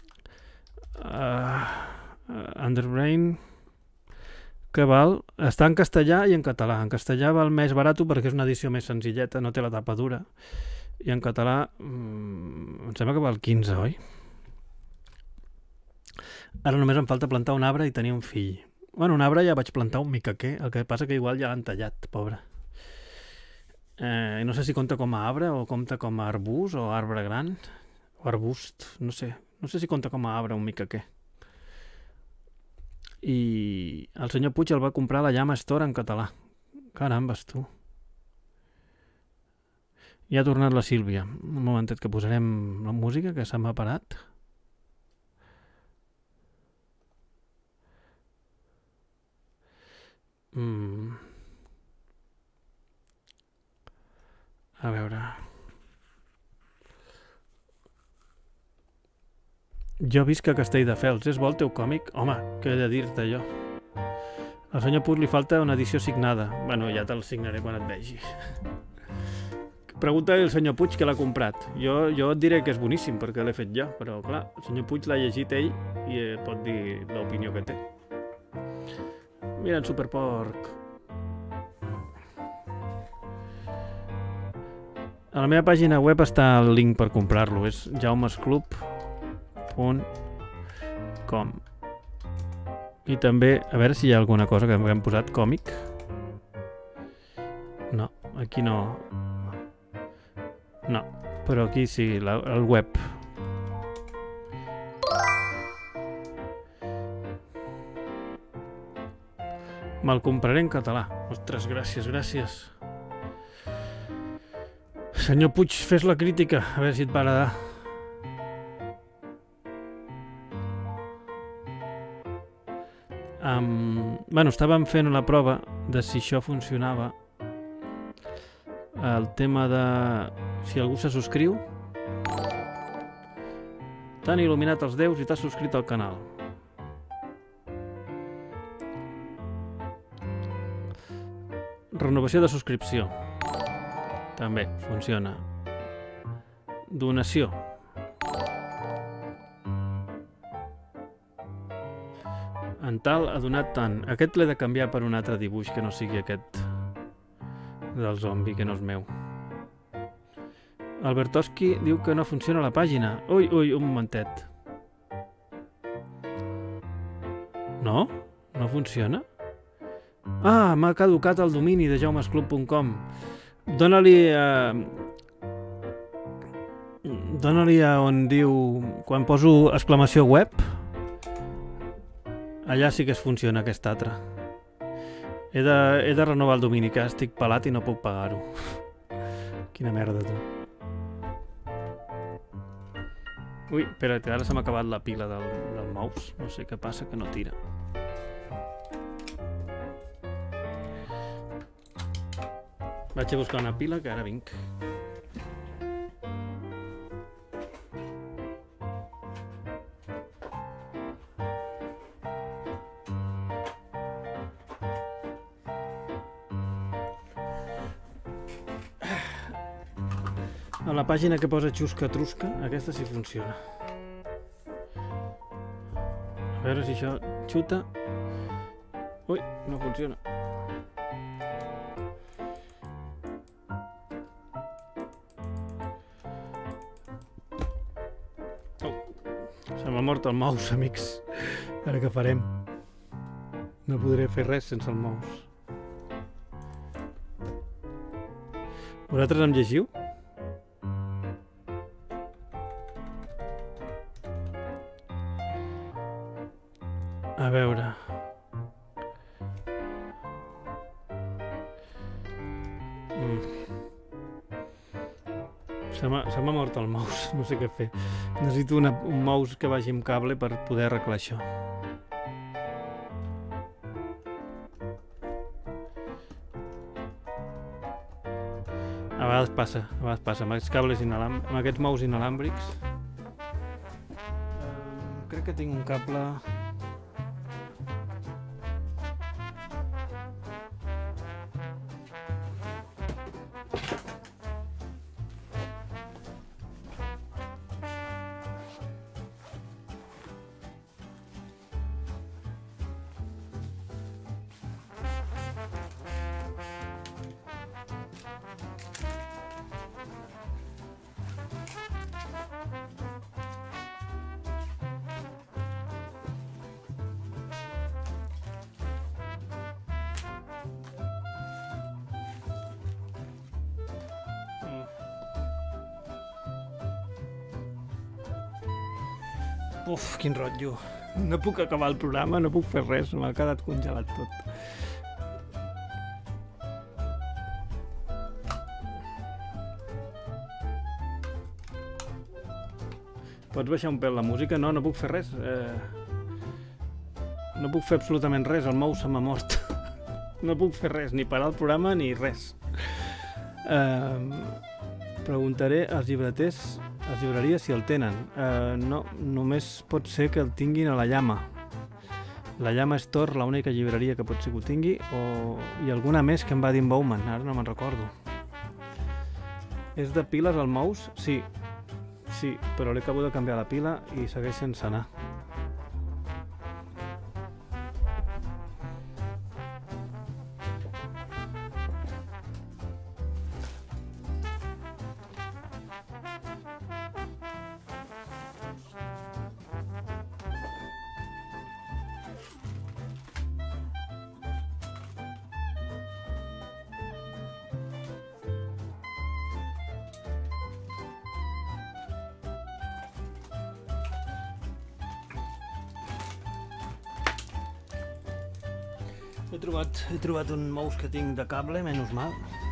Uh, Underbrain... Que val? Està en castellà i en català. En castellà val més barat perquè és una edició més senzilleta, no té la tapa dura. I en català... Mmm, em sembla que val quinze, oi? Ara només em falta plantar un arbre i tenir un fill. Bueno, un arbre ja vaig plantar un micaquer, el que passa que igual ja l'han tallat, pobre. Eh, no sé si compta com a arbre o compta com a arbust o arbre gran, o arbust, no sé. No sé si compta com a arbre un micaquer. I el senyor Puig el va comprar a la Llama Store en català. Carambes, tu. Ja ha tornat la Sílvia. Un momentet que posarem la música, que se m'ha parat. Mm. A veure... Jo visc a Castelldefels. És bo el teu còmic? Home, què he de dir-te jo? Al senyor Puig li falta una edició signada. Bueno, ja te'l signaré quan et vegi. Pregunta al senyor Puig que l'ha comprat. Jo, jo et diré que és boníssim perquè l'he fet jo, però clar, el senyor Puig l'ha llegit ell i eh, pot dir l'opinió que té. Mira, en Superporc. A la meva pàgina web està el link per comprar-lo. És jaumesclub punt com. I també, a veure si hi ha alguna cosa que hem posat, còmic. No, aquí no. No, però aquí sí, la, el web. Me'l compraré en català. Ostres, gràcies, gràcies. Senyor Puig, fes la crítica, a veure si et va agradar. Um, bueno, estàvem fent la prova de si això funcionava. El tema de... si algú se subscriu. T'han il·luminat els déus i t'has subscrit al canal. Renovació de subscripció. També funciona. Donació. En tal ha donat tant. Aquest l'he de canviar per un altre dibuix que no sigui aquest del zombi, que no és meu. Albertoski diu que no funciona la pàgina. Ui, ui, un momentet. No? No funciona? Ah, m'ha caducat el domini de jaumesclub punt com. Dóna-li a... Dóna-li a on diu... Quan poso exclamació web, allà sí que es funciona aquest altre. He de, he de renovar el domini, que estic pelat i no puc pagar-ho. Quina merda, tu. Ui, espera't, ara se m'ha acabat la pila del, del mouse. No sé què passa, que no tira. Vaig a buscar una pila, que ara vinc. A la pàgina que posa Xusca Trusca, aquesta sí funciona. A veure si això xuta. Ui, no funciona. Oh, se m'ha mort el mouse, amics. Ara què farem? No podré fer res sense el mouse. Vosaltres em llegiu? A veure... Mm. Se m'ha mort el mouse, no sé què fer. Necessito una, un mouse que vagi amb cable per poder arreglar això. A vegades passa, a vegades passa, amb aquests cables inalàmbrics, amb aquests mouse inalàmbrics. Crec que tinc un cable... Uf, quin rotllo. No puc acabar el programa, no puc fer res, m'ha quedat congelat tot. Pots baixar un pèl la música? No, no puc fer res. Eh... No puc fer absolutament res, el mouse se m'ha mort. No puc fer res, ni parar el programa ni res. Eh... Preguntaré als llibreters, a les llibreries si el tenen. Eh, no, només pot ser que el tinguin a la Llama. La Llama Store, l'única llibreria que pot ser que ho tingui, o... i alguna més que em va dir en Bowman, ara no me'n recordo. És de piles el mouse? Sí, sí, però l'he acabo de canviar la pila i segueix sense anar. He trobat, he trobat un mouse que tinc de cable, menys mal.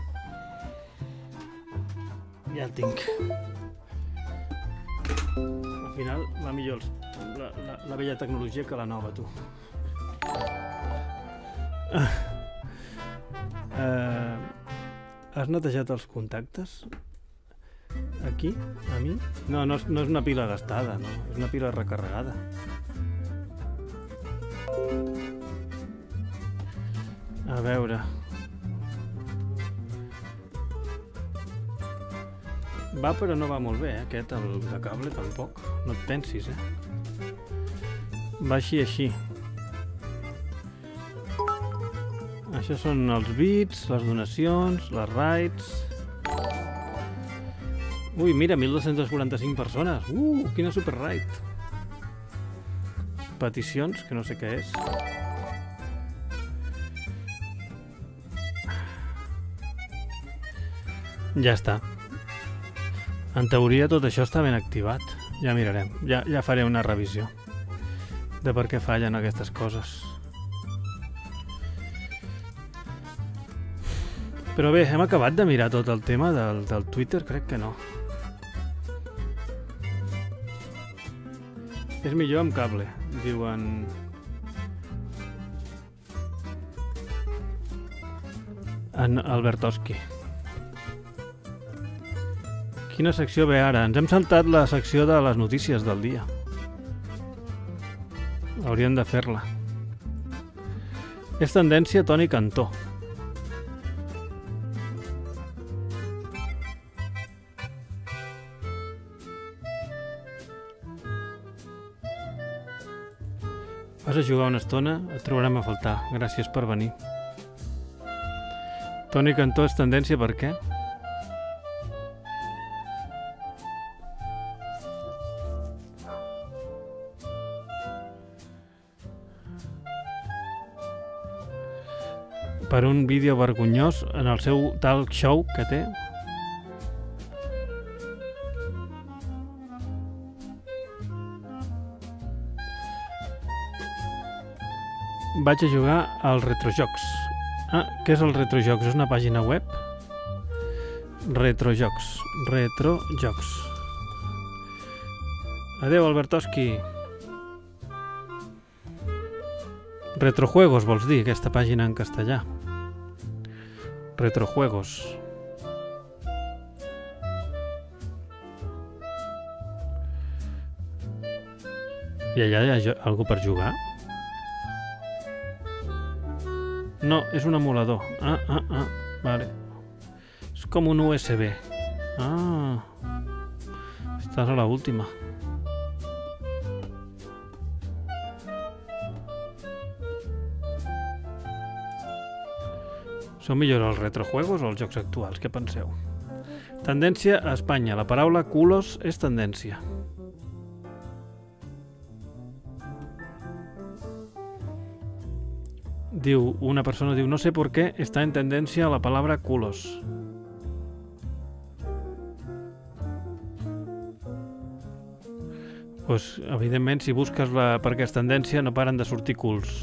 Ja el tinc. Al final va millor els, la, la, la vella tecnologia que la nova, tu. Ah. Uh, has netejat els contactes? Aquí? A mi? No, no és, no és una pila gastada, no. És una pila recarregada. A veure... Va, però no va molt bé, eh, aquest, el de cable, tampoc. No et pensis, eh? Va així, així. Això són els bits, les donacions, les raids... Ui, mira, mil dos-cents quaranta-cinc persones. Uh, quina super raid. Peticions, que no sé què és. Ja està. En teoria tot això està ben activat. Ja mirarem. Ja, ja faré una revisió de per què fallen aquestes coses. Però bé, hem acabat de mirar tot el tema del, del Twitter? Crec que no. És millor amb cable, diuen... En Albertoski. Quina secció ve ara? Ens hem saltat la secció de les notícies del dia. Hauríem de fer-la. És tendència Toni Cantó. Vas a jugar una estona? Et trobarem a faltar. Gràcies per venir. Toni Cantó és tendència per què? Per un vídeo vergonyós en el seu talk show que té. Vaig a jugar al Retrojocs. Ah, què és el Retrojocs? És una pàgina web? Retrojocs. Retrojocs. Adeu, Albertoski. Retrojuegos, vols dir, aquesta pàgina en castellà. Retrojuegos. I allà hi ha algú per jugar? No, és un emulador. Ah, ah, ah, vale. És com un U S B. Ah, estàs a la última. Són millors els retrojuegos o els jocs actuals? Què penseu? Tendència a Espanya. La paraula culos és tendència. Diu, una persona diu, no sé por qué está en tendencia la palabra culos. Pues, evidentment, si busques la perquè és tendència, no paren de sortir culs.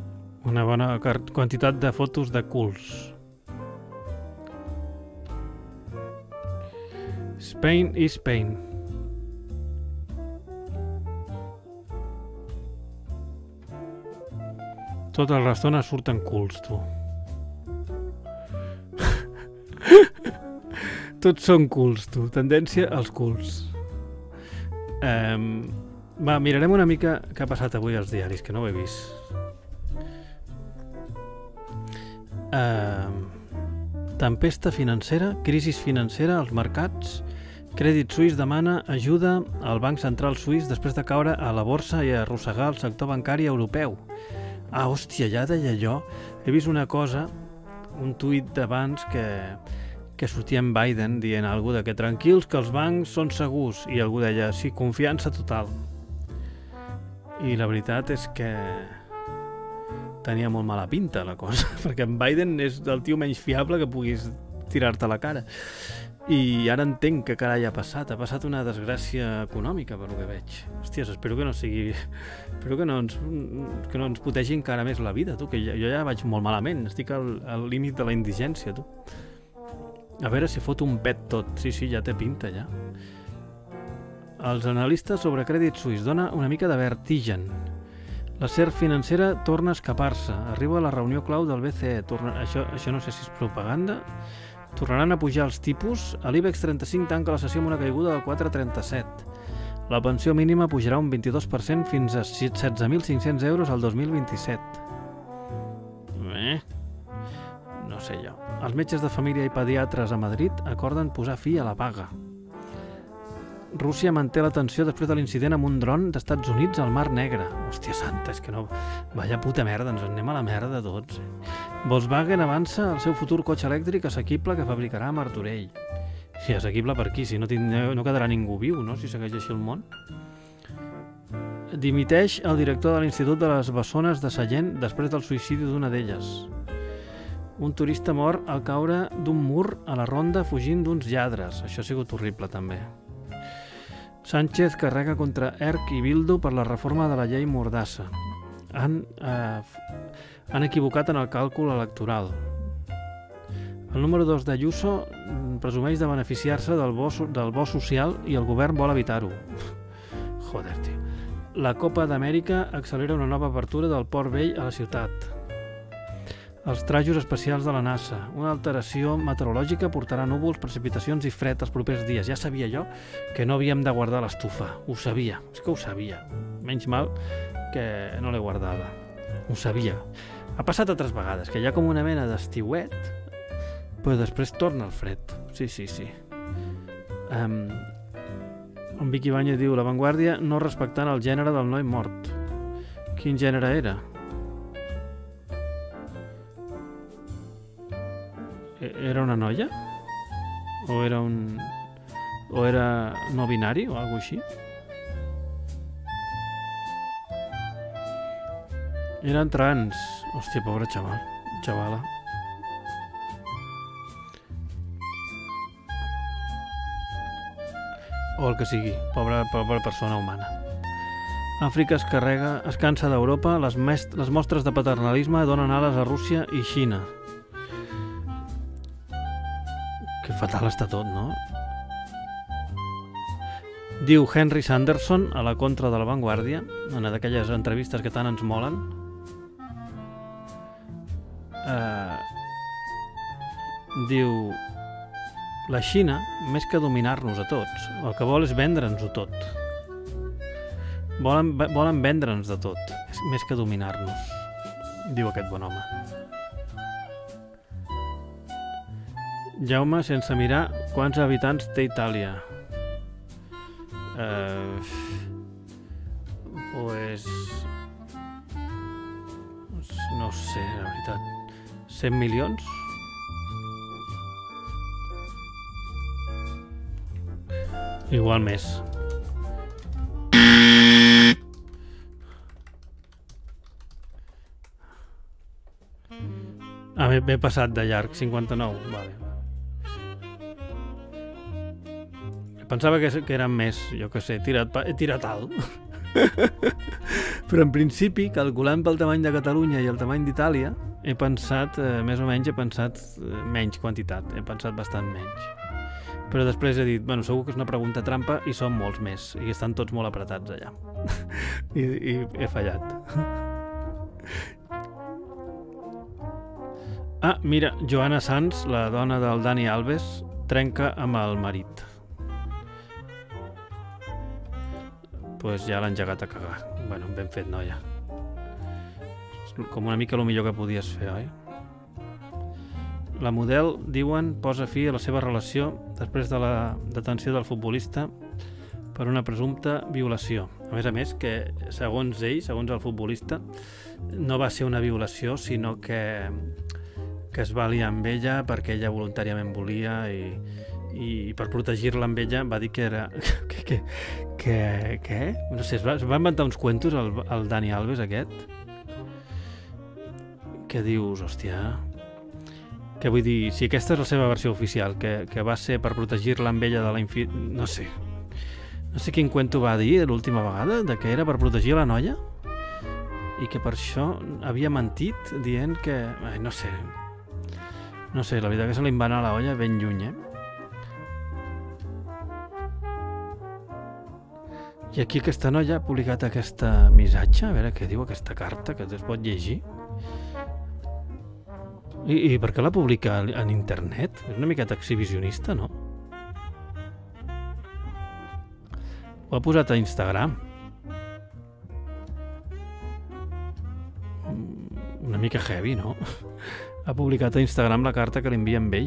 Una bona quantitat de fotos de culs. Spain is pain. Tota l'estona surten culs, tu. Tots són culs, tu. Tendència als culs. Um, va, mirarem una mica què ha passat avui als diaris, que no ho he vist. Uh, tempesta financera, crisi financera als mercats. Crèdit Suís demana ajuda al Banc Central Suís després de caure a la borsa i arrossegar el sector bancari europeu. Ah, hòstia, ja deia jo. He vist una cosa, un tuit d'abans que, que sortia en Biden dient alguna de que tranquils, que els bancs són segurs. I algú deia, sí, confiança total. I la veritat és que tenia molt mala pinta la cosa, perquè en Biden és el tio menys fiable que puguis tirar-te a la cara. I ara entenc que carai ha passat. Ha passat una desgràcia econòmica, per lo que veig. Hòsties, espero que no sigui... Espero que no ens, que no ens putegi encara més la vida, tu, que jo ja vaig molt malament. Estic al, al límit de la indigència, tu. A veure si fot un pet tot. Sí, sí, ja té pinta, ja. Els analistes sobre crèdit suís dona una mica de vertigen. La S E R financera torna a escapar-se. Arriba a la reunió clau del B C E. Torna... Això, això no sé si és propaganda... Tornaran a pujar els tipus. A l'IBEX trenta-cinc tanca la sessió amb una caiguda del quatre coma trenta-set. La pensió mínima pujarà un vint-i-dos per cent fins a setze mil cinc-cents euros al dos mil vint-i-set. Eh? No sé jo. Els metges de família i pediatres a Madrid acorden posar fi a la paga. Rússia manté la tensió després de l'incident amb un dron d'Estats Units al Mar Negre. Hòstia santa, és que no... Vaya puta merda, ens anem a la merda tots. Volkswagen avança el seu futur cotxe elèctric assequible que fabricarà a Martorell. Sí, assequible per aquí, si no, no quedarà ningú viu, no?, si segueix així el món. Dimiteix el director de l'Institut de les Bessones de Sallent després del suïcidi d'una d'elles. Un turista mor al caure d'un mur a la ronda fugint d'uns lladres. Això ha sigut horrible, també. Sánchez carrega contra Erc i Bildu per la reforma de la llei Mordassa. Han, eh, han equivocat en el càlcul electoral. El número dos d'Ayuso presumeix de beneficiar-se del bo, del bo social i el govern vol evitar-ho. Joder, tio. La Copa d'Amèrica accelera una nova apertura del Port Vell a la ciutat. Els trajos especials de la NASA. Una alteració meteorològica portarà núvols, precipitacions i fred els propers dies. Ja sabia jo que no havíem de guardar l'estufa. Ho sabia. És que ho sabia. Menys mal que no l'he guardada. Ho sabia. Ha passat altres vegades, que hi ha com una mena d'estiuet, però després torna el fred. Sí, sí, sí. Um, en Vicky Banya diu, La Vanguardia no respectant el gènere del noi mort. Quin gènere era? Era una noia? O era un... o era no binari o alguna cosa així? Eren trans. Hòstia, pobre xaval. Xavala. O el que sigui. Pobra, pobra persona humana. Àfrica es carrega, es cansa d'Europa, les, les mostres de paternalisme donen ales a Rússia i Xina. Que fatal està tot, no? Diu Henry Sanderson a la contra de La Vanguardia, una d'aquelles entrevistes que tant ens molen. Uh, diu, la Xina, més que dominar-nos a tots, el que vol és vendre'ns-ho tot. Volen, volen vendre'ns de tot, més que dominar-nos, diu aquest bon home. Jaume, sense mirar, quants habitants té Itàlia? Uh, pues... no sé, la veritat. cent milions? Igual més. Ah, m'he passat de llarg, cinquanta-nou, vale. Pensava que, que eren més, jo què sé, tirat, he tirat alt. Però en principi, calculant pel tamany de Catalunya i el tamany d'Itàlia, he pensat, eh, més o menys, he pensat eh, menys quantitat, he pensat bastant menys. Però després he dit, bueno, segur que és una pregunta trampa i són molts més, i estan tots molt apretats allà. I, I he fallat. Ah, mira, Joana Sanz, la dona del Dani Alves, trenca amb el marit. Pues ja l'ha engegat a cagar. Bueno, ben fet, noia. Com una mica el millor que podies fer, oi? La model, diuen, posa fi a la seva relació després de la detenció del futbolista per una presumpta violació. A més a més, que segons ell, segons el futbolista, no va ser una violació, sinó que, que es va liar amb ella perquè ella voluntàriament volia i, i per protegir-la amb ella va dir que era... Que, que, que, què? No sé, es va, es va inventar uns cuentos el, el Dani Alves aquest? Que dius, hòstia... Que vull dir, si aquesta és la seva versió oficial, que, que va ser per protegir-la amb ella de la infi... No sé. No sé quin cuento va dir l'última vegada, de que era per protegir la noia i que per això havia mentit dient que... Ai, no sé. No sé, la veritat que se li va anar la olla ben lluny, eh? I aquí aquesta noia ha publicat aquesta missatge, a veure què diu aquesta carta, que es pot llegir. I, i per què la publica en internet? És una miqueta exhibicionista, no? Ho ha posat a Instagram. Una mica heavy, no? Ha publicat a Instagram la carta que li envia amb ell.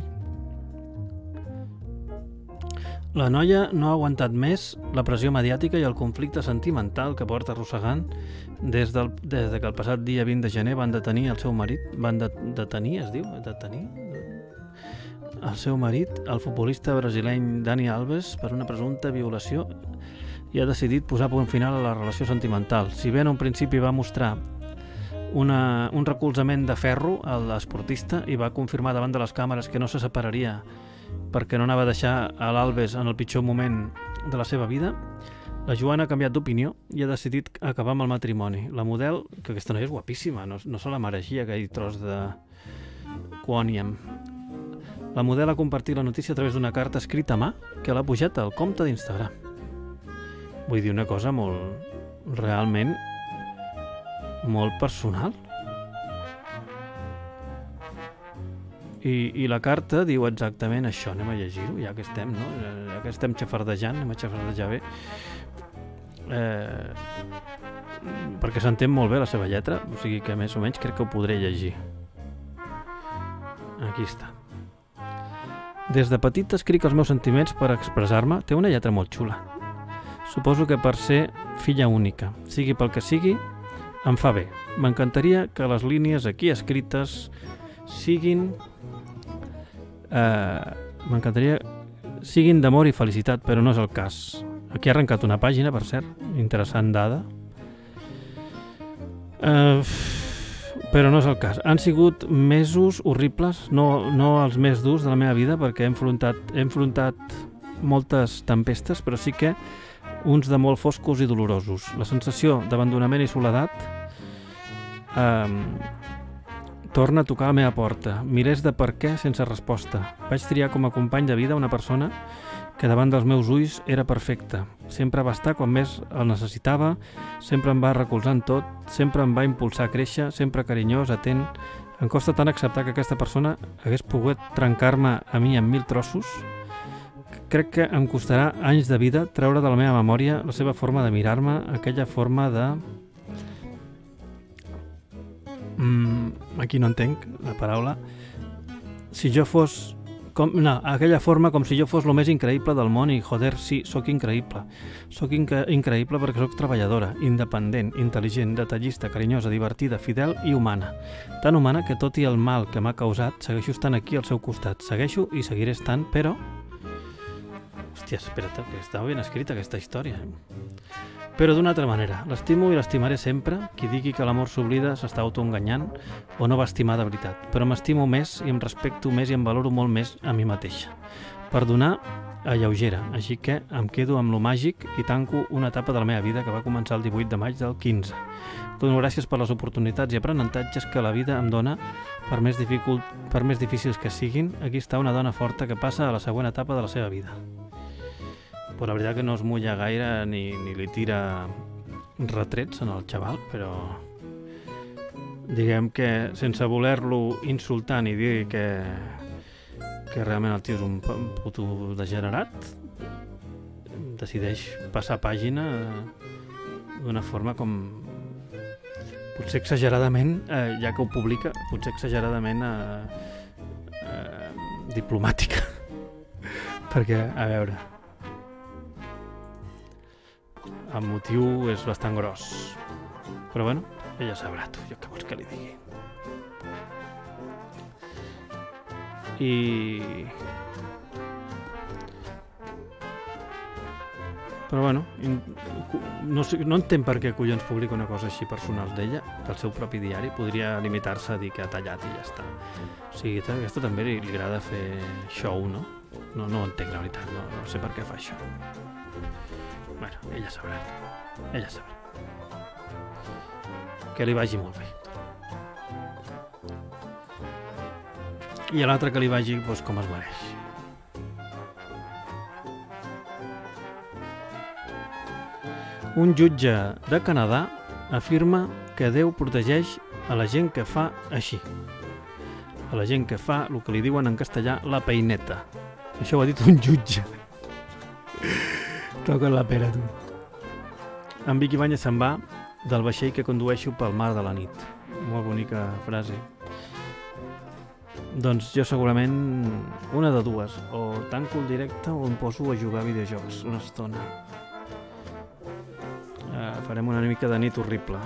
La noia no ha aguantat més la pressió mediàtica i el conflicte sentimental que porta arrossegant des, del, des de que el passat dia vint de gener van detenir el seu marit, van de, detenir, es diu? Detenir? El seu marit, el futbolista brasileny Dani Alves, per una presumpta violació i ha decidit posar punt final a la relació sentimental. Si bé en un principi va mostrar una, un recolzament de ferro a l'esportista i va confirmar davant de les càmeres que no se separaria perquè no anava a deixar a l'Alves en el pitjor moment de la seva vida, la Joana ha canviat d'opinió i ha decidit acabar amb el matrimoni. La model, que aquesta noia és guapíssima, no, no se la mereixia aquell tros de quòniam. La model ha compartit la notícia a través d'una carta escrita a mà que l'ha pujat al compte d'Instagram. Vull dir una cosa molt, realment, molt personal. I, i la carta diu exactament això, anem a llegir-ho, ja que estem, no? Ja que estem xafardejant, anem a xafardejar bé. Eh, perquè s'entén molt bé la seva lletra, o sigui que més o menys crec que ho podré llegir. Aquí està. Des de petit escric els meus sentiments per expressar-me, té una lletra molt xula. Suposo que per ser filla única, sigui pel que sigui, em fa bé. M'encantaria que les línies aquí escrites siguin... Eh, m'encantaria siguin d'amor i felicitat, però no és el cas. Aquí ha arrencat una pàgina, per cert, interessant dada. Eh, però no és el cas. Han sigut mesos horribles, no, no els més durs de la meva vida, perquè he enfrontat, he enfrontat moltes tempestes, però sí que uns de molt foscos i dolorosos. La sensació d'abandonament i soledat eh, torna a tocar a la meva porta. Milers de per què sense resposta. Vaig triar com a company de vida una persona que davant dels meus ulls era perfecta. Sempre va estar quan més el necessitava, sempre em va recolzar en tot, sempre em va impulsar a créixer, sempre carinyós, atent. Em costa tant acceptar que aquesta persona hagués pogut trencar-me a mi en mil trossos. Crec que em costarà anys de vida treure de la meva memòria la seva forma de mirar-me, aquella forma de... Mm, aquí no entenc la paraula. Si jo fos... Com, no, aquella forma com si jo fos el més increïble del món i, joder, sí, sóc increïble. Sóc inca increïble perquè sóc treballadora, independent, intel·ligent, detallista, carinyosa, divertida, fidel i humana. Tan humana que tot i el mal que m'ha causat, segueixo estant aquí al seu costat. Segueixo i seguiré estant, però... Hòstia, espera't, que estava ben escrita aquesta història. Però d'una altra manera, l'estimo i l'estimaré sempre. Qui digui que l'amor s'oblida s'està autoenganyant o no va estimar de veritat. Però m'estimo més i em respecto més i em valoro molt més a mi mateixa. perdonar alleugera, així que em quedo amb lo màgic i tanco una etapa de la meva vida que va començar el divuit de maig del quinze. Dono gràcies per les oportunitats i aprenentatges que la vida em dona, per més, dificult, per més difícils que siguin. Aquí està una dona forta que passa a la següent etapa de la seva vida. Però la veritat que no es mulla gaire ni, ni li tira retrets en el xaval, però diguem que sense voler-lo insultar ni dir que que realment el tio és un puto degenerat, decideix passar pàgina d'una forma com potser exageradament, eh, ja que ho publica, potser exageradament eh, eh, diplomàtica. Perquè, a veure, el motiu és bastant gros. Però bueno, ella sabrà, tu, jo què vols que li digui. I... però bueno, no, sé, no entenc per què collons publica una cosa així personal d'ella, del seu propi diari. Podria limitar-se a dir que ha tallat i ja està. O sigui, a aquesta també li, li agrada fer show, no? No, no ho entenc, la veritat, no, no sé per què fa això. Bueno, ella sabrà. Ella sabrà. Que li vagi molt bé. I a l'altre que li vagi doncs, com es mereix. Un jutge de Canadà afirma que Déu protegeix a la gent que fa així. A la gent que fa el que li diuen en castellà la peineta. Això ho ha dit un jutge. Toca la pera, tu. En Vicky Banya se'n va del vaixell que condueixo pel mar de la nit. Molt bonica frase. Doncs jo segurament una de dues. O tanco el directe o em poso a jugar a videojocs una estona. Uh, farem una mica de nit horrible.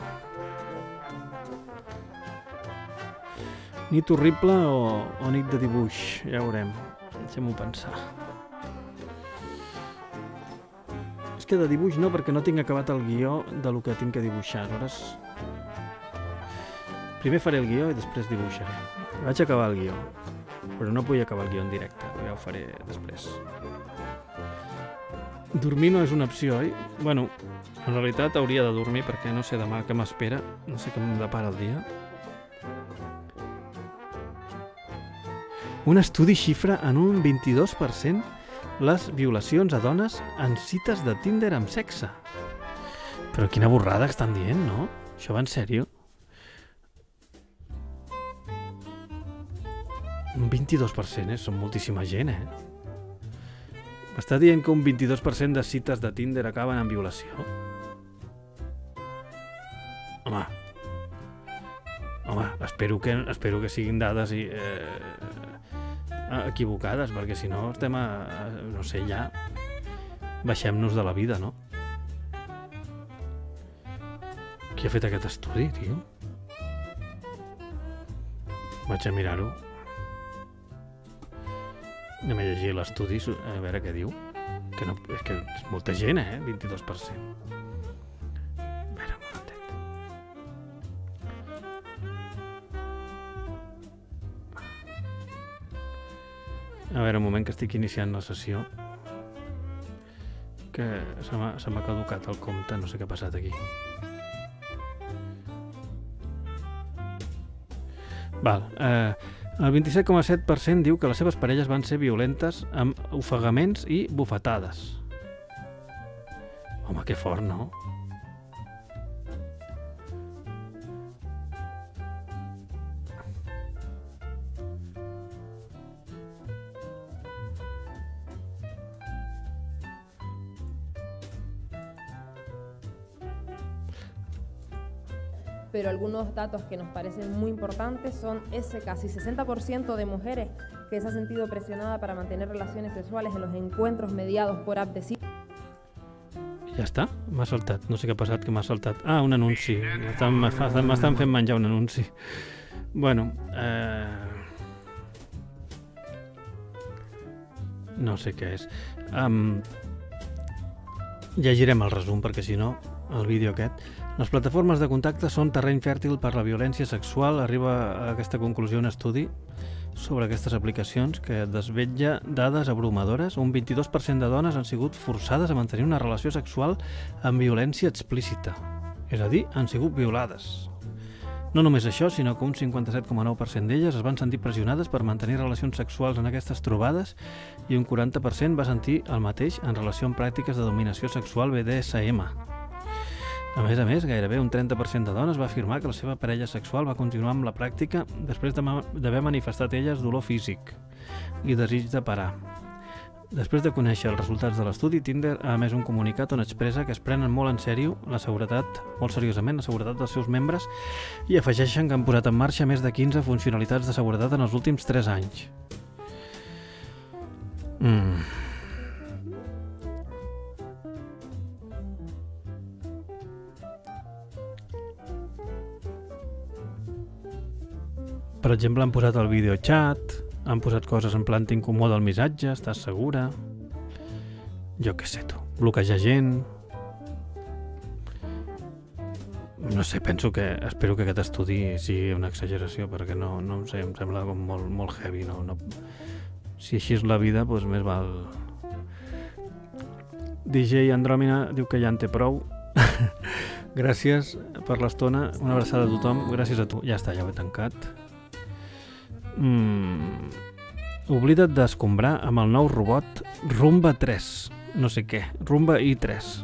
Nit horrible o, o nit de dibuix, ja veurem. Deixem-ho pensar. És que de dibuix no, perquè no tinc acabat el guió de lo que tinc que dibuixar. Aleshores, primer faré el guió i després dibuixaré. Vaig acabar el guió, però no vull acabar el guió en directe, ja ho faré després. Dormir no és una opció, oi? Bueno, en realitat hauria de dormir perquè no sé demà què m'espera, no sé què em depara el dia. Un estudi xifra en un vint-i-dos per cent les violacions a dones en cites de Tinder amb sexe. Però quina borrada que estan dient, no? Això va en sèrio? Un vint-i-dos per cent, eh? Són moltíssima gent, eh? M'està dient que un vint-i-dos per cent de cites de Tinder acaben en violació? Home, home, espero que, espero que siguin dades i, eh, equivocades, perquè si no estem a, a no sé, ja baixem-nos de la vida, no? Qui ha fet aquest estudi, tio? Vaig a mirar-ho. Anem a llegir l'estudi, a veure què diu. Que no, és que és molta gent, eh? vint-i-dos per cent. A veure, un momentet. A veure, un moment que estic iniciant la sessió. Que se m'ha caducat el compte, no sé què ha passat aquí. Val, eh... el vint-i-set coma set per cent diu que les seves parelles van ser violentes amb ofegaments i bufetades. Home, que fort, no? Pero algunos datos que nos parecen muy importantes son ese casi sesenta por ciento de mujeres que se ha sentido presionada para mantener relaciones sexuales en los encuentros mediados por app de cita. Ja està? M'ha saltat. No sé què ha passat, que m'ha saltat. Ah, un anunci. M'estan fent menjar un anunci. Bueno, eh... no sé què és. Um... Llegirem el resum, perquè si no, el vídeo aquest... Les plataformes de contacte són terreny fèrtil per la violència sexual. Arriba a aquesta conclusió un estudi sobre aquestes aplicacions que desvetlla dades abrumadores. Un vint-i-dos per cent de dones han sigut forçades a mantenir una relació sexual amb violència explícita. És a dir, han sigut violades. No només això, sinó que un cinquanta-set coma nou per cent d'elles es van sentir pressionades per mantenir relacions sexuals en aquestes trobades i un quaranta per cent va sentir el mateix en relació amb pràctiques de dominació sexual B D S M. A més a més, gairebé un trenta per cent de dones va afirmar que la seva parella sexual va continuar amb la pràctica després d'haver manifestat elles dolor físic i desig de parar. Després de conèixer els resultats de l'estudi, Tinder ha emès un comunicat on expressa que es prenen molt en sèrio la seguretat, molt seriosament la seguretat dels seus membres i afegeixen que han posat en marxa més de quinze funcionalitats de seguretat en els últims tres anys. Mm. Per exemple, han posat el videochat, han posat coses en plan t'incomoda el missatge, estàs segura, jo què sé tu, bloquejar gent... No sé, penso que, espero que aquest estudi sigui una exageració, perquè no, no sé, em sembla com molt, molt heavy, no, no... Si així és la vida, doncs més val... D J Andròmina diu que ja en té prou. Gràcies per l'estona, una abraçada a tothom, gràcies a tu. Ja està, ja ho he tancat. Mm. Oblida't d'escombrar amb el nou robot Rumba tres, no sé què, Rumba i tres.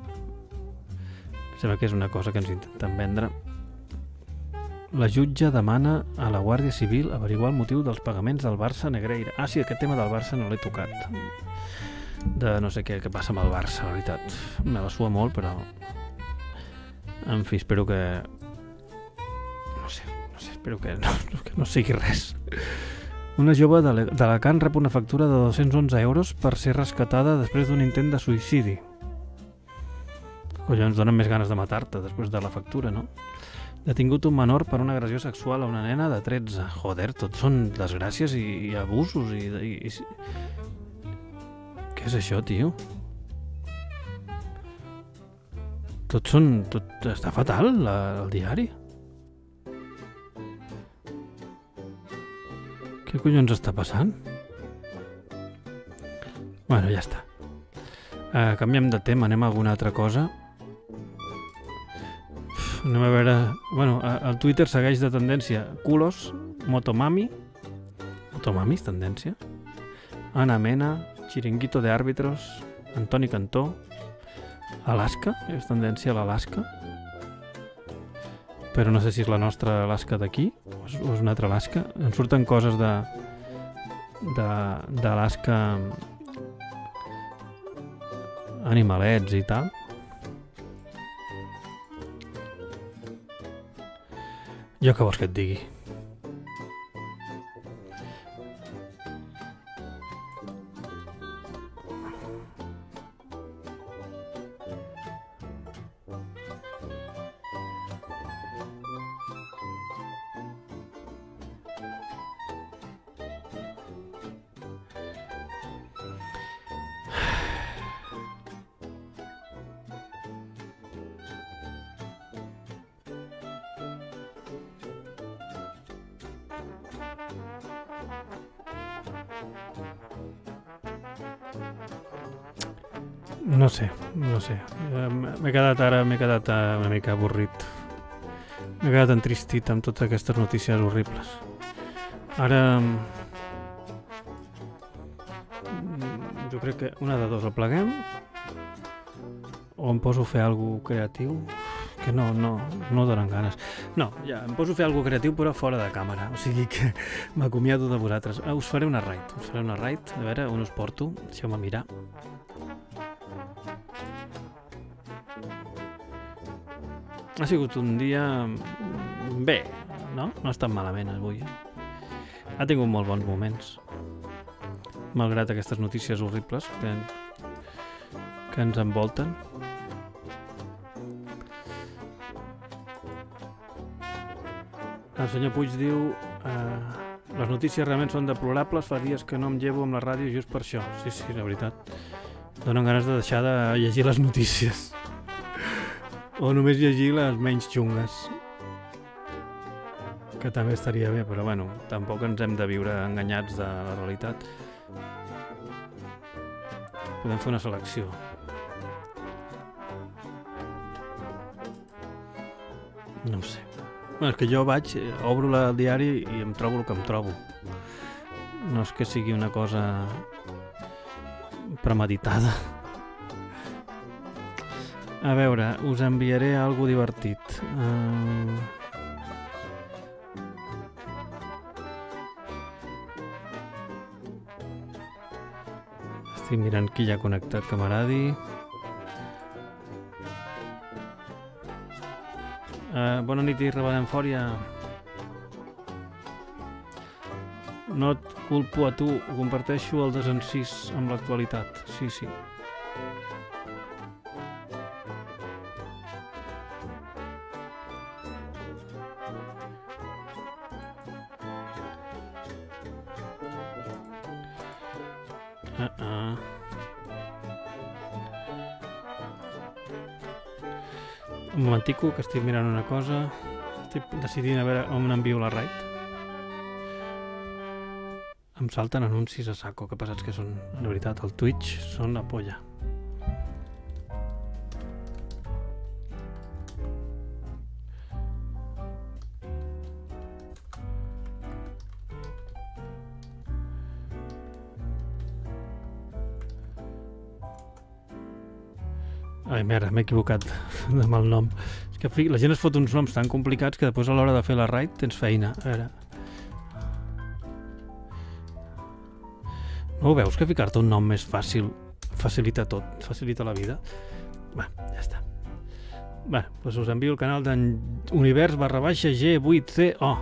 Sembla que és una cosa que ens intenten vendre. La jutge demana a la Guàrdia Civil averiguar el motiu dels pagaments del Barça Negreira. Ah, sí, aquest tema del Barça no l'he tocat. De no sé què, què passa amb el Barça, la veritat. Me la sua molt, però... En fi, espero que... No sé, no sé, espero que no, que no sigui res. Una jove d'Alacant rep una factura de dos-cents onze euros per ser rescatada després d'un intent de suïcidi. Collons, donen més ganes de matar-te després de la factura, no? Detingut un menor per una agressió sexual a una nena de tretze. Joder, tot són desgràcies i, i abusos i, i, i... Què és això, tio? Tot són... Tot... Està fatal, la, el diari. Què collons està passant? Bueno, ja està. Uh, canviem de tema, anem a alguna altra cosa. Uf, anem a veure... Bueno, el Twitter segueix de tendència Culos, Motomami. Motomami és tendència. Ana Mena, Chiringuito de Árbitros, Antoni Cantó, Alaska, és tendència a l'Alaska. Però no sé si és la nostra Alaska d'aquí o és una altra Alaska. Em surten coses de d'Alaska animalets i tal. Jo què vols que et digui? No sé, no sé. M'he quedat ara, m'he quedat una mica avorrit. M'he quedat entristit amb totes aquestes notícies horribles. Ara... Jo crec que una de dos, el pleguem o em poso a fer alguna cosa creatiu que no, no, no donen ganes. No, ja, em poso a fer alguna cosa creatiu però fora de càmera, o sigui que m'acomiado de vosaltres. Us faré una raid, us faré una raid, a veure on us porto, deixeu-me mirar. Ha sigut un dia bé, no? No ha estat malament avui. Ha tingut molt bons moments. Malgrat aquestes notícies horribles que, que ens envolten. El senyor Puig diu eh, les notícies realment són deplorables, fa dies que no em llevo amb la ràdio just per això. Sí, sí, la veritat. Donen ganes de deixar de llegir les notícies. O només llegir les menys xungues. Que també estaria bé, però bueno, tampoc ens hem de viure enganyats de la realitat. Podem fer una selecció. No ho sé. Bueno, és que jo vaig, obro el diari i em trobo el que em trobo. No és que sigui una cosa premeditada. A veure, us enviaré algo divertit. Uh... Estic mirant qui hi ha connectat que m'agradi. Uh, bona nit i rebadem fòria. No et culpo a tu, comparteixo el desencís amb l'actualitat. Sí, sí. Uh -uh. Un momentico, que estic mirant una cosa. Estic decidint a veure on envio la raid. Em salten anuncis a saco, que passa és que són, la veritat, el Twitch són la polla. Ai, merda, m'he equivocat amb el nom. És que la gent es fot uns noms tan complicats que després a l'hora de fer la raid tens feina. A veure... No ho veus, que ficar-te un nom més fàcil facilita tot, facilita la vida? Va, ja està. Bé, doncs us envio el canal d'en univers barra baixa G vuit C O.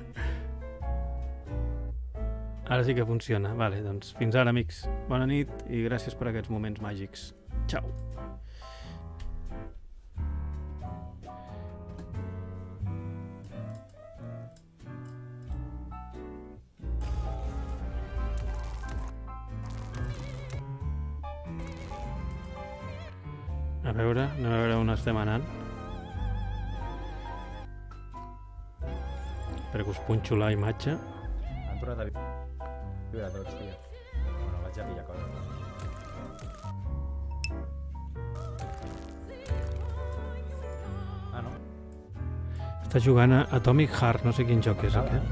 Ara sí que funciona. Vale, doncs fins ara, amics. Bona nit i gràcies per aquests moments màgics. Ciao. A veure, anem a veure on estem anant. Espera que us punxo la imatge. Han tornat a viure tots, tio. Bueno, vaig a pillar coses. Ah, no? Està jugant a Atomic Heart, no sé quin joc és aquest.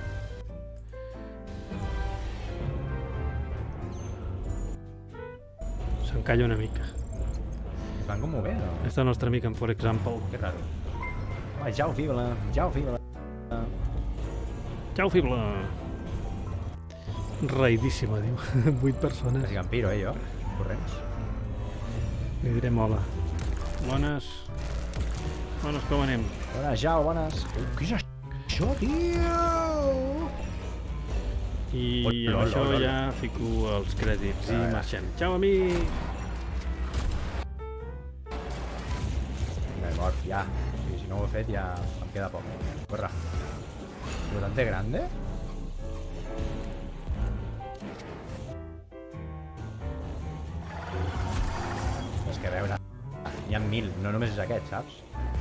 S'encalla una mica. Van com movent, no? És el nostre amic en For Example. Que raro. Ah, Jau Fibla, Jau Fibla. Jau Fibla. Raidíssima, diu. Vuit persones. Quasi Campiro, eh, jo. Corrents. Li direm hola. Bones. Bones, com anem? Bones, Jau, bones. Ui, què és això, tio? I amb això ja fico els crèdits i marxem. Ciao, amic! Mort, ja. Sí, si no ho he fet, ja em queda poc. Corre. Bastante grande. És que a veure, n'hi ha mil, no només és aquest, saps?